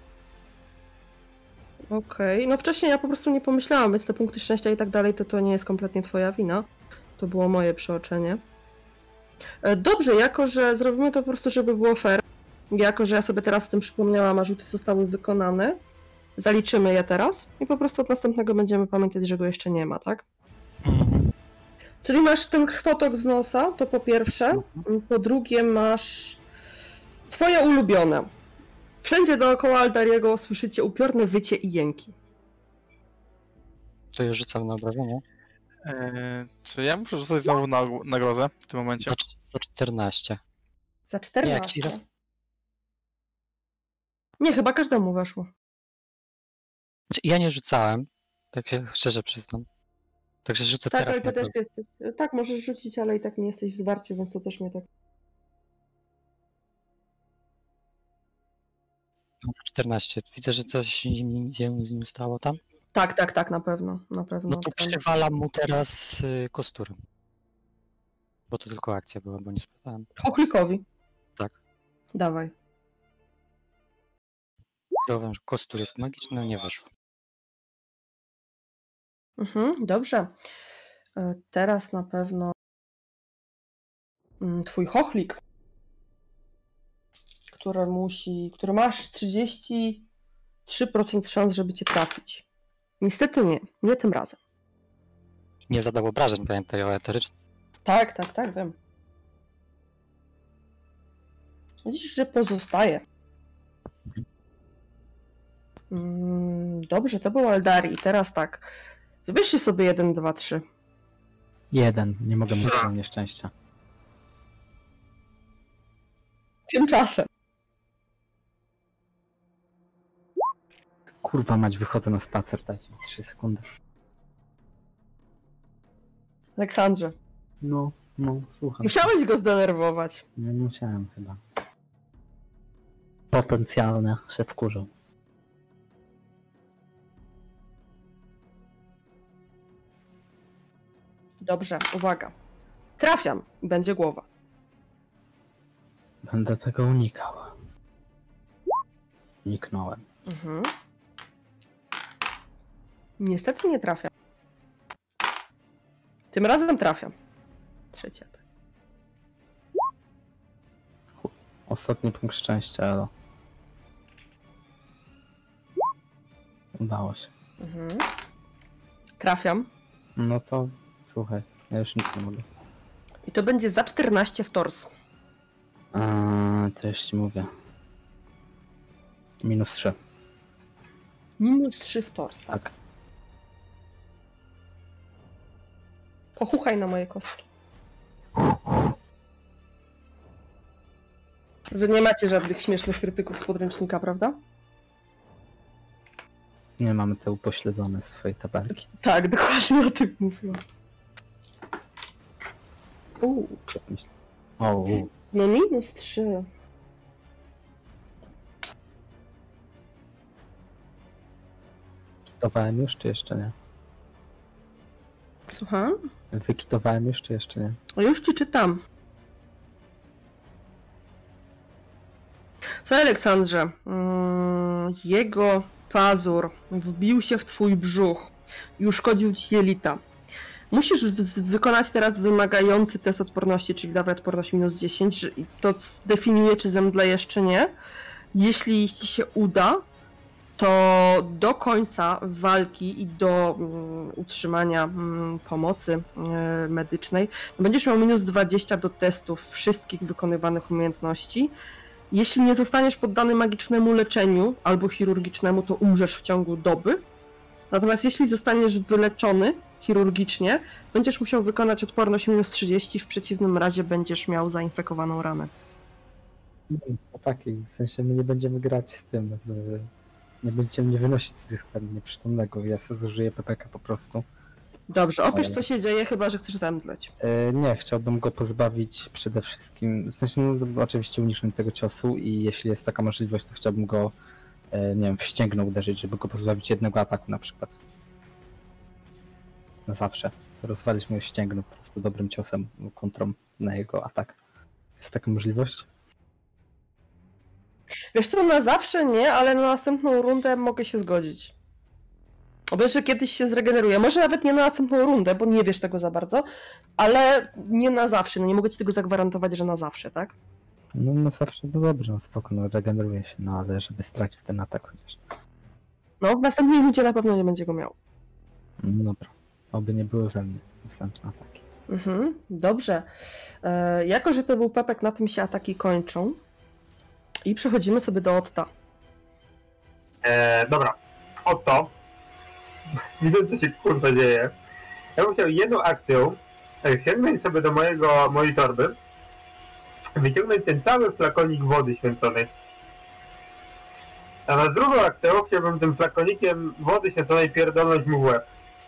Okej, no wcześniej ja po prostu nie pomyślałam, więc te punkty szczęścia i tak dalej, to to nie jest kompletnie twoja wina. To było moje przeoczenie. E, Dobrze, jako że zrobimy to po prostu, żeby było fair, jako że ja sobie teraz o tym przypomniałam, a rzuty zostały wykonane, zaliczymy je teraz i po prostu od następnego będziemy pamiętać, że go jeszcze nie ma, tak? Czyli masz ten krwotok z nosa, to po pierwsze. Po drugie masz twoje ulubione. Wszędzie dookoła Aldariego słyszycie upiorne wycie i jęki. To już rzucam na obrażenie. Eee, czy ja muszę rzucać znowu na nagrodę w tym momencie? Za, za czternaście. Za Nie, jak czternaście. ci Nie, chyba każdemu weszło. Znaczy, ja nie rzucałem. Tak się szczerze przyznam. Także rzucę Tak, teraz ale na to też to. jesteś. Tak, możesz rzucić, ale i tak nie jesteś w zwarciu, więc to też mnie tak. czternaście. Widzę, że coś się z nim stało tam. Tak, tak, tak, na pewno. Na pewno. No to Tam- przywalam mu teraz y, kosturem. Bo to tylko akcja była, bo nie sprawdzałem. Chochlikowi. Tak. Dawaj. Zauważyłem, że kostur jest magiczny, no nie weszło. Mhm, dobrze. E, Teraz na pewno mm, twój chochlik, który musi, który masz trzydzieści trzy procent szans, żeby cię trafić. Niestety nie, nie tym razem. Nie zadał obrażeń, pamiętaj o eterycznym. Tak, tak, tak, wiem. Widzisz, że pozostaje. Mm, dobrze, to był Eldari. I teraz tak. Wybierzcie sobie jeden, dwa, trzy. Jeden. Nie mogę mieć tego nieszczęścia. Tymczasem. Kurwa mać, wychodzę na spacer, dajcie mi trzy sekundy. Aleksandrze, No, no, słucham. musiałeś go zdenerwować. Nie musiałem chyba. Potencjalnie się wkurzą. Dobrze, uwaga. Trafiam i będzie głowa. Będę tego unikał. Uniknąłem. Mhm. Niestety nie trafiam. Tym razem trafiam. Trzeci atak. Ostatni punkt szczęścia, Elo. Udało się. Mhm. Trafiam. No to słuchaj, ja już nic nie mogę. I to będzie za czternaście w tors. Eee, to już ci mówię. Minus trzy. Minus trzy w tors, tak? Tak. Pochuchaj na moje kostki. Wy nie macie żadnych śmiesznych krytyków z podręcznika, prawda? Nie mamy te upośledzone z twojej tabelki. Tak, dokładnie o tym mówiłam. Uuu, Tak myślę. O, u. no minus trzy. Kitowałem już, czy jeszcze nie? Słucham? Wykitowałem już, czy jeszcze nie? O, już ci czytam. Co, Aleksandrze? Mm, jego pazur wbił się w twój brzuch i uszkodził ci jelita. Musisz w- wykonać teraz wymagający test odporności, czyli dawaj odporność minus dziesięć. że- i To definiuje, czy zemdlejesz, czy nie. Jeśli ci się uda, to do końca walki i do mm, utrzymania mm, pomocy y, medycznej będziesz miał minus dwadzieścia do testów wszystkich wykonywanych umiejętności. Jeśli nie zostaniesz poddany magicznemu leczeniu albo chirurgicznemu, to umrzesz w ciągu doby. Natomiast jeśli zostaniesz wyleczony chirurgicznie, będziesz musiał wykonać odporność minus trzydzieści, w przeciwnym razie będziesz miał zainfekowaną ranę. Chłopaki, w sensie my nie będziemy grać z tym, z, nie będziemy mnie wynosić z tych stanu nieprzytomnego, ja sobie zużyję P P K po prostu. Dobrze, opisz co się dzieje, chyba że chcesz zemdleć. E, nie, chciałbym go pozbawić przede wszystkim, w sensie no, oczywiście uniknę tego ciosu i jeśli jest taka możliwość, to chciałbym go, e, nie wiem, w ścięgno uderzyć, żeby go pozbawić jednego ataku na przykład. Na zawsze. Rozwalić mu ścięgno po prostu dobrym ciosem, kontrą na jego atak. Jest taka możliwość? Wiesz co, na zawsze nie, ale na następną rundę mogę się zgodzić. Oby, że kiedyś się zregeneruje. Może nawet nie na następną rundę, bo nie wiesz tego za bardzo, ale nie na zawsze. No nie mogę ci tego zagwarantować, że na zawsze, tak? No na zawsze, no dobrze, no spoko, no regeneruje się, no ale żeby stracił ten atak chociaż. No, w następnej rundzie na pewno nie będzie go miał. No dobra, oby nie były ze mnie następne ataki. Mhm, dobrze. E, jako, że to był Pepek, na tym się ataki kończą. I przechodzimy sobie do Otta. E, dobra, oto. Widzę, co się kurwa dzieje. Ja bym chciał jedną akcją tak, sięgnąć sobie do mojego, mojej torby, wyciągnąć ten cały flakonik wody święconej A na drugą akcją chciałbym tym flakonikiem wody święconej pierdolnąć mu w łeb.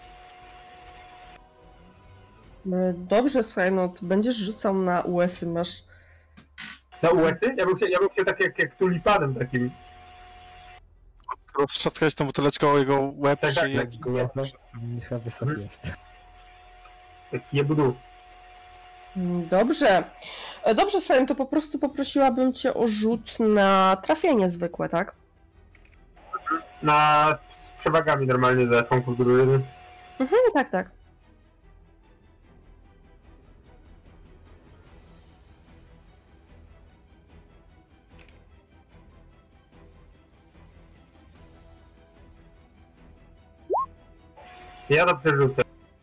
E, Dobrze, słuchaj, no to będziesz rzucał na U S y, masz... Na U S y? Ja bym chciał, ja bym chciał tak jak, jak tulipanem takim. Roztrzaskałeś tą buteleczką o jego łeb, Tak, tak, czy jak... Go jedno, chyba wysoki jest. Taki jebudu. Mm, Dobrze. E, Dobrze, słuchaj, no to po prostu poprosiłabym cię o rzut na trafienie zwykłe, tak? Na, z, z przewagami normalnie za członków drużyny. Mhm, tak, tak. Ja to przerzucę.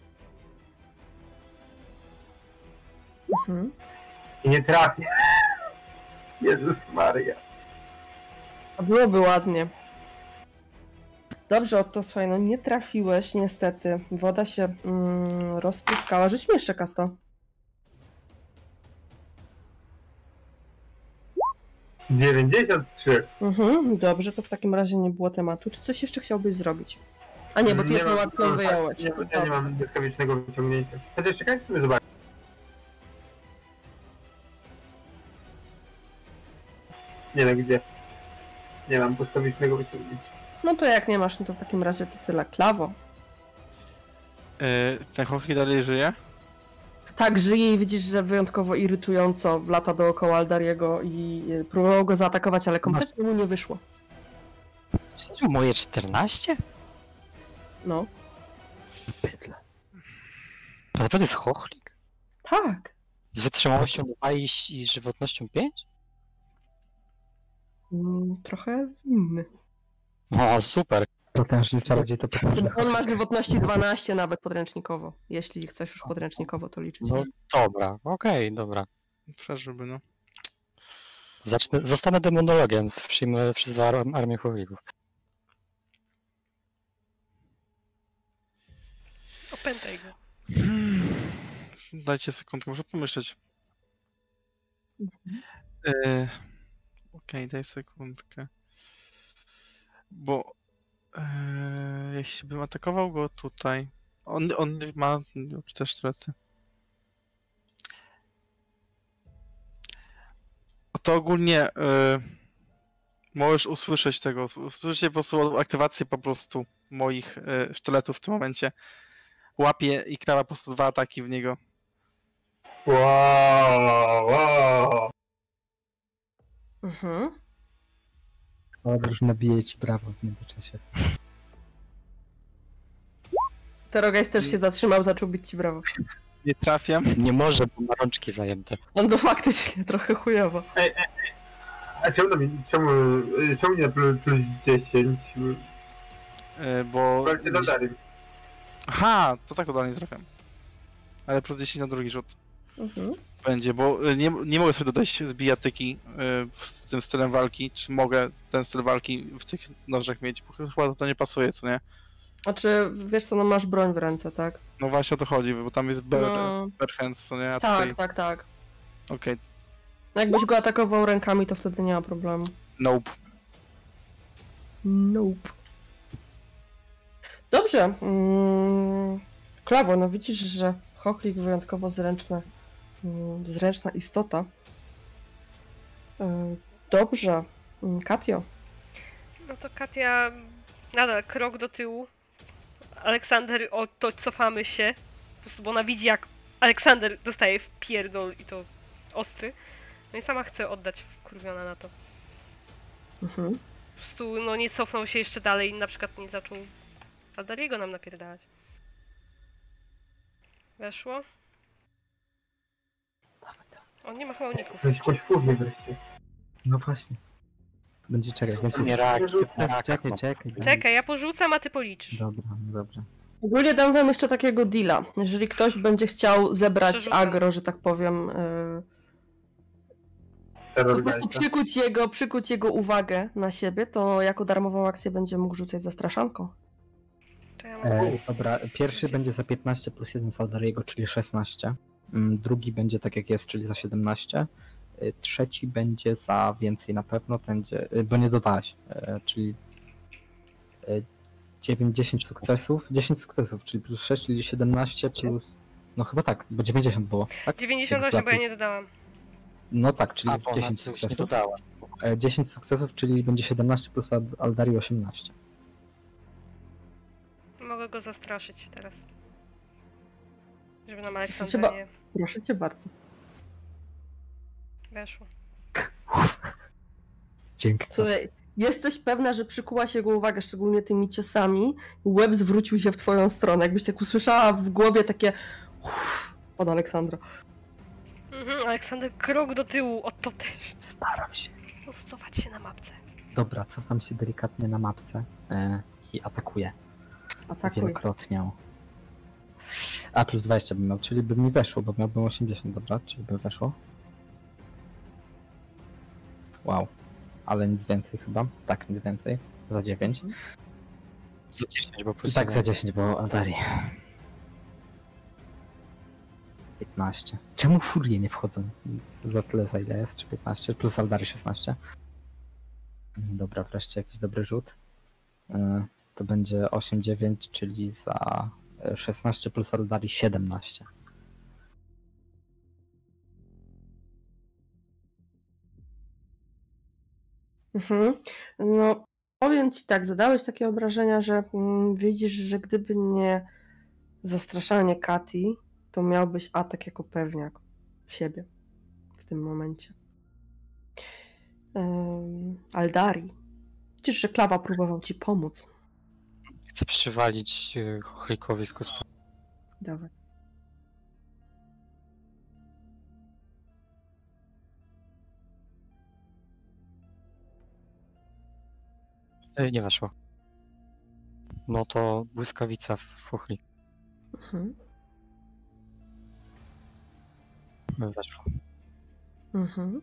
Mhm. I nie trafię. Jezus Maria. A byłoby ładnie. Dobrze, oto słuchaj, no nie trafiłeś niestety. Woda się mm, rozpryskała. Rzuć mi jeszcze kasto. dziewięćdziesiąt trzy. Mhm, dobrze, to w takim razie nie było tematu. Czy coś jeszcze chciałbyś zrobić? A nie, bo ty jedną mam- łapką no, wyjąłeś. Nie, ja nie mam błyskawicznego wyciągnięcia. Chociaż czekajcie sobie zobaczyć. Nie no, gdzie? Nie mam błyskawicznego wyciągnięcia. No to jak nie masz, no to w takim razie to tyle. Klawo. E, ten Hochi dalej żyje? Tak, żyje i widzisz, że wyjątkowo irytująco lata dookoła Aldariego i y, próbował go zaatakować, ale kompletnie mu nie wyszło. Czy moje czternaście? No. Bydle. To naprawdę jest chochlik? Tak. Z wytrzymałością dwa i, i żywotnością pięć? Mm, trochę inny. O, super. Potężny czarodziej to potężny. On ma żywotności dwanaście nawet podręcznikowo. Jeśli chcesz już podręcznikowo to liczyć. No dobra, okej, dobra. Przeżyłby, no. Zacznę, zostanę demonologiem, przyjmę przez ar- armię chochlików. Opętaj go. Hmm. Dajcie sekundkę, muszę pomyśleć. E, Okej, daj sekundkę. Bo e, jeśli bym atakował go tutaj, on, on ma te sztylety. To ogólnie e, możesz usłyszeć tego, usłyszeć po prostu aktywację po prostu moich e, sztyletów w tym momencie. Łapie i krawa po prostu dwa ataki w niego. Wow, wow. Mhm. O, drużyna bije ci brawo w międzyczasie. Terogajs też się zatrzymał, zaczął bić ci brawo. Nie trafiam. Nie może, bo ma rączki zajęte. On to faktycznie trochę chujowo. A czemu, na mi- czemu, czemu nie plus, plus dziesięć? E, bo... Bo się dodali. Aha, to tak totalnie trafiam. Ale plus dziesięć na drugi rzut Mhm. będzie, bo e, nie, nie mogę sobie dodać z bijatyki e, z tym stylem walki. Czy mogę ten styl walki w tych nożach mieć? Bo chyba to nie pasuje, co nie? Znaczy, wiesz co, no masz broń w ręce, tak? No właśnie o to chodzi, bo tam jest bear, No. bear hands, co nie? A Tak, tutaj... tak, tak. Okej, No jakbyś go atakował rękami, to wtedy nie ma problemu. nope. Nope. Dobrze. Mm, Klawo, no widzisz, że Hochlik wyjątkowo zręczna, mm, zręczna istota. E, Dobrze. Mm, Katio. No to Katia nadal krok do tyłu. Aleksander, o to cofamy się. Po prostu, bo ona widzi, jak Aleksander dostaje w pierdol i to ostry. No i sama chce oddać wkurwiona na to. Mhm. Po prostu no nie cofnął się jeszcze dalej i na przykład nie zaczął Aldariego nam napierdalać. Weszło? On nie ma chyba uników. Weź jakąś furię wreszcie. No właśnie. Będzie czekać, więc Nie reakcja, sukces, tak, czekaj, no. czekaj. Czekaj, ja porzucam, a ty policzysz. Dobra, dobra. Ogólnie dam wam jeszcze takiego deala. Jeżeli ktoś będzie chciał zebrać Przerzucam. agro, że tak powiem, yy, po prostu przykuć jego, przykuć jego uwagę na siebie, to jako darmową akcję będzie mógł rzucać zastraszanką. To ja mam... E, dobra, pierwszy będzie za piętnaście plus jeden z Aldariego, czyli szesnaście. Mm, Drugi będzie tak jak jest, czyli za siedemnaście. y, trzeci będzie za więcej na pewno, będzie, y, bo nie dodałeś, y, czyli y, dziewięć, dziesięć sukcesów, dziesięć sukcesów, czyli plus sześć, czyli siedemnaście plus, no chyba tak, bo dziewięćdziesiąt było, tak? dziewięćdziesiąt osiem, bo ja nie dodałam. No tak, czyli A, jest bo dziesięć ona coś nie sukcesów. dodała. E, dziesięć sukcesów, czyli będzie siedemnaście plus Al- Aldari osiemnaście. Mogę go zastraszyć teraz. Żeby nam Proszę cię, Aleksandra ba- nie proszę cię bardzo. weszło. Dzięki. Słuchaj, jesteś pewna, że przykułaś jego uwagę, szczególnie tymi ciosami, i łeb zwrócił się w twoją stronę. Jakbyś tak usłyszała w głowie takie uff, od Aleksandra. Mhm, Aleksander, krok do tyłu, o to też. Staram się. Cofać się na mapce. Dobra, cofam się delikatnie na mapce e, i atakuję. Atakuj. Wielokrotnie. A, plus dwadzieścia bym miał, czyli by mi weszło, bo miałbym osiemdziesiąt, dobra? Czyli by weszło. Wow. Ale nic więcej chyba. Tak, nic więcej. Za dziewięć. Za dziesięć, bo plus Tak, jeden. za dziesięć, bo Aldari. piętnaście. Czemu furie nie wchodzą? Za tyle za ile jest? Czy piętnaście? Plus Aldari szesnaście. Dobra, wreszcie jakiś dobry rzut. Yy, To będzie osiem, dziewięć, czyli za szesnaście plus Aldari siedemnaście. Mhm. No, powiem ci tak, zadałeś takie obrażenia, że mm, widzisz, że gdyby nie zastraszanie Kati, to miałbyś atak jako pewniak w siebie w tym momencie. Um, Aldari. Widzisz, że Klawa próbował ci pomóc. Chcę przywalić y, chochlikowi z kosturem. Dawaj. Y, Nie weszło. No to błyskawica w chochlik. Mhm. Weszło. Mhm.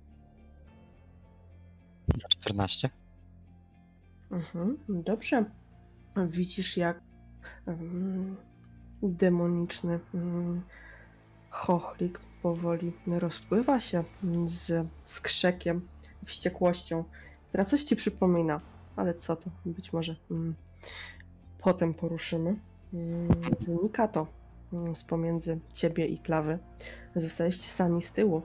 Za czternaście. Mhm. Dobrze. Widzisz, jak um, demoniczny um, chochlik powoli rozpływa się z skrzekiem, wściekłością, która coś ci przypomina, ale co to? Być może um, potem poruszymy. Um, znika to um, z pomiędzy ciebie i Klawy. Zostaliście sami z tyłu.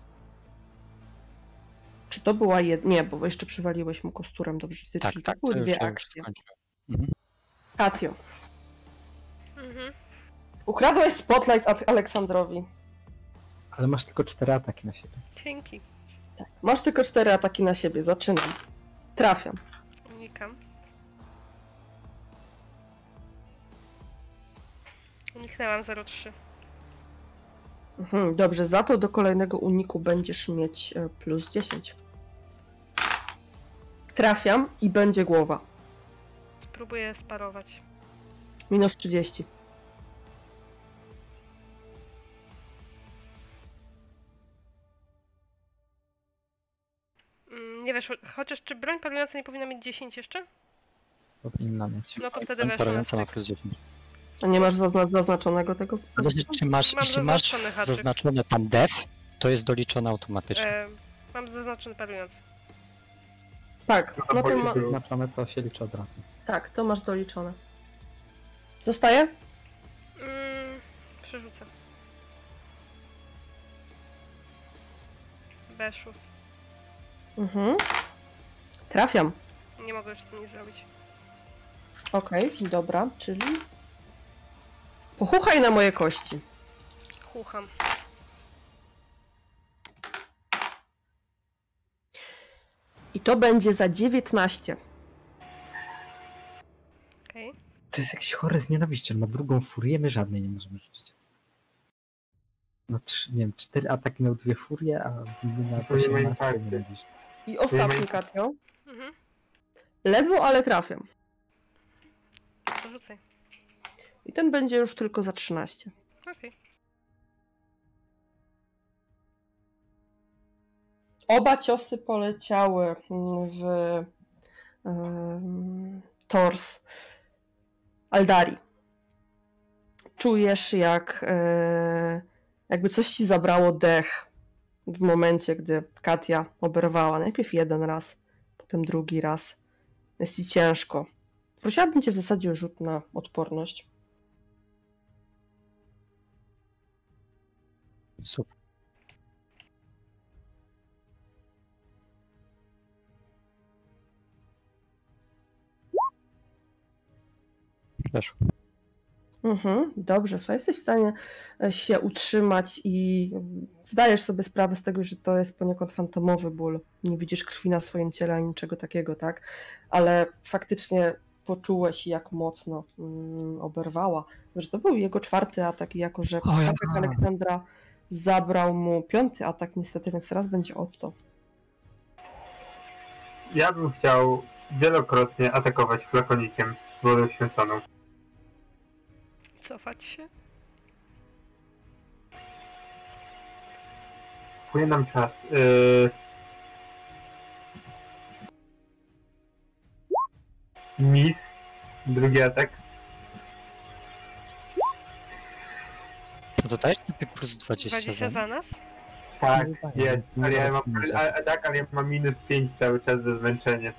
Czy to była jedna? Nie, bo jeszcze przywaliłeś mu kosturem, dobrze? Ty, Tak, czyli tak, to były to już, dwie ja już akcje. skończyłem. Mhm. Katio, Mhm. ukradłeś spotlight Ad- Aleksandrowi. Ale masz tylko cztery ataki na siebie. Dzięki. Masz tylko cztery ataki na siebie, zaczynam. Trafiam. Unikam. Uniknęłam zero trzy. Mhm, dobrze, za to do kolejnego uniku będziesz mieć e, plus dziesięć. Trafiam i będzie głowa. Spróbuję sparować. Minus trzydzieści. Mm, nie weszło. Chociaż czy broń parująca nie powinna mieć dziesięć jeszcze? Powinna mieć. No to wtedy Broń weszło na parująca ma styk. plus dziesięć. A nie masz zazna- zaznaczonego tego? Jeśli masz, Mam jeśli masz zaznaczony haczyk. zaznaczone tam def, to jest doliczone automatycznie. E, mam zaznaczony parujący. Tak, no to, ma- Zaznaczone to się liczy od razu. tak, to masz doliczone. Zostaje? Mm, przerzucę. Weszło. Mhm. Trafiam. Nie mogę już z tym nic zrobić. Okej, dobra, czyli... Pochuchaj na moje kości. Chucham. I to będzie za dziewiętnaście. Okej. Okay. To jest jakiś chory z nienawiścią. Na drugą furię my żadnej nie możemy rzucić. No trzy, nie wiem, cztery ataki miał dwie furie, a na To nie ma osiemnaście impaktu. nienawiść. I ostatni, Katio. Mhm. Ledwo, ale trafiam. To rzucaj. I ten będzie już tylko za trzynaście. Okej. Oba ciosy poleciały w um, tors Aldari. Czujesz, jak e, jakby coś ci zabrało dech. w momencie, gdy Katia oberwała najpierw jeden raz, potem drugi raz. Jest ci ciężko. Prosiłabym cię w zasadzie o rzut na odporność. Super. Weszło. Mhm, dobrze, słuchaj, jesteś w stanie się utrzymać i zdajesz sobie sprawę z tego, że to jest poniekąd fantomowy ból. Nie widzisz krwi na swoim ciele ani niczego takiego, tak? Ale faktycznie poczułeś, jak mocno mm, oberwała. Że to był jego czwarty atak i jako, że O ja. atak Aleksandra zabrał mu piąty atak niestety, więc teraz będzie Otto. Ja bym chciał wielokrotnie atakować flakonikiem z wodą święconą. Cofać się? Płynie nam czas. Yy... Miss. Drugi atak. No to dajesz sobie plus dwadzieścia, dwadzieścia za za nas? Tak, Nie, tak, jest. nie Ale ja teraz mam, będzie. a, a tak, ale ja mam minus pięć cały czas ze zmęczenia.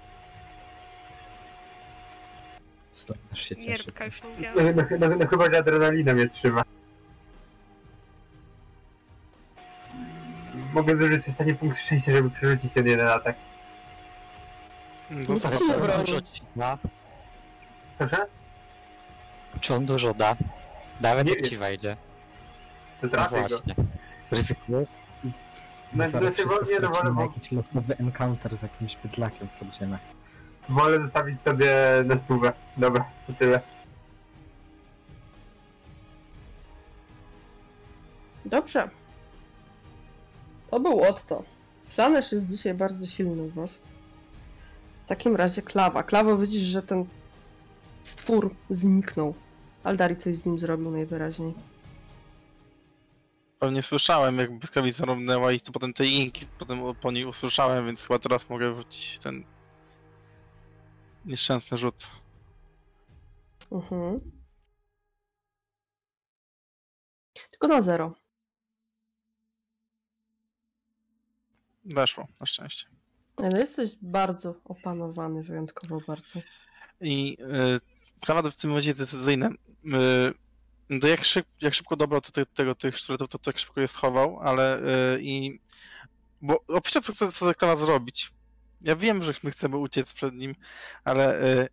Też się cieszę. Jerbka już nie No, działa. no, no, no chyba, że adrenalina mnie trzyma. Mogę zużyć ostatni punkt szczęścia, żeby przerzucić ten jeden atak. No, Ale Dobra. to dużo ci da. Proszę? Czy on dużo da? Nawet Nie jak wiem. ci wejdzie. To No trafię go. właśnie. Ryzykujesz? No, Zaraz znaczy, wszystko nie, no, stracimy wolę- na jakiś losowy encounter z jakimś bydlakiem w podziemiach. Wolę zostawić sobie na stówę. Dobra, to tyle. Dobrze. To był Otto. Slanesh jest dzisiaj bardzo silny u was. W takim razie Klawa. Klawo, widzisz, że ten stwór zniknął. Aldari coś z nim zrobił najwyraźniej. pewnie słyszałem, jak błyskawica rąbnęła i to potem te inki, potem po niej usłyszałem, więc chyba teraz mogę wrócić ten nieszczęsny rzut. Mhm. Tylko na zero. Weszło, na szczęście. Ale jesteś bardzo opanowany, wyjątkowo bardzo. I y, prawa w tym momencie jest decyzyjne. Y, no jak, szyb, jak szybko dobrał do te, tego, tych sztyletów, to tak szybko je schował, ale y, i... Bo opisał, co chce, co chce Klawa zrobić. Ja wiem, że my chcemy uciec przed nim, ale y,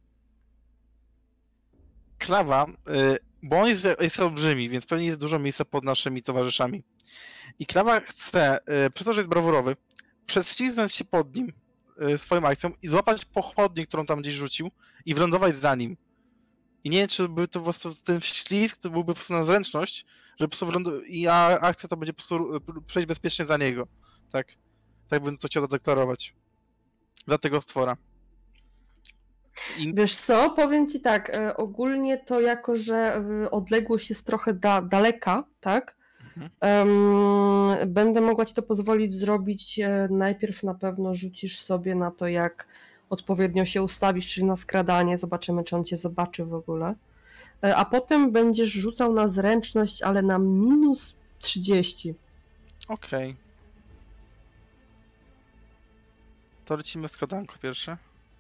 Klawa, y, bo on jest, jest olbrzymi, więc pewnie jest dużo miejsca pod naszymi towarzyszami. I Klawa chce, y, przez to, że jest brawurowy, prześlizgnąć się pod nim y, swoją akcją i złapać pochodnię, którą tam gdzieś rzucił i wylądować za nim. I nie wiem, czy by to po prostu ten ślizg to byłby po prostu na zręczność, że po prostu wylądu... i a akcja to będzie po prostu y, przejść bezpiecznie za niego. Tak. Tak bym to chciał zadeklarować. Dla tego stwora. I... Wiesz co, powiem ci tak, e, ogólnie to jako, że e, odległość jest trochę da, daleka, tak? Mhm. Em, będę mogła ci to pozwolić zrobić. E, najpierw na pewno rzucisz sobie na to, jak odpowiednio się ustawisz, czyli na skradanie, zobaczymy, czy on cię zobaczy w ogóle. E, a potem będziesz rzucał na zręczność, ale na minus trzydzieści. Okej. Okay. To lecimy skradanko pierwsze.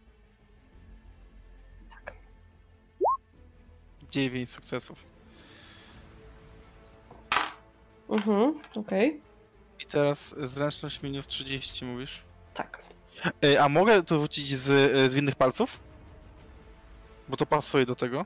Tak. dziewięć sukcesów. Mhm, okej. Okay. I teraz zręczność minus trzydzieści mówisz? Tak. E, a mogę to rzucić z, z innych palców? Bo to pasuje do tego.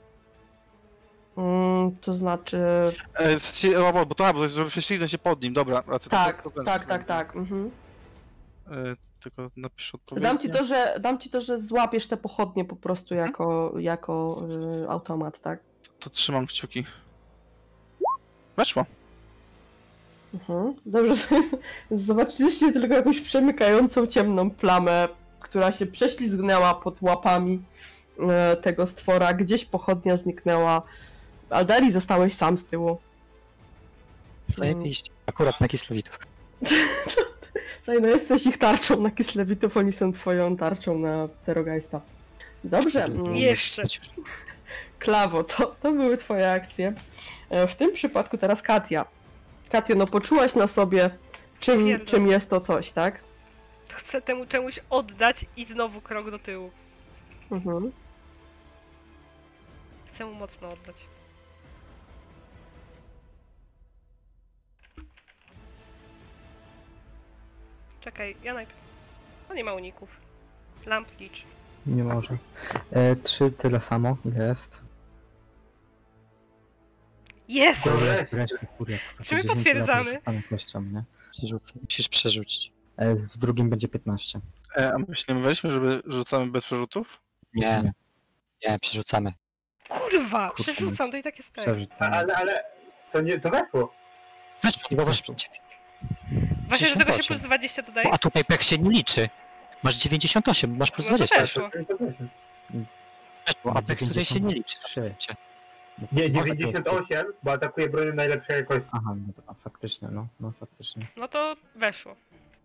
Mm, to znaczy... E, w sensie, o, bo to, bo żeby prześliznąć się pod nim, dobra. Racja, Tak, to, to, to, tak, tak, tak. Mhm. E, tylko napiszę odpowiedź. Dam ci to, że dam ci to, że złapiesz te pochodnie po prostu jako, jako y, automat, tak? To, to trzymam kciuki. Weszło. Mhm. Dobrze, zobaczyliście tylko jakąś przemykającą ciemną plamę, która się prześlizgnęła pod łapami y, tego stwora. Gdzieś pochodnia zniknęła. Aldari, zostałeś sam z tyłu. Zajebiście. Akurat na Kislewitów. Słuchaj, no jesteś ich tarczą na Kislewitów, oni są twoją tarczą na Terrorgeista. Dobrze. mm, Jeszcze. Klawo, to, to były twoje akcje. E, W tym przypadku teraz Katia. Katio, no poczułaś na sobie czym, Pierdol. czym jest to coś, tak? To chcę temu czemuś oddać i znowu krok do tyłu. Mhm. Chcę mu mocno oddać. Czekaj, ja najpierw... No nie ma uników. Lamp licz. Nie może. E, trzy tyle samo, ile jest. Jest! Dobra. Wreszcie, wreszcie, furia. Czy my dziesięć potwierdzamy? lat już kością, nie? Przerzucę. Musisz przerzucić. E, w drugim będzie piętnaście. E, a myśleliśmy, żeby rzucamy bez przerzutów? Nie, Nie. nie, przerzucamy. Kurwa! Kurwa, Przerzucam, to i tak jest tak. Przeżyć. A, ale, ale to nie, to weszło. Weszło, bo masz... Właśnie do tego się osiem. plus dwadzieścia dodaje? A tutaj pech się nie liczy. Masz dziewięćdziesiąt osiem, masz plus No to dwadzieścia. weszło. Weszło, a pech tutaj się nie liczy. trzy. Nie, dziewięćdziesiąt osiem, bo atakuje bronią najlepszej jakości. Aha, no to a, faktycznie, no, no faktycznie. No to weszło.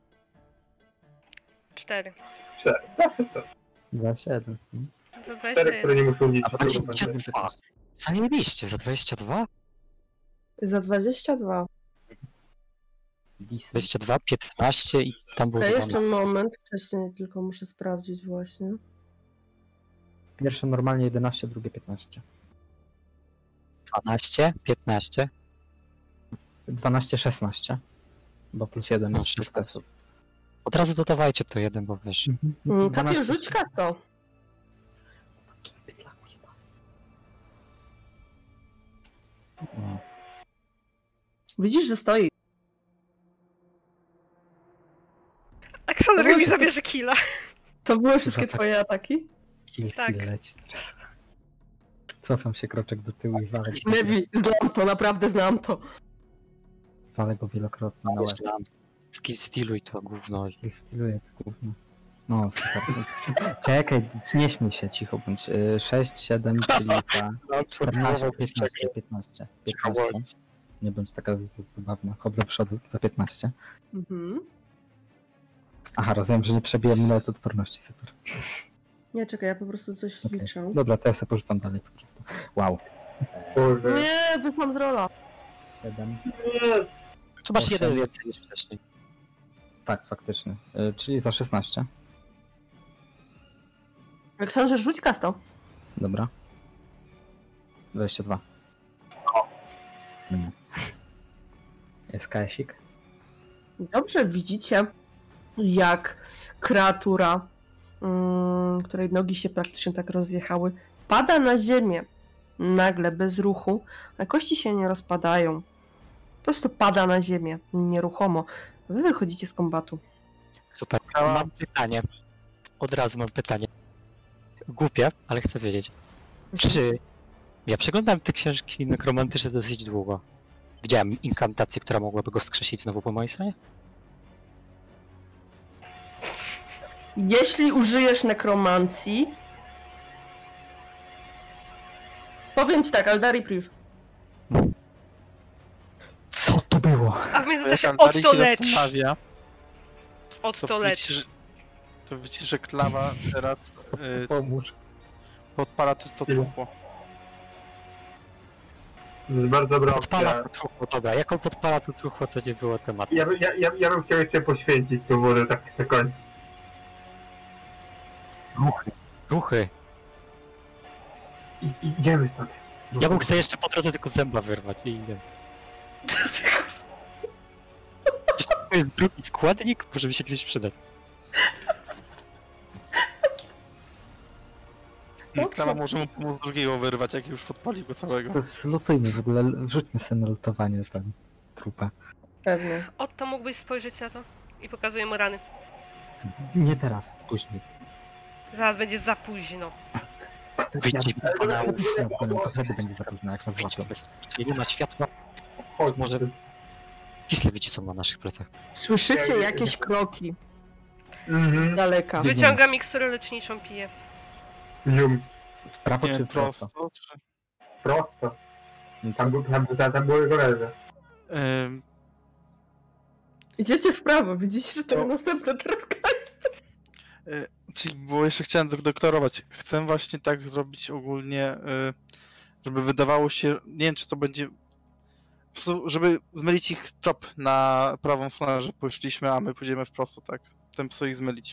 Cztery. Cztery. Zawsze co? dwadzieścia jeden. To Cztery, dwadzieścia które nie muszą liczyć. A dwadzieścia dwa. Zajebiście, za dwadzieścia dwa? Za dwadzieścia dwa. Disney. dwadzieścia dwa, piętnaście i tam było A jeszcze dwanaście. moment, wcześniej tylko muszę sprawdzić właśnie. Pierwsze normalnie jedenaście, drugie piętnaście. dwanaście, piętnaście. dwanaście, szesnaście. Bo plus jeden No, jest z szesnaście. sukcesów. Od razu dodawajcie to jeden, bo wiesz. Mm, Kapiel, rzuć kasto. No. Widzisz, że stoi. Aleksander To mi było zabierze killa. To były wszystkie Zatak. twoje ataki? Kill Tak. tak. leci teraz. Cofam się kroczek do tyłu i walę, Lewi, znam to, naprawdę znam to. walę go wielokrotnie na łeb. Myślałem, skill stylu i to gówno. I styluję to gówno. No, super. Czekaj, nie śmiej się, cicho bądź. Y, sześć, siedem, czyli za czternaście, piętnaście, piętnaście, piętnaście. Nie bądź taka z- z- zabawna. Hop do przodu za piętnaście. Mhm. Aha, rozumiem, że nie przebiłem nawet odporności, super. Nie, czekaj, ja po prostu coś Okej. liczę. Dobra, to ja sobie porzucam dalej po prostu. Wow. Boże. Nie, wyszłam z rola. siedem. Tu masz Osiem. jeden więcej niż wcześniej. Tak, faktycznie. Y, czyli za szesnaście. Aleksandrze, rzuć kasto. Dobra. dwadzieścia dwa. Nie. Jest kasik. Dobrze, widzicie, jak kreatura, mm, której nogi się praktycznie tak rozjechały, pada na ziemię. Nagle, bez ruchu, ale kości się nie rozpadają. Po prostu pada na ziemię, nieruchomo. Wy wychodzicie z kombatu. Super. Mam pytanie. Od razu mam pytanie. Głupie, ale chcę wiedzieć. Czy ja przeglądałem te książki nekromantyczne dosyć długo. Widziałem inkantację, która mogłaby go wskrzesić znowu po mojej stronie? Jeśli użyjesz nekromancji, powiem ci tak, Aldari Priv. Co to było? A w To jak międzyczasie Aldari od to się lecz. zastanawia, Od to to lecz. widzicie, że, to widzicie, że klawa teraz y, Pomóż. podpala to, to truchło. To jest bardzo dobra Podpala opcja. to truchło, dobra. Jak on podpala to truchło, to nie było tematu. Ja, by- ja, ja, ja bym chciał jeszcze poświęcić tą wodę tak na koniec. Ruchy. Ruchy. I, idziemy stąd. Ja bym chcę jeszcze po drodze tylko zęba wyrwać i idę. To jest drugi składnik, może mi się kiedyś przydać. Dobrze. Klawa może mu pomóc drugiego wyrwać, jak już podpali go całego. To zlutujmy w ogóle, rzućmy sobie na lutowanie tam trupę. Pewnie. Otto, mógłbyś spojrzeć na to? I pokazuję mu rany. Nie teraz, później. Zaraz będzie za późno. Wyjdźcie z kanału. To wtedy będzie za późno, jak nas Wyjdź złapią. bez... Czyli nie ma światła. Chodź, Może- Kisle widzicie są na naszych plecach. Słyszycie Ja- jakieś kroki Mhm. z daleka. Wy- Wyciąga miksturę leczniczą, piję. Zium. W prawo Nie, czy w prosto? prosto, czy... Prosto. No to Tam, był- tam, tam, tam było jego leże. Ym, Idziecie w prawo, widzicie, że to To- następna drabka jest. y, czyli, bo jeszcze chciałem dok- doktorować. Chcę właśnie tak zrobić ogólnie, y, żeby wydawało się, nie wiem czy to będzie Po prostu, żeby zmylić ich trop na prawą stronę, że poszliśmy, a my pójdziemy wprost, tak? Ten po ich zmylić.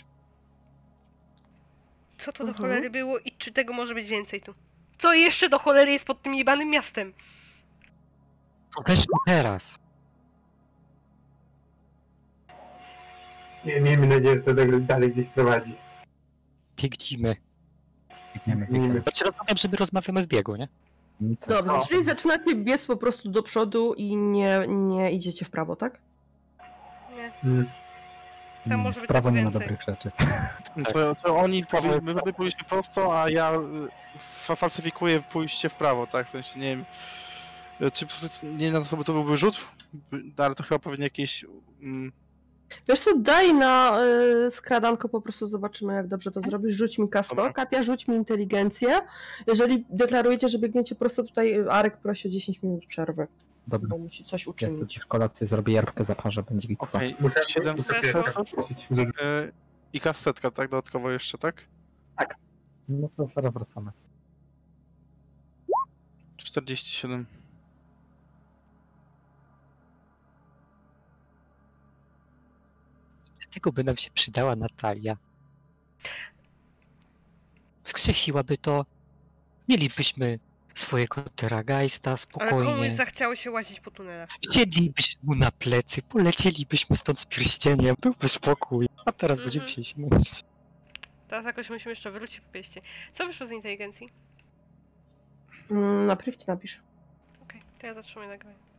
Co to do Mhm. cholery było i czy tego może być więcej tu? Co jeszcze do cholery jest pod tym jebanym miastem? Weź go teraz. Nie, miejmy nadzieję, że to dalej- dalej gdzieś prowadzi. Biegnijmy. Biegniemy, Nie, biegniemy. Znaczy rozumiem, że my rozmawiamy w biegu, nie? I tak. Dobrze, No. czyli zaczynacie biec po prostu do przodu i nie, nie idziecie w prawo, tak? Nie. Mm. Tam Mm, może w być prawo tego nie ma więcej. dobrych rzeczy. To, to oni powie, my, my pójdziemy prosto, a ja y, fa- falsyfikuję pójście w prawo, tak? W sensie nie wiem. y, Czy po prostu nie wiem na to, to byłby rzut, By- ale to chyba pewnie jakieś. Mm, Wiesz co, daj na y, skradanko, po prostu zobaczymy, jak dobrze to zrobisz. Rzuć mi kasto. Dobra. Katia, rzuć mi inteligencję. Jeżeli deklarujecie, że biegniecie prosto tutaj, Arek prosi o dziesięć minut przerwy, Dobra. bo musi coś Ja sobie uczynić. też kolację zrobię, jarbkę zaparzę, będzie bitwa. Okej, Muszę siedem muszę sukcesów prosić. y, i kasetka, tak? Dodatkowo jeszcze, tak? No to zaraz wracamy. czterdzieści siedem. Dlatego by nam się przydała Natalia. Skrzesiłaby to. Mielibyśmy swojego Terrageista Ale spokojnie. komuś zachciało się łazić po tunelach. Wsiedlibyśmy mu na plecy, polecielibyśmy stąd z pierścieniem, byłby spokój. A teraz Mhm. będziemy się śmiać. Teraz jakoś musimy jeszcze wrócić po pieście. Co wyszło z inteligencji? Mm, na privcie napisz. Okej, to ja zatrzymuję nagrywanie.